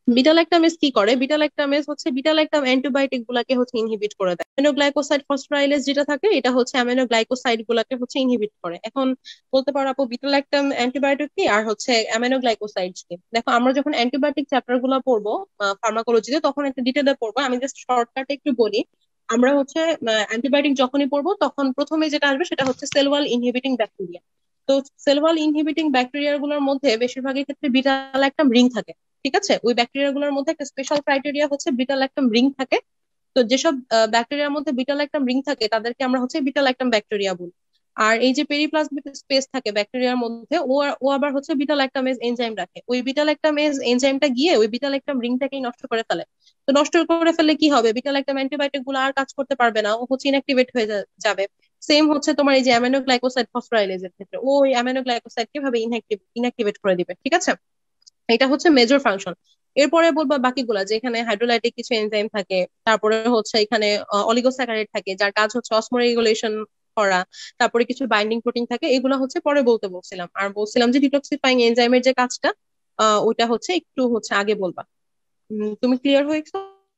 বিটা ল্যাকটামেজ কি করে? বিটা ল্যাকটামেজ হচ্ছে বিটা ল্যাকটাম অ্যান্টিবায়োটিক গুলাকে হচ্ছে ইনহিবিট করে দেয়। অ্যামিনোগ্লাইকোসাইড ফসফোরাইলেজ যেটা থাকে এটা হচ্ছে অ্যামিনোগ্লাইকোসাইড গুলাকে হচ্ছে ইনহিবিট করে। এখন বলতে পারো আপু বিটা ল্যাকটাম অ্যান্টিবায়োটিক কি আর হচ্ছে অ্যামিনোগ্লাইকোসাইড কি? দেখো আমরা যখন অ্যান্টিবায়োটিক চ্যাপ্টার গুলো পড়বো ফার্মাকোলজিতে তখন একটা ডিটেলে পড়বো, আমি জাস্ট শর্টকাটে একটু বলি। আমরা হচ্ছে অ্যান্টিবায়োটিক যখনই পড়বো তখন প্রথমে যেটা আসবে সেটা হচ্ছে সেল ওয়াল ইনহিবিটিং ব্যাকটেরিয়া। তো সেল ওয়াল ইনহিবিটিং ব্যাকটেরিয়া গুলোর মধ্যে বেশিরভাগই ক্ষেত্রে বিটা ল্যাকটাম রিং থাকে। ঠিক আছে, ওই ব্যাকটেরিয়া গুলোর মধ্যে একটা স্পেশাল ক্রাইটেরিয়া হচ্ছে বিটা ল্যাকটাম রিং থাকে। তো যেসব ব্যাকটেরিয়ার মধ্যে বিটা ল্যাকটাম রিং থাকে তাদেরকে আমরা হচ্ছে বিটা ল্যাকটাম ব্যাকটেরিয়া বলি। আর এই যে পেরিপ্লাজমিক স্পেস থাকে ব্যাকটেরিয়ার মধ্যে, ও আবার হচ্ছে বিটা ল্যাকটামেজ এনজাইম রাখে। ওই বিটা ল্যাকটামেজ এনজাইমটা গিয়ে ওই বিটা ল্যাকটাম রিংটাকেই নষ্ট করে ফেলে। তো নষ্ট করে ফেললে কি হবে? বিটা ল্যাকটাম অ্যান্টিবায়োটিক গুলো আর কাজ করতে পারবে না, ও হচ্ছে ইনঅ্যাক্টিভেট হয়ে যাবে। সেম হচ্ছে তোমার এই যে অ্যামিনোগ্লাইকোসাইড ফসফোরাইলেজের ক্ষেত্রে, ওই অ্যামিনোগ্লাইকোসাইড কিভাবে ইনঅ্যাক্টিভেট করে দিবে। ঠিক আছে, এটা হচ্ছে মেজর ফাংশন। এরপরে বলবো বাকিগুলা, যে এখানে হাইড্রোলাইটিক কিছু এনজাইম থাকে, তারপরে হচ্ছে এখানে অলিগোস্যাকারাইড থাকে যার কাজ হচ্ছে অসমোরেগুলেশন করা, তারপরে কিছু বাইন্ডিং প্রোটিন থাকে, এগুলো হচ্ছে পরে বলতে বলছিলাম। আর বলছিলাম যে ডিটক্সিফাইং এনজাইমের যে কাজটা ওইটা হচ্ছে একটু হচ্ছে আগে বলবা। তুমি ক্লিয়ার হয়েছো?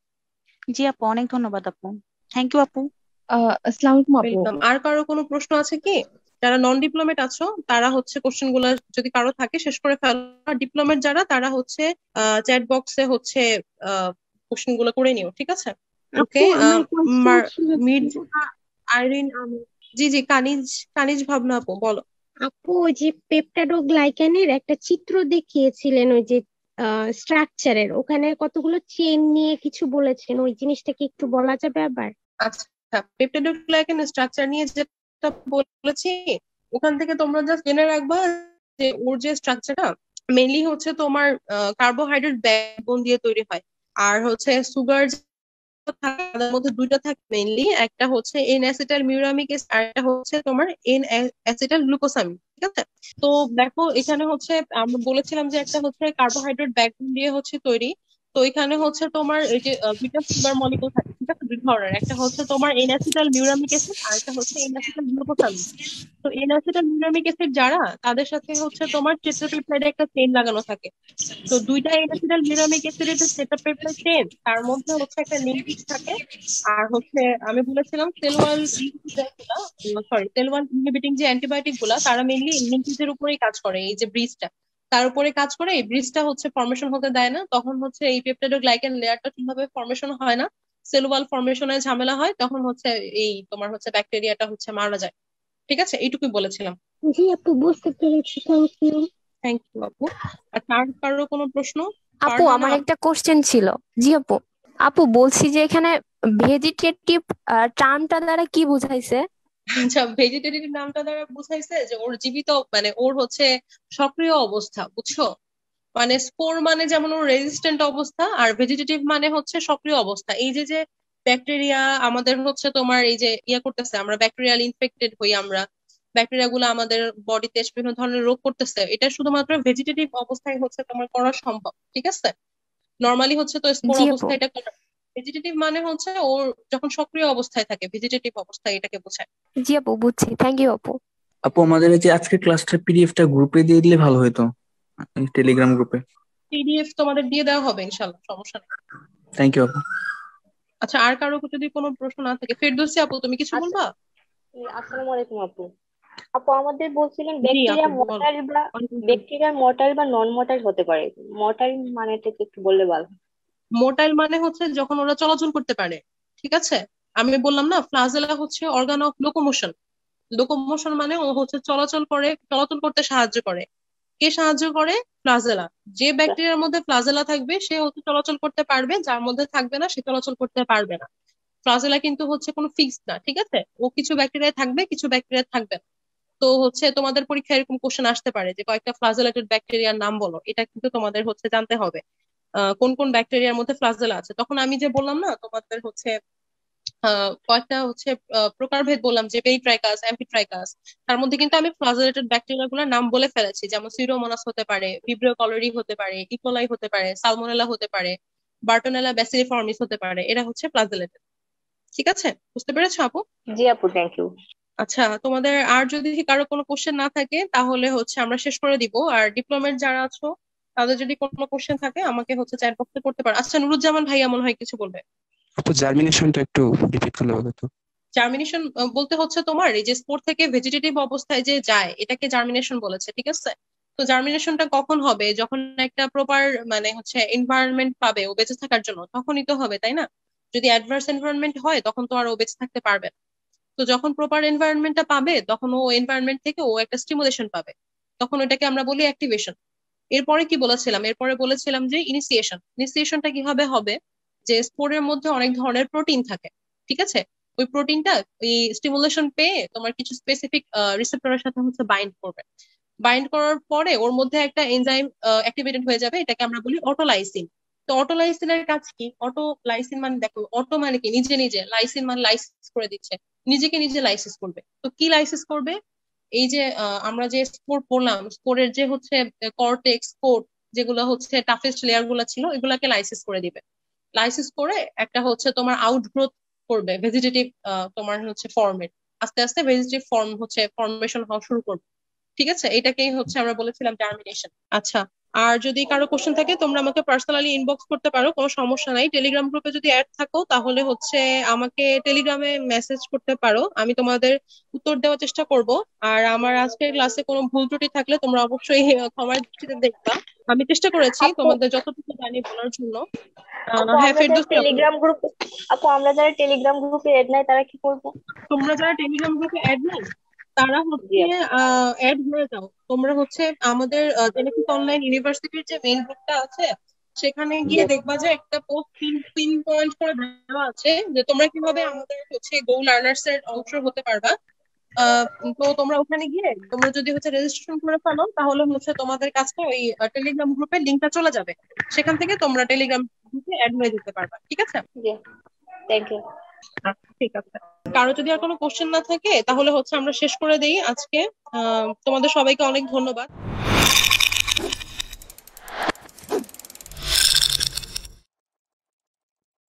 জি আপু, অনেক ধন্যবাদ আপু। থ্যাংক ইউ আপু। আসসালামু আলাইকুম আপু। ওয়েলকাম। আর কারো কোনো প্রশ্ন আছে কি? যারা নন ডিপ্লোমেট আছো তারা হচ্ছে কোশ্চেন গুলা যদি কারো থাকে শেষ করে ফেলো, আর ডিপ্লোমেট যারা তারা হচ্ছে চ্যাট বক্সে হচ্ছে কোশ্চেন গুলো করে নিও। ঠিক আছে, ওকে। আপু আমার কোশ্চেন ছিল মির্জা আইরিন জি জি, কানিজ ভাবনা আপু বলো। আপু ওই যে পেপটাইডোগ্লাইকানের একটা চিত্র দেখিয়েছিলেন, ওই যে স্ট্রাকচারের ওখানে কতগুলো চেইন নিয়ে কিছু বলেছেন, ওই জিনিসটা কি একটু বলা যাবে আবার? আচ্ছা, পেপটাইডোগ্লাইকান স্ট্রাকচার নিয়ে যেটা বলেছি ওখান থেকে তোমরা জাস্ট জেনে রাখবা যে ওর যে স্ট্রাকচারটা মেইনলি হচ্ছে তোমার কার্বোহাইড্রেট ব্যাকবোন দিয়ে তৈরি হয়। আর হচ্ছে সুগার থাকে তাদের মধ্যে দুইটা থাকে মেইনলি, একটা হচ্ছে এন অ্যাসিটাইল মিউরামিক অ্যাসিড আর একটা হচ্ছে তোমার এন অ্যাসিটাইল গ্লুকোসামিন। ঠিক আছে, তো দেখো এখানে হচ্ছে আমরা বলেছিলাম যে একটা হচ্ছে কার্বোহাইড্রেট ব্যাকবোন দিয়ে হচ্ছে তৈরি। তো এখানে হচ্ছে তোমার এই যে দুইটা সুগার মলিকুল থাকে, ঠিক আছে, দুই ধরনের, একটা হচ্ছে তোমার এন অ্যাসিটাইল মিউরামিক অ্যাসিড আর একটা হচ্ছে এন অ্যাসিটাইল গ্লুকোসামিন। তো এন অ্যাসিটাইল মিউরামিক অ্যাসিড যারা, তাদের সাথে হচ্ছে তোমার টেট্রাপেপটাইডে একটা চেইন লাগানো থাকে। তো দুইটা এন অ্যাসিটাইল মিউরামিক অ্যাসিডের যে টেট্রাপেপটাইড চেইন তার মধ্যে হচ্ছে একটা লিঙ্কেজ থাকে। আর হচ্ছে আমি বলেছিলাম cell wall cell wall inhibiting যে অ্যান্টিবায়োটিক গুলা তারা মেইনলি লিঙ্কেজের উপরেই কাজ করে, এই যে ব্রিজটা তার উপরে কাজ করে। এই ব্রিজটা হচ্ছে ফর্মেশন হতে দেয় না, তখন হচ্ছে এই পেপটাইডোগ্লাইকান লেয়ারটা ঠিকভাবে ফর্মেশন হয় না, সেল ওয়াল ফর্মেশনের ঝামেলা হয়, তখন হচ্ছে এই তোমার হচ্ছে ব্যাকটেরিয়াটা হচ্ছে মারা যায়। ঠিক আছে, এইটুকুই বলেছিলাম। জি আপু, বুঝতে পেরেছি, থ্যাংক ইউ। থ্যাংক ইউ আপু। আর তার কারো কোনো প্রশ্ন? আপু আমার একটা কোশ্চেন ছিল। জি আপু, আপু বলছি যে এখানে ভেজিটেটিভ টার্মটা দ্বারা কি বুঝাইছে? আচ্ছা, ভেজিটেটিভ নামটা দ্বারা বুঝাইছে যে ওর জীবিত মানে ওর হচ্ছে সক্রিয় অবস্থা, বুঝছো? মানে স্পোর মানে যেমন ওর রেজিস্ট্যান্ট অবস্থা, আর ভেজিটেটিভ মানে হচ্ছে সক্রিয় অবস্থা। এই যে যে ব্যাকটেরিয়া আমাদের হচ্ছে তোমার এই যে করতেছে, আমরা ব্যাকটেরিয়াল ইনফেক্টেড হই, আমরা ব্যাকটেরিয়া গুলো আমাদের বডিতে বিভিন্ন ধরনের রোগ করতেছে, এটা শুধুমাত্র ভেজিটেটিভ অবস্থায় হচ্ছে তোমার করা সম্ভব। ঠিক আছে, নর্মালি হচ্ছে তো স্পোর অবস্থায় এটা করা। ভেজিটেটিভ মানে হচ্ছে ওর যখন সক্রিয় অবস্থায় থাকে, ভেজিটেটিভ অবস্থায় এটাকে বোঝায়। জি আপু, বুঝছি, থ্যাংক ইউ আপু। আপু আমাদের এই যে আজকের ক্লাসটার পিডিএফটা গ্রুপে দিয়ে দিলে ভালো হতো, টেলিগ্রাম গ্রুপে। পিডিএফ তোমাদের দিয়ে দেওয়া হবে ইনশাআল্লাহ, সমস্যা নেই। থ্যাংক ইউ আপু। আচ্ছা, আর কারো যদি কোনো প্রশ্ন না থাকে, ফেরদৌসী আপু তুমি কিছু বলবা? আসসালামু আলাইকুম আপু। আপু আমাদের বলছিলেন ব্যাকটেরিয়া মর্টাল বা নন মর্টাল হতে পারে, মর্টাল মানেটা একটু বললে ভালো। মোটাইল মানে হচ্ছে যখন ওরা চলাচল করতে পারে। ঠিক আছে, আমি বললাম না ফ্লাজেলা হচ্ছে অর্গান অফ লোকোমোশন। লোকোমোশন মানে ও হচ্ছে চলাচল করতে সাহায্য করে। কে সাহায্য করে? ফ্লাজেলা। যে ব্যাকটেরিয়ার মধ্যে ফ্লাজেলা থাকবে সে হচ্ছে চলাচল করতে পারবে, যার মধ্যে থাকবে না সে চলাচল করতে পারবে না। ফ্লাজেলা কিন্তু হচ্ছে কোনো ফিক্সড না। ঠিক আছে, ও কিছু ব্যাকটেরিয়া থাকবে, কিছু ব্যাকটেরিয়া থাকবে না। তো হচ্ছে তোমাদের পরীক্ষায় এরকম কোশ্চেন আসতে পারে যে কয়েকটা ফ্লাজেলেটেড ব্যাকটেরিয়ার নাম বলো, এটা কিন্তু তোমাদের হচ্ছে জানতে হবে কোন কোন ব্যাকটেরিয়ার মধ্যে ফ্লাজেলা আছে। তখন আমি যে বললাম না তোমাদের হচ্ছে কয়েকটা হচ্ছে প্রকারভেদ বললাম, যে পেরিট্রাইকাস, অ্যাম্ফিট্রাইকাস, তার মধ্যে কিন্তু আমি ফ্লাজেলেটেড ব্যাকটেরিয়া গুলোর নাম বলে ফেলেছি, যেমন সিউডোমোনাস হতে পারে, ভিব্রিও কলোরি হতে পারে, ইকোলাই হতে পারে, সালমোনেলা হতে পারে, বার্টোনেলা ব্যাসিলিফর্মিস হতে পারে, এরা হচ্ছে ফ্লাজেলেটেড। ঠিক আছে, বুঝতে পেরেছো আপু? জি আপু, থ্যাংক ইউ। আচ্ছা, তোমাদের আর যদি কারো কোনো কোশ্চেন না থাকে তাহলে হচ্ছে আমরা শেষ করে দিব। আর ডিপ্লোমেট যারা আছো তাদের যদি কোনো কোশ্চেন থাকে আমাকে হচ্ছে চ্যাট বক্সে করতে পারো। আচ্ছা, নুরুজ্জামান ভাইয়া মনে হয় কিছু বলবে। আপু জার্মিনেশনটা একটু রিপিট করলে হবে তো? জার্মিনেশন বলতে হচ্ছে তোমার এই যে স্পোর থেকে ভেজিটেটিভ অবস্থায় যে যায় এটাকে জার্মিনেশন বলেছে, ঠিক আছে? তো জার্মিনেশনটা কখন হবে? যখন একটা প্রপার মানে হচ্ছে এনভায়রনমেন্ট পাবে ও বেঁচে থাকার জন্য, তখনই তো হবে, তাই না? যদি অ্যাডভার্স এনভায়রনমেন্ট হয় তখন তো আর ও বেঁচে থাকতে পারবে না। তো যখন প্রপার এনভায়রনমেন্টটা পাবে তখন ও এনভায়রনমেন্ট থেকে ও একটা স্টিমুলেশন পাবে, তখন ওটাকে আমরা বলি অ্যাক্টিভেশন। এরপরে কি বলেছিলাম? এরপরে বলেছিলাম যে ইনিশিয়েশন। ইনিশিয়েশনটা কিভাবে হবে? যে স্পোরের মধ্যে অনেক ধরনের প্রোটিন থাকে, ঠিক আছে? ওই প্রোটিনটা এই স্টিমুলেশন পেয়ে তোমার কিছু স্পেসিফিক রিসেপ্টরের সাথে হচ্ছে বাইন্ড করবে। বাইন্ড করার পরে ওর মধ্যে একটা এনজাইম অ্যাক্টিভেটেড হয়ে যাবে, এটাকে আমরা বলি অটোলাইসিন। তো অটোলাইসিনের কাজ কি? অটোলাইসিন মানে দেখো, অটো মানে কি নিজে নিজে, লাইসিন মানে লাইসিস করে দিচ্ছে, নিজেকে নিজে লাইসিস করবে। তো কি লাইসিস করবে? এই যে আমরা যে স্পোর পড়লাম, স্পোরের যে হচ্ছে কর্টেক্স, কোট, যেগুলো হচ্ছে টাফেস্ট লেয়ার গুলা ছিল, এগুলাকে লাইসিস করে দিবে। লাইসিস করে একটা হচ্ছে তোমার আউটগ্রোথ করবে ভেজিটেটিভ তোমার হচ্ছে ফর্মের। আস্তে আস্তে ভেজিটেটিভ ফর্ম হচ্ছে ফর্মেশন হওয়া শুরু করবে, ঠিক আছে? এটাকেই হচ্ছে আমরা বলেছিলাম জার্মিনেশন। আচ্ছা, আর যদি কারো কোশ্চেন থাকে তোমরা আমাকে পার্সোনালি ইনবক্স করতে পারো, কোনো সমস্যা নাই। টেলিগ্রাম গ্রুপে যদি অ্যাড থাকো তাহলে হচ্ছে আমাকে টেলিগ্রামে মেসেজ করতে পারো, আমি তোমাদের উত্তর দেওয়ার চেষ্টা করব। আর আমার আজকের ক্লাসে কোনো ভুল ত্রুটি থাকলে তোমরা অবশ্যই ক্ষমার দৃষ্টিতে দেখবা। আমি চেষ্টা করেছি আপু তোমাদের যতটুকু জানি বলার জন্য। আপু হ্যাঁ, আমরা যারা ফেরদৌসী আপু, টেলিগ্রাম গ্রুপে আপু আমরা যারা টেলিগ্রাম গ্রুপে এড নাই তারা কি করবো? তোমরা যারা টেলিগ্রাম গ্রুপে অ্যাড নাই তারা জি হচ্ছে আপু। অ্যাড হয়ে যাও। তোমরা হচ্ছে আমাদের জেনেটিক অনলাইন ইউনিভার্সিটির যে মেইন গ্রুপটা আছে সেখানে জি গিয়ে আপু। দেখবা যে একটা পোস্ট পিন পয়েন্ট করে দেওয়া আছে যে তোমরা কিভাবে আমাদের হচ্ছে গো লার্নার্স এর অংশ হতে পারবা। আহ, তো তোমরা ওখানে গিয়ে তোমরা যদি হচ্ছে রেজিস্ট্রেশন করে ফেলো তাহলে হচ্ছে তোমাদের কাছে ওই টেলিগ্রাম গ্রুপের লিঙ্কটা চলে যাবে, সেখান থেকে তোমরা টেলিগ্রাম গ্রুপে অ্যাড হয়ে যেতে পারবা, ঠিক আছে? জি, থ্যাংক ইউ। আচ্ছা, ঠিক আছে। কারো যদি আর কোনো কোশ্চেন না থাকে তাহলে হচ্ছে আমরা শেষ করে দেই আজকে। তোমাদের সবাইকে অনেক ধন্যবাদ।